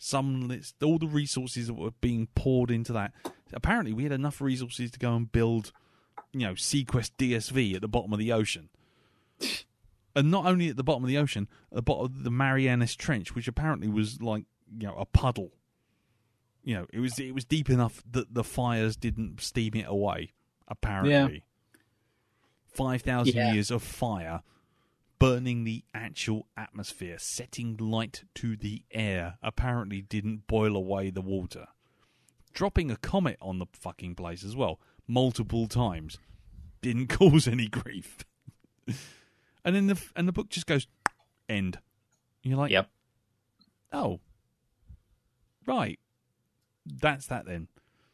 Some list, all the resources that were being poured into that. Apparently, we had enough resources to go and build, you know, Sequest D S V at the bottom of the ocean. And not only at the bottom of the ocean, at the bottom of the Marianas Trench, which apparently was like, you know, a puddle. You know, it was it was deep enough that the fires didn't steam it away. Apparently, yeah. five thousand yeah. years of fire burning the actual atmosphere, setting light to the air. Apparently, didn't boil away the water. Dropping a comet on the fucking place as well, multiple times, didn't cause any grief. And then the and the book just goes end. You're like, yep. Oh, right. That's that then.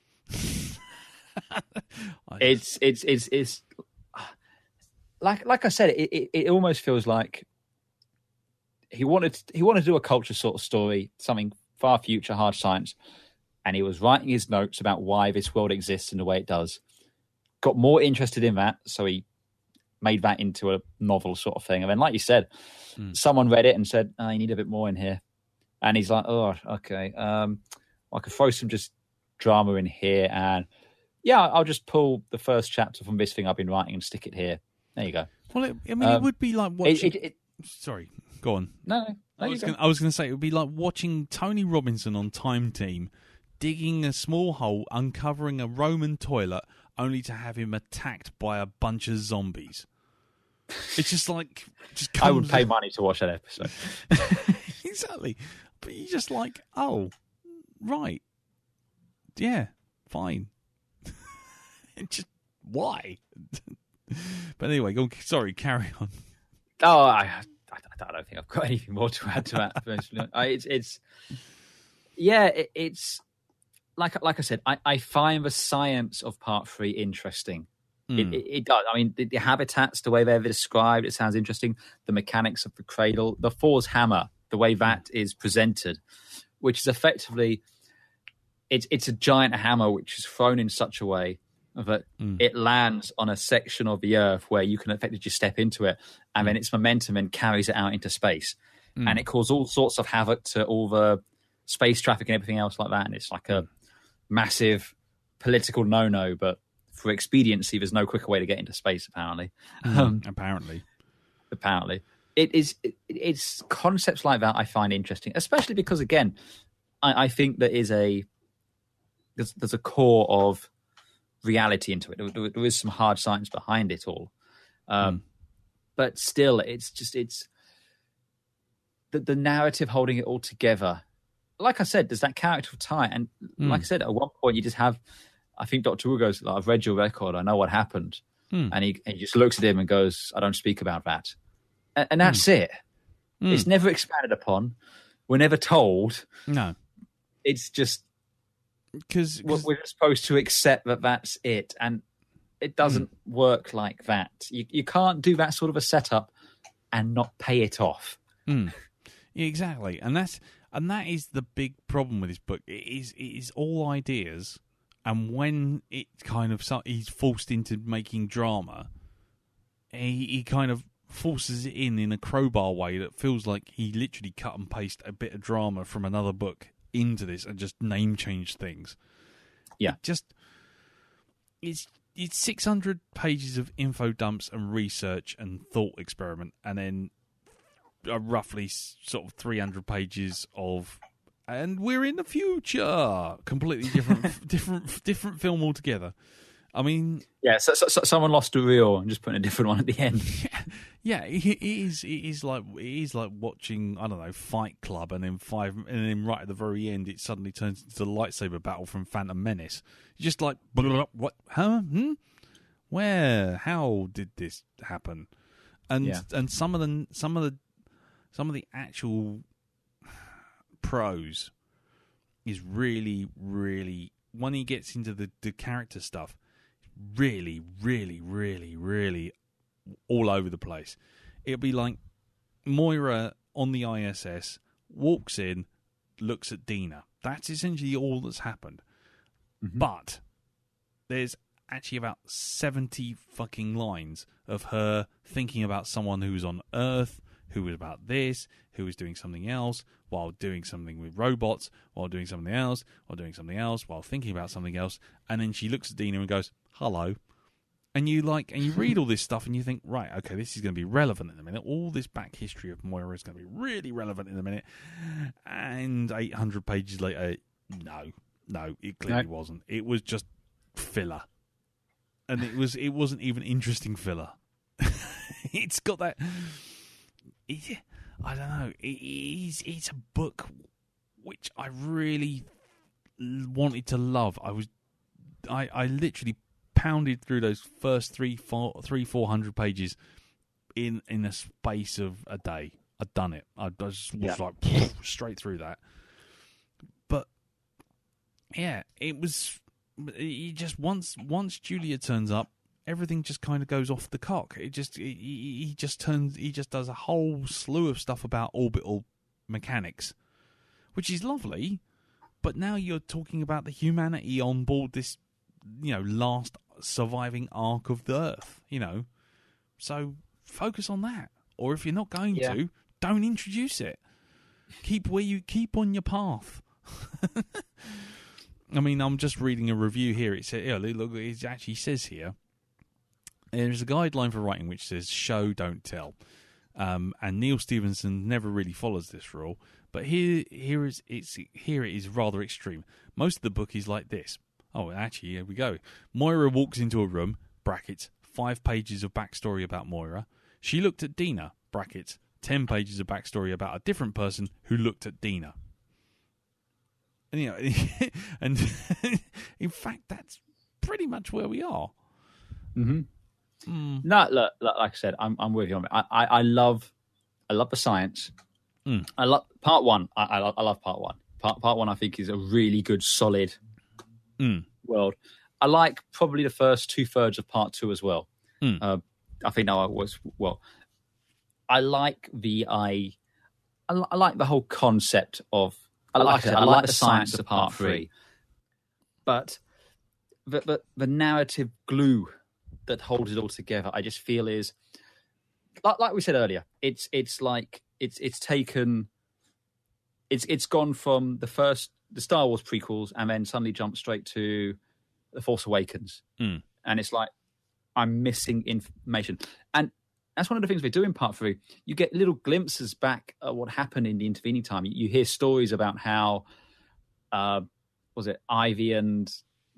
it's it's it's it's like like I said, it, it it almost feels like he wanted he wanted to do a culture sort of story, something far future, hard science. And he was writing his notes about why this world exists in the way it does. Got more interested in that, so he made that into a novel sort of thing. And then, like you said, mm. someone read it and said, oh, you need a bit more in here. And he's like, oh, okay. Um, I could throw some just drama in here. And, yeah, I'll just pull the first chapter from this thing I've been writing and stick it here. There you go. Well, it, I mean, um, it would be like watching... It, it, it... Sorry, go on. No, no. I was going to say, it would be like watching Tony Robinson on Time Team digging a small hole, uncovering a Roman toilet, only to have him attacked by a bunch of zombies. It's just like... Just I would pay money to watch that episode. Exactly. But you're just like, oh, right. Yeah, fine. Just, why? But anyway, go, sorry, carry on. Oh, I, I, I don't think I've got anything more to add to that. I, it's, it's... Yeah, it, it's... Like, like I said, I, I find the science of part three interesting. Mm. It, it, it does. I mean, the, the habitats, the way they're described, it sounds interesting. The mechanics of the cradle, the Thor's hammer, the way that is presented, which is effectively, it's it's a giant hammer which is thrown in such a way that mm. it lands on a section of the Earth where you can effectively just step into it, and mm. then its momentum and carries it out into space, mm. and it causes all sorts of havoc to all the space traffic and everything else like that. And it's like a massive political no-no, but for expediency, there's no quicker way to get into space, apparently. Mm, um, apparently. Apparently. It is, it, it's concepts like that I find interesting, especially because, again, I, I think there is a, there's, there's a core of reality into it. There, there is some hard science behind it all. Um, mm. But still, it's just, it's, the, the narrative holding it all together. Like I said, there's that character of Ty, and mm. like I said, at one point you just have, I think Doctor Who goes, like, I've read your record, I know what happened. Mm. And he, he just looks at him and goes, I don't speak about that. And, and that's mm. it. Mm. It's never expanded upon. We're never told. No. It's just, because we're, we're supposed to accept that that's it. And it doesn't mm. work like that. You, you can't do that sort of a setup and not pay it off. Mm. Exactly. And that's, And that is the big problem with this book. It is, it is all ideas, and when it kind of he's forced into making drama, he, he kind of forces it in in a crowbar way that feels like he literally cut and paste a bit of drama from another book into this and just name change things. Yeah, it just it's it's six hundred pages of info dumps and research and thought experiment, and then Uh, roughly sort of three hundred pages of, and we're in the future, completely different, different, different film altogether. I mean, yeah. So, so, so someone lost a reel and just put a different one at the end. Yeah, yeah. It is. It is like it is like watching, I don't know, Fight Club, and then five, and then right at the very end, it suddenly turns into the lightsaber battle from Phantom Menace. You're just like, what? Huh? Hmm? Where? How did this happen? And yeah. and some of the some of the Some of the actual prose is really, really, when he gets into the, the character stuff, really, really, really, really all over the place. It'll be like Moira on the I S S walks in, looks at Dina. That's essentially all that's happened. Mm-hmm. But there's actually about seventy fucking lines of her thinking about someone who's on Earth, who was about this, who was doing something else, while doing something with robots, while doing something else, while doing something else, while thinking about something else. And then she looks at Dina and goes, hello. And you like, and you read all this stuff and you think, right, okay, this is going to be relevant in a minute. All this back history of Moira is going to be really relevant in a minute. And eight hundred pages later, no, no, it clearly No. wasn't. It was just filler. And it was, it wasn't even interesting filler. It's got that, it, I don't know, it, it's, it's a book which I really wanted to love. I was, I, I literally pounded through those first three, four, three, four hundred pages in in the space of a day. I'd done it. I just was Yeah. like straight through that. But yeah, it was. It just once once Julia turns up, everything just kind of goes off the cock. It just he, he just turns. He just does a whole slew of stuff about orbital mechanics, which is lovely. But now you're talking about the humanity on board this, you know, last surviving arc of the Earth, you know. So focus on that. Or if you're not going Yeah. to, don't introduce it. Keep where you keep on your path. I mean, I'm just reading a review here. It says, yeah, look, it actually says here, there's a guideline for writing which says show, don't tell. Um, and Neil Stephenson never really follows this rule. But here, here is it's here it is rather extreme. Most of the book is like this. Oh, actually, here we go. Moira walks into a room, brackets, five pages of backstory about Moira. She looked at Dina, brackets, ten pages of backstory about a different person who looked at Dina. And, you know, and in fact, that's pretty much where we are. Mm-hmm. Mm. No, look, look, like I said, I'm I'm with you on it. I, I, I love, I love the science. Mm. I love part one. I, I, love, I love part one. Part part one, I think, is a really good, solid Mm. world. I like probably the first two thirds of part two as well. Mm. Uh, I think now I was well. I like the I, I, li- I like the whole concept of. I like, I, I like the science of part three, but the, the the narrative glue that holds it all together, I just feel is like, like we said earlier. It's it's like it's it's taken. It's it's gone from the first the Star Wars prequels and then suddenly jumped straight to the Force Awakens, Mm. and it's like I'm missing information, and that's one of the things we do in part three. You get little glimpses back at what happened in the intervening time. You, you hear stories about how, uh, was it Ivy and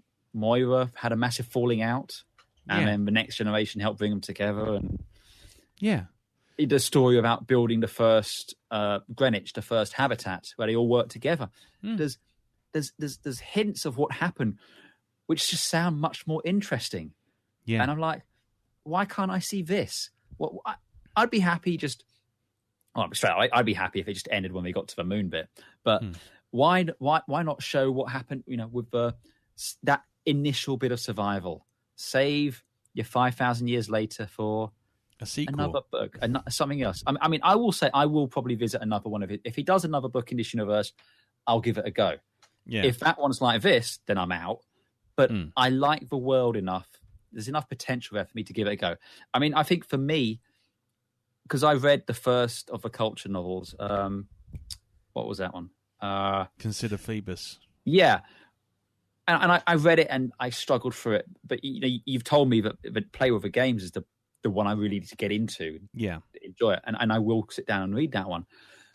Moira had a massive falling out, and Yeah. then the next generation helped bring them together. And Yeah. the story about building the first uh, Greenwich, the first habitat, where they all work together. Mm. There's, there's, there's, there's hints of what happened, which just sound much more interesting. Yeah. And I'm like, why can't I see this? Well, I, I'd be happy just. Oh, straight. I, I'd be happy if it just ended when we got to the moon bit. But Hmm. why, why, why not show what happened? You know, with the that initial bit of survival. Save your five thousand years later for A sequel. another book, an- something else. I mean, I mean, I will say I will probably visit another one of it. If he does another book in this universe, I'll give it a go. Yeah. If that one's like this, then I'm out. But Mm. I like the world enough. There's enough potential there for me to give it a go. I mean, I think for me, because I read the first of the culture novels. Um, what was that one? Uh, Consider Phoebus. yeah. And, and I, I read it and I struggled through it. But you know, you've told me that, that Play with the Games is the, the one I really need to get into. Yeah. Enjoy it, and, and I will sit down and read that one.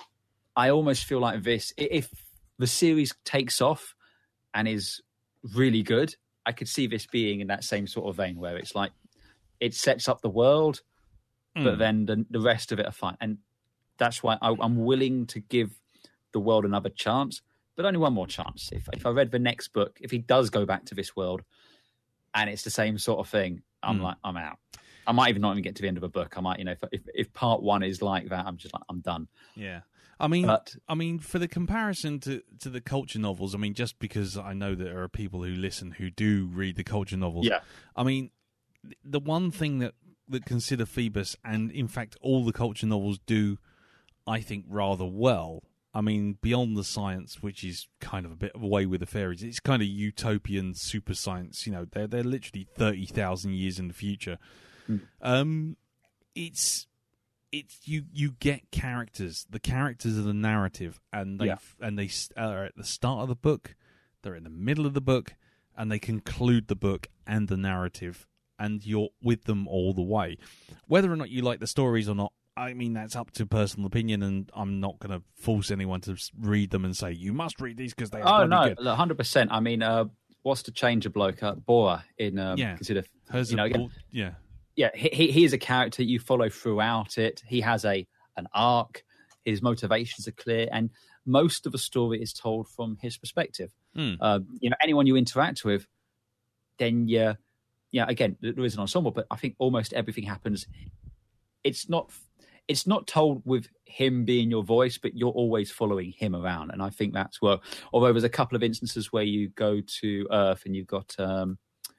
I almost feel like this, i- if the series takes off and is really good, I could see this being in that same sort of vein where it's like it sets up the world, but Mm. then the, the rest of it are fine. And that's why I, I'm willing to give the world another chance, but only one more chance. If if I read the next book, if he does go back to this world and it's the same sort of thing, I'm Mm. like, I'm out. I might even not even get to the end of a book. I might, you know, if, if if part one is like that, I'm just like, I'm done. Yeah. I mean, But I mean, for the comparison to, to the culture novels, I mean, just because I know that there are people who listen who do read the culture novels. yeah, I mean, the one thing that, that Consider Phoebus and, in fact, all the culture novels do, I think, rather well. I mean, beyond the science, which is kind of a bit away with the fairies, it's kind of utopian super science. You know, they're they're literally thirty thousand years in the future. Mm. Um, it's it's you you get characters. The characters are the narrative, and they Yeah. and they are at the start of the book, they're in the middle of the book, and they conclude the book and the narrative, and you're with them all the way. Whether or not you like the stories or not, I mean, that's up to personal opinion, and I'm not going to force anyone to read them and say you must read these because they are Oh no, good. one hundred percent. I mean, uh, what's to change a bloke? Uh, Bora in um, Yeah. consider Hers you know are again, all- yeah. yeah, he, he he is a character you follow throughout it. He has a an arc. His motivations are clear, and most of the story is told from his perspective. Mm. Uh, you know, anyone you interact with, then yeah, yeah. Again, there is an ensemble, but I think almost everything happens. It's not it's not told with him being your voice, but you're always following him around, and I think that's well. Although there's a couple of instances where you go to Earth and you've got um,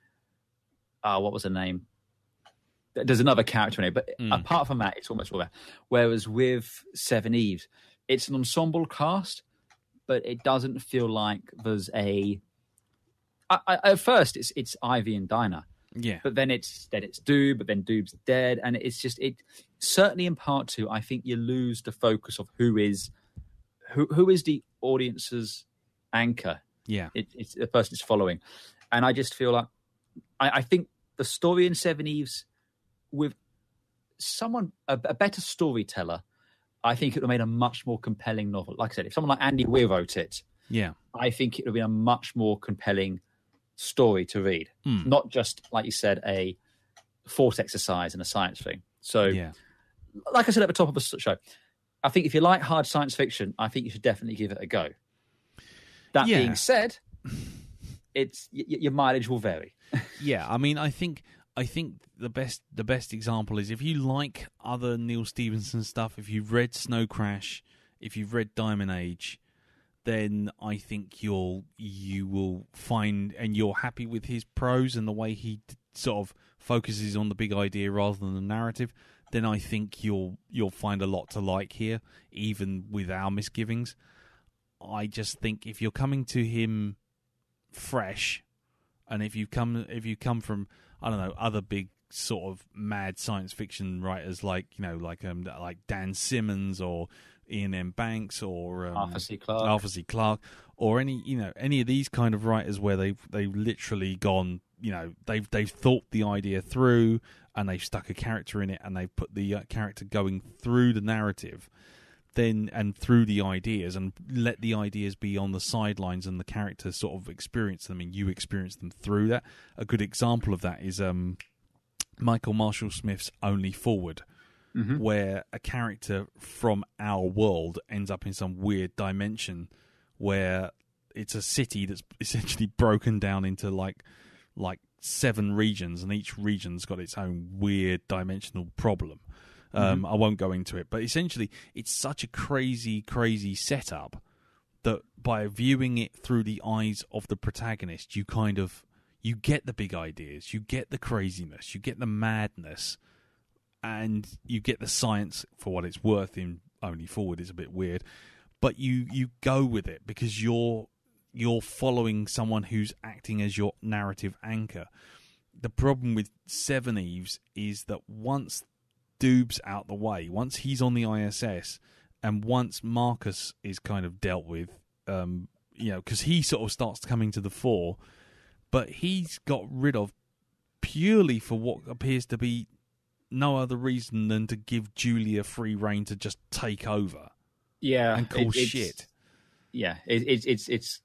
ah, what was her name? There's another character in it, but Mm. apart from that, it's almost all that. Whereas with Seveneves, it's an ensemble cast, but it doesn't feel like there's a. I, I, at first, it's it's Ivy and Dinah, Yeah. but then it's then it's Doob, but then Doob's dead, and it's just it. Certainly, in part two, I think you lose the focus of who is who who is the audience's anchor. Yeah. It, it's the person it's following, and I just feel like I, I think the story in Seveneves with someone a, a better storyteller, I think it would have made a much more compelling novel. Like I said, if someone like Andy Weir wrote it, Yeah. I think it would have been a much more compelling story to read, Mm. not just like you said, a thought exercise and a science thing. So, Yeah. like I said at the top of the show, I think if you like hard science fiction, I think you should definitely give it a go. That Yeah. being said, it's y- y- your mileage will vary. Yeah, I mean, I think I think the best the best example is if you like other Neil Stephenson stuff, if you've read Snow Crash, if you've read Diamond Age, then I think you'll you will find and you're happy with his prose and the way he d- sort of focuses on the big idea rather than the narrative. Then I think you'll you'll find a lot to like here, even with our misgivings. I just think if you're coming to him fresh, and if you come if you come from I don't know other big sort of mad science fiction writers like you know like um like Dan Simmons or Ian M. Banks or um, Arthur C. Clarke. Arthur C. Clarke or any you know any of these kind of writers where they've they've literally gone you know they've they've thought the idea through and they've stuck a character in it and they've put the uh, character going through the narrative. Then and through the ideas and let the ideas be on the sidelines and the character sort of experience them and you experience them through that. A good example of that is um, Michael Marshall Smith's Only Forward, Mm-hmm. where a character from our world ends up in some weird dimension where it's a city that's essentially broken down into like like seven regions and each region's got its own weird dimensional problem. Um, Mm-hmm. I won't go into it, but essentially it's such a crazy, crazy setup that by viewing it through the eyes of the protagonist, you kind of, you get the big ideas, you get the craziness, you get the madness, and you get the science for what it's worth in Only Forward. It's a bit weird, but you, you go with it because you're, you're following someone who's acting as your narrative anchor. The problem with Seveneves is that once Doob's out the way, once he's on the I S S, and once Marcus is kind of dealt with, um, you know, because he sort of starts coming to the fore, but he's got rid of purely for what appears to be no other reason than to give Julia free reign to just take over Yeah, and call it- it's- shit. Yeah, it, it, it's it's.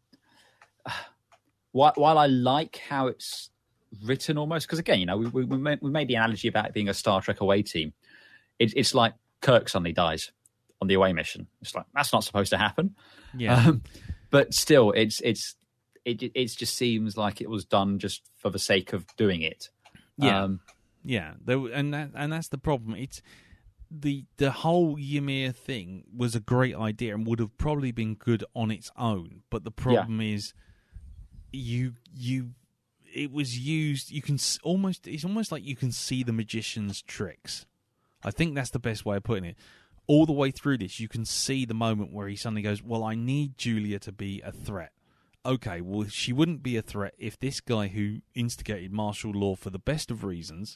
While, while I like how it's written, almost because again, you know, we we, we, made, we made the analogy about it being a Star Trek away team. It, it's like Kirk suddenly dies on the away mission. It's like that's not supposed to happen. Yeah, Um, but still, it's it's it it just seems like it was done just for the sake of doing it. Yeah. Um, yeah, there, and that and that's the problem. It's the the whole Ymir thing was a great idea and would have probably been good on its own, but the problem is you you it was used. You can s- almost it's almost like you can see the magician's tricks. I think that's the best way of putting it. All the way through this, you can see the moment where he suddenly goes, "Well, I need Julia to be a threat." Okay, well, she wouldn't be a threat if this guy who instigated martial law for the best of reasons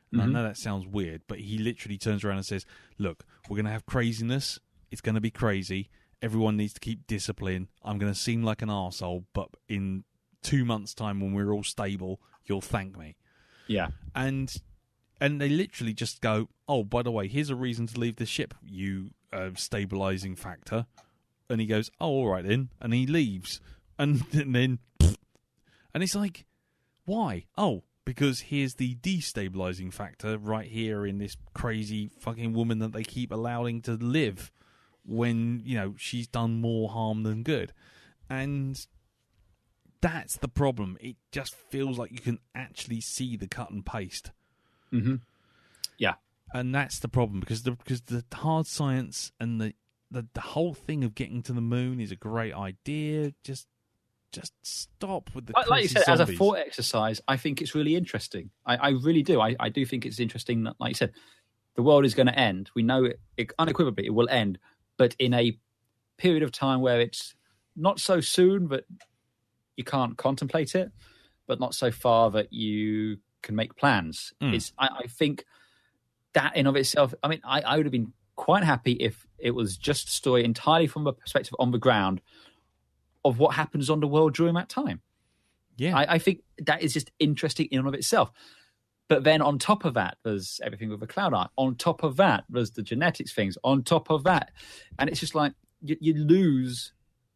And Mm-hmm. I know that sounds weird, but he literally turns around and says, look, we're going to have craziness. It's going to be crazy. Everyone needs to keep discipline. I'm going to seem like an arsehole, but in two months' time when we're all stable, you'll thank me. Yeah. And and they literally just go, oh, by the way, here's a reason to leave the ship, you uh, stabilizing factor. And he goes, oh, all right then. And he leaves. And, and then... And it's like, why? Oh, because here's the destabilizing factor right here in this crazy fucking woman that they keep allowing to live when, you know, she's done more harm than good. And that's the problem. It just feels like you can actually see the cut and paste. Mm-hmm. Yeah. And that's the problem, because the because the hard science and the, the, the whole thing of getting to the moon is a great idea. Just just stop with the Like, like you said, zombies. as a thought exercise, I think it's really interesting. I, I really do. I, I do think it's interesting that, like you said, the world is going to end. We know it, it unequivocally it will end, but in a period of time where it's not so soon, but you can't contemplate it, but not so far that you can make plans. Mm. Is I, I think that in of itself, I mean, I, I would have been quite happy if it was just a story entirely from a perspective on the ground of what happens on the world during that time. Yeah. I, I think that is just interesting in and of itself. But then on top of that, there's everything with the cloud art. On top of that, there's the genetics things. On top of that, and it's just like you, you lose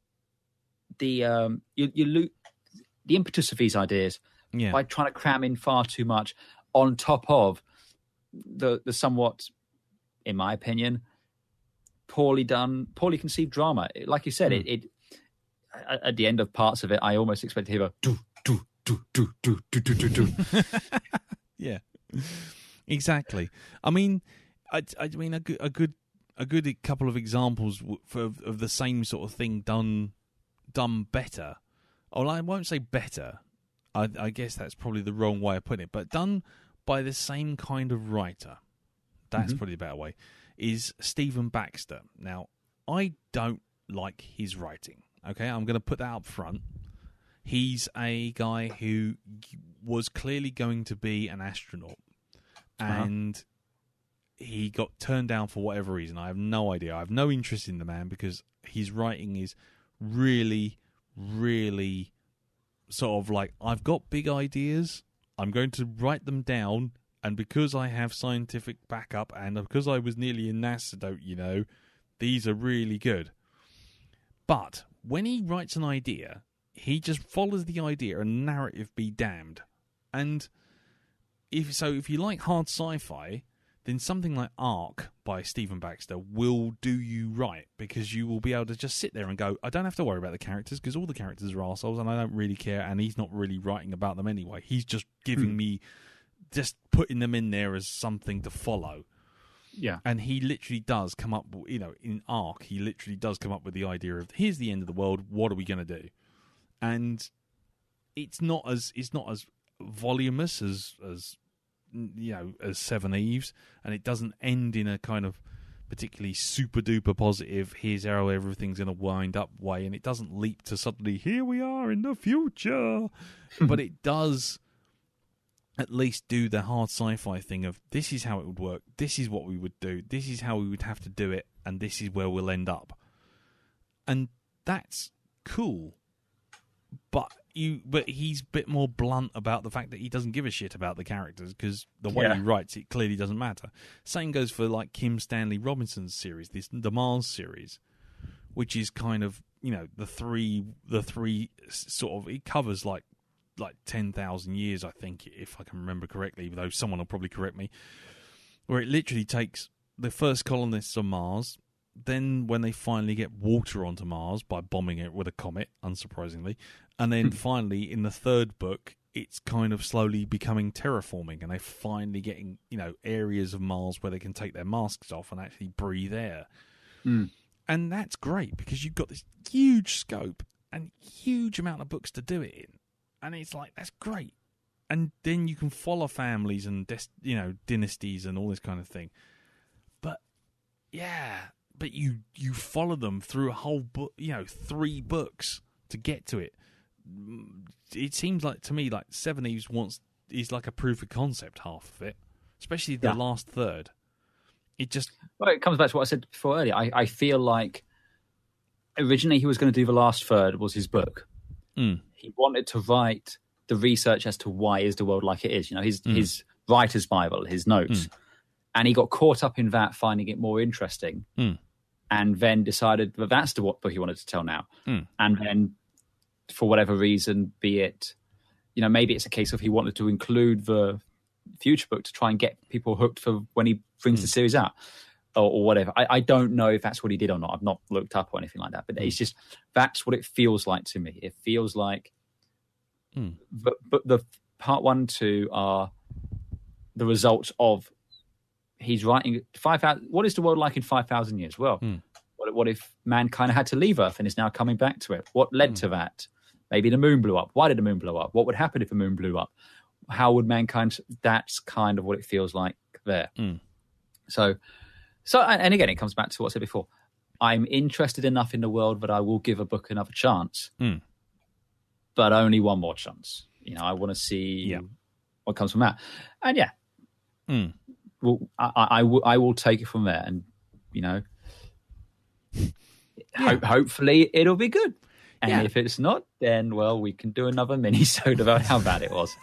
the um, you, you lose the impetus of these ideas yeah. by trying to cram in far too much. On top of the the somewhat, in my opinion, poorly done, poorly conceived drama. Like you said, mm. it, it at the end of parts of it, I almost expect to hear a do do do do do do do do. Yeah, exactly. I mean, I, I mean a good a good a good couple of examples for, of the same sort of thing done done better. Well, I won't say better. I, I guess that's probably the wrong way of putting it, but done by the same kind of writer. That's mm-hmm. probably a better way. Is Stephen Baxter. Now, I don't like his writing. Okay, I'm going to put that up front. He's a guy who was clearly going to be an astronaut, and uh-huh. he got turned down for whatever reason. I have no idea. I have no interest in the man because his writing is really, really sort of like, I've got big ideas, I'm going to write them down, and because I have scientific backup, and because I was nearly a NASA, you know, these are really good. But when he writes an idea, he just follows the idea and narrative be damned. And if so, if you like hard sci-fi, then something like Ark by Stephen Baxter will do you right, because you will be able to just sit there and go, I don't have to worry about the characters because all the characters are arseholes and I don't really care, and he's not really writing about them anyway. He's just giving hmm. me, just putting them in there as something to follow. Yeah. And he literally does come up, you know, in Ark, he literally does come up with the idea of, here's the end of the world, what are we going to do? And it's not as it's not as voluminous as as you know as Seveneves, and it doesn't end in a kind of particularly super duper positive, here's how everything's going to wind up way, and it doesn't leap to suddenly here we are in the future, but it does at least do the hard sci-fi thing of, this is how it would work, this is what we would do, this is how we would have to do it, and this is where we'll end up. And that's cool. But you, but he's a bit more blunt about the fact that he doesn't give a shit about the characters, because the way yeah. he writes it clearly doesn't matter. Same goes for like Kim Stanley Robinson's series, this the Mars series, which is kind of, you know, the three the three sort of, it covers like like ten thousand years, I think, if I can remember correctly. Though someone will probably correct me, where it literally takes the first colonists on Mars. Then when they finally get water onto Mars by bombing it with a comet, unsurprisingly, and then finally in the third book, it's kind of slowly becoming terraforming, and they're finally getting, you know, areas of Mars where they can take their masks off and actually breathe air. Mm. And that's great because you've got this huge scope and huge amount of books to do it in, and it's like, that's great. And then you can follow families and des- you know dynasties and all this kind of thing. But yeah. But you, you follow them through a whole book, you know, three books to get to it. It seems like to me like Seveneves wants is like a proof of concept half of it. especially the Yeah. last third. It just Well, it comes back to what I said before earlier. I, I feel like originally he was going to do the last third was his book. mm, He wanted to write the research as to why is the world like it is. You know, his Mm. his writer's Bible, his notes, and he got caught up in that, finding it more interesting, Mm. and then decided that that's the what book he wanted to tell now. Mm. And then, for whatever reason, be it, you know, maybe it's a case of he wanted to include the future book to try and get people hooked for when he brings Mm. the series out, or, or whatever. I, I don't know if that's what he did or not. I've not looked up or anything like that, but Mm. it's just that's what it feels like to me. It feels like, Mm. but, but the part one, two are the results of he's writing five thousand. What is the world like in five thousand years? Well, Mm. what, what if mankind had to leave Earth and is now coming back to it? What led Mm. to that? Maybe the moon blew up. Why did the moon blow up? What would happen if the moon blew up? How would mankind? That's kind of what it feels like there. Mm. So, so, and again, it comes back to what I said before. I'm interested enough in the world that I will give a book another chance, Mm. but only one more chance. You know, I want to see Yeah. what comes from that. And yeah, Mm. well, I, I, I will, I will take it from there, and you know, ho- hopefully it'll be good. And Yeah. if it's not, then well, we can do another mini-sode about how bad it was.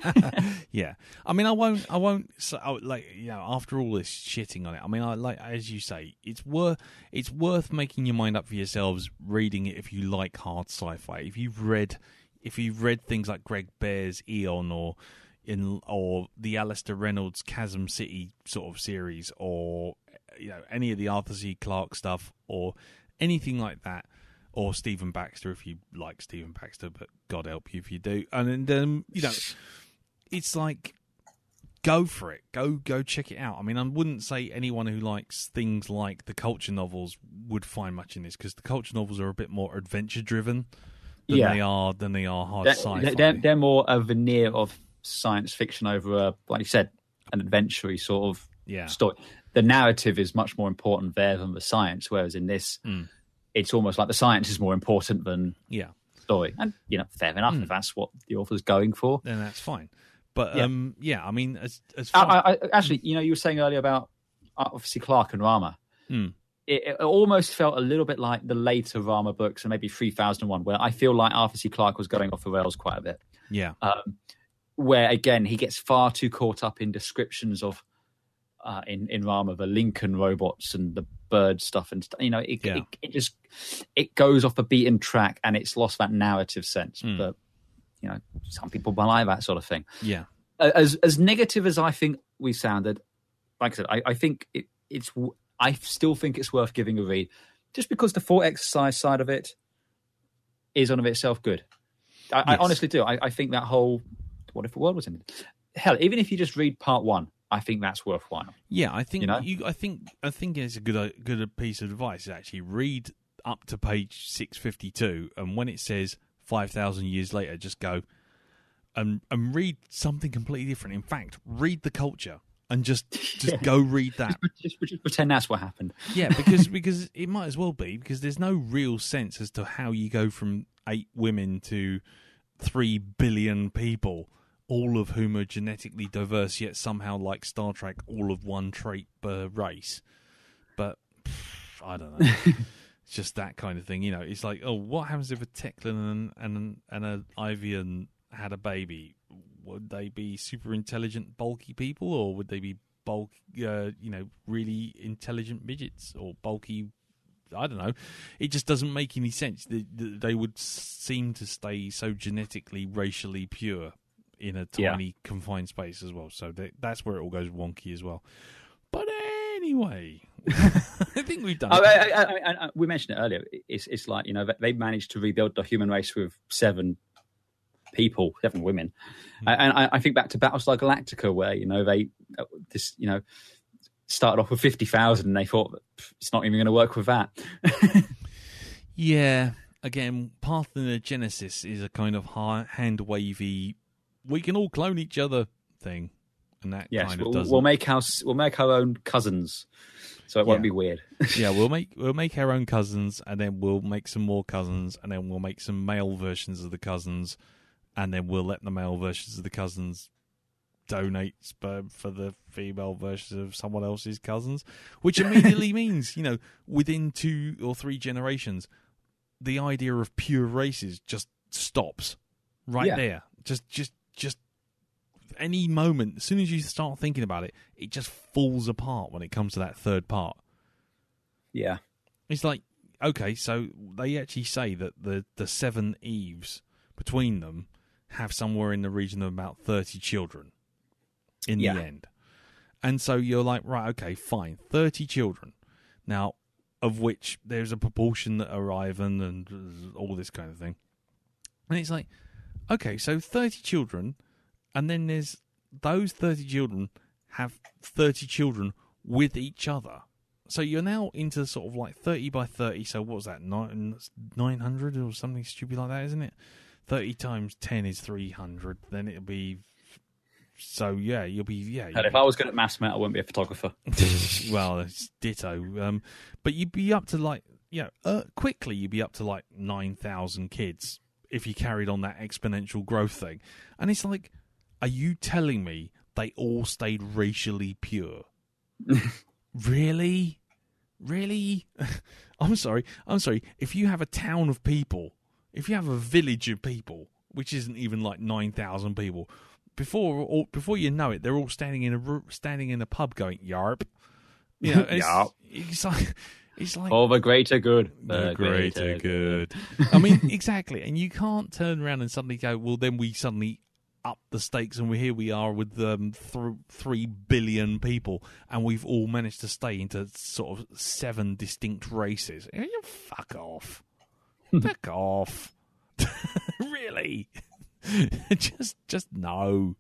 Yeah, I mean, I won't, I won't, so, I would, like, you know, after all this shitting on it, I mean, I like, as you say, it's worth, it's worth making your mind up for yourselves, reading it if you like hard sci-fi. If you've read, if you've read things like Greg Bear's Eon, or in, or the Alistair Reynolds Chasm City sort of series, or you know, any of the Arthur C. Clarke stuff, or anything like that. Or Stephen Baxter, if you like Stephen Baxter, but God help you if you do. And then, um, you know, it's like, go for it. Go go check it out. I mean, I wouldn't say anyone who likes things like the culture novels would find much in this, because the culture novels are a bit more adventure-driven than Yeah. they are than they are hard They're, sci-fi. they're, they're more a veneer of science fiction over, a, like you said, an adventure-y sort of Yeah. story. The narrative is much more important there than the science, whereas in this, Mm. it's almost like the science is more important than Yeah. story. And, you know, fair enough Mm. if that's what the author's going for. Then that's fine. But, Yeah. um, yeah, I mean, as, as I, far I, I, actually, you know, you were saying earlier about uh, obviously Clark and Rama. Mm. It, it almost felt a little bit like the later Rama books, and maybe three thousand one, where I feel like Arthur C. Clarke was going off the rails quite a bit. yeah. Um, where, again, he gets far too caught up in descriptions of, uh, in, in Rama, the Lincoln robots and the bird stuff. And, you know, it, Yeah. it, it just, it goes off the beaten track, and it's lost that narrative sense. Mm. But, you know, some people like that sort of thing. Yeah. As as negative as I think we sounded, like I said, I, I think it, it's. I still think it's worth giving a read, just because the thought exercise side of it is on of itself good. I, I Yes. honestly do. I, I think that whole what if the world was ended? Hell, even if you just read part one, I think that's worthwhile. Yeah, I think You know? you, I think I think it's a good a good piece of advice. Actually, read up to page six fifty two, and when it says five thousand years later, just go and and read something completely different. In fact, read the culture and just just Yeah. go read that. Just, just pretend that's what happened. Yeah, because because it might as well be, because there's no real sense as to how you go from eight women to three billion people, all of whom are genetically diverse, yet somehow, like Star Trek, all of one trait per race. But pff, I don't know. It's just that kind of thing, you know. It's like, oh, what happens if a Teclan and and and a Ivian had a baby? Would they be super intelligent, bulky people, or would they be bulk, uh, you know, really intelligent midgets, or bulky? I don't know. It just doesn't make any sense. They, they would seem to stay so genetically, racially pure in a Yeah. tiny confined space as well. So that, that's where it all goes wonky as well. But anyway, I think we've done. Oh, it. I, I, I, I, we mentioned it earlier. It's it's like, you know, they managed to rebuild the human race with seven people, seven women, Mm. and I, I think back to Battlestar Galactica, where, you know, they this you know started off with fifty thousand, and they thought "Pff, it's not even going to work with that. Yeah, again, parthenogenesis is a kind of hand wavy, we can all clone each other thing, and that Yes, kind of we'll, doesn't. we'll make our we'll make our own cousins, so it won't Yeah. be weird. Yeah, we'll make we'll make our own cousins, and then we'll make some more cousins, and then we'll make some male versions of the cousins, and then we'll let the male versions of the cousins donate sperm for the female versions of someone else's cousins, which immediately means, you know, within two or three generations, the idea of pure races just stops right Yeah. there. Just, just, just any moment, as soon as you start thinking about it, it just falls apart when it comes to that third part. Yeah. It's like, okay, so they actually say that the, the Seveneves between them have somewhere in the region of about thirty children in Yeah. the end. And so you're like, right, okay, fine, thirty children. Now, of which there's a proportion that are Ivan and all this kind of thing. And it's like, okay, so thirty children, and then there's those thirty children have thirty children with each other. So you're now into sort of like thirty by thirty. So what was that, nine hundred or something stupid like that, isn't it? thirty times ten is three hundred. Then it'll be... So, yeah, you'll be... yeah. And if I was good at maths, mate, I wouldn't be a photographer. Well, it's ditto. Um, but you'd be up to like... You know, uh, quickly you'd be up to like nine thousand kids if you carried on that exponential growth thing. And it's like, are you telling me they all stayed racially pure? Really? Really? I'm sorry. I'm sorry. If you have a town of people, if you have a village of people, which isn't even like nine thousand people, before all, before you know it, they're all standing in a standing in a pub going yarp. You know, it's, Yarp. it's like it's like For the greater good. the greater good. I mean, exactly. And you can't turn around and suddenly go, well, then we suddenly up the stakes, and we here we are with um, th- three billion people, and we've all managed to stay into sort of seven distinct races. You fuck off, fuck off, really? just, just no.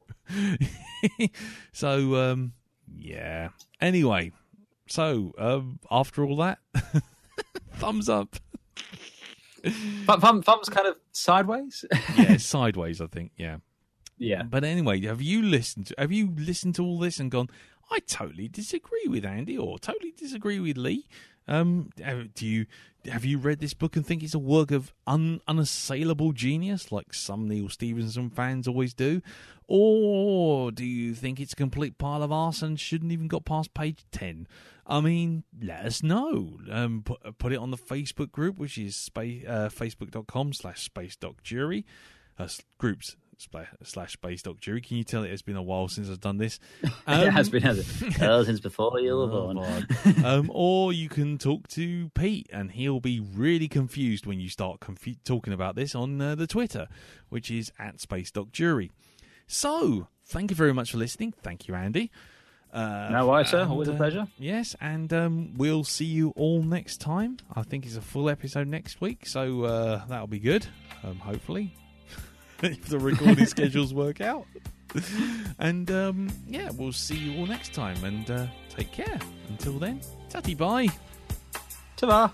So, um, yeah. Anyway, so um, after all that, thumbs up. Thumb, thumb, thumb's kind of sideways. Yeah, sideways, I think. Yeah. Yeah. But anyway, have you listened to, have you listened to all this and gone, I totally disagree with Andy or totally disagree with Lee? Um, do you have you read this book and think it's a work of un, unassailable genius like some Neil Stephenson fans always do? Or do you think it's a complete pile of arse and shouldn't even got past page ten? I mean, let us know. Um, put, put it on the Facebook group, which is space, uh, facebook.com slash space.jury. Uh, groups slash space doc jury. Can you tell it has been a while since I've done this? Um, it has been, has it? Oh, since before you were born. um, or you can talk to Pete, and he'll be really confused when you start confu- talking about this on uh, the Twitter, which is at space doc jury. So, thank you very much for listening. Thank you, Andy. Uh, no worries, sir. and, Always a uh, pleasure. Yes, and um, we'll see you all next time. I think it's a full episode next week, so uh, that'll be good, um, hopefully. If the recording schedules work out. And um, yeah, we'll see you all next time, and uh, take care. Until then, tatty bye. Ta-ra.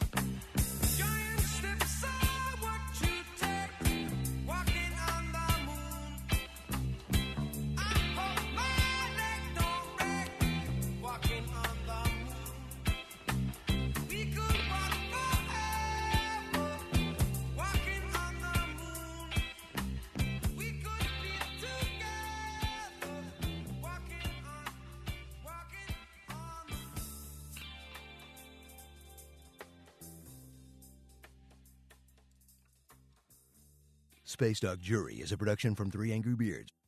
Space Dog Jury is a production from Three Angry Beards.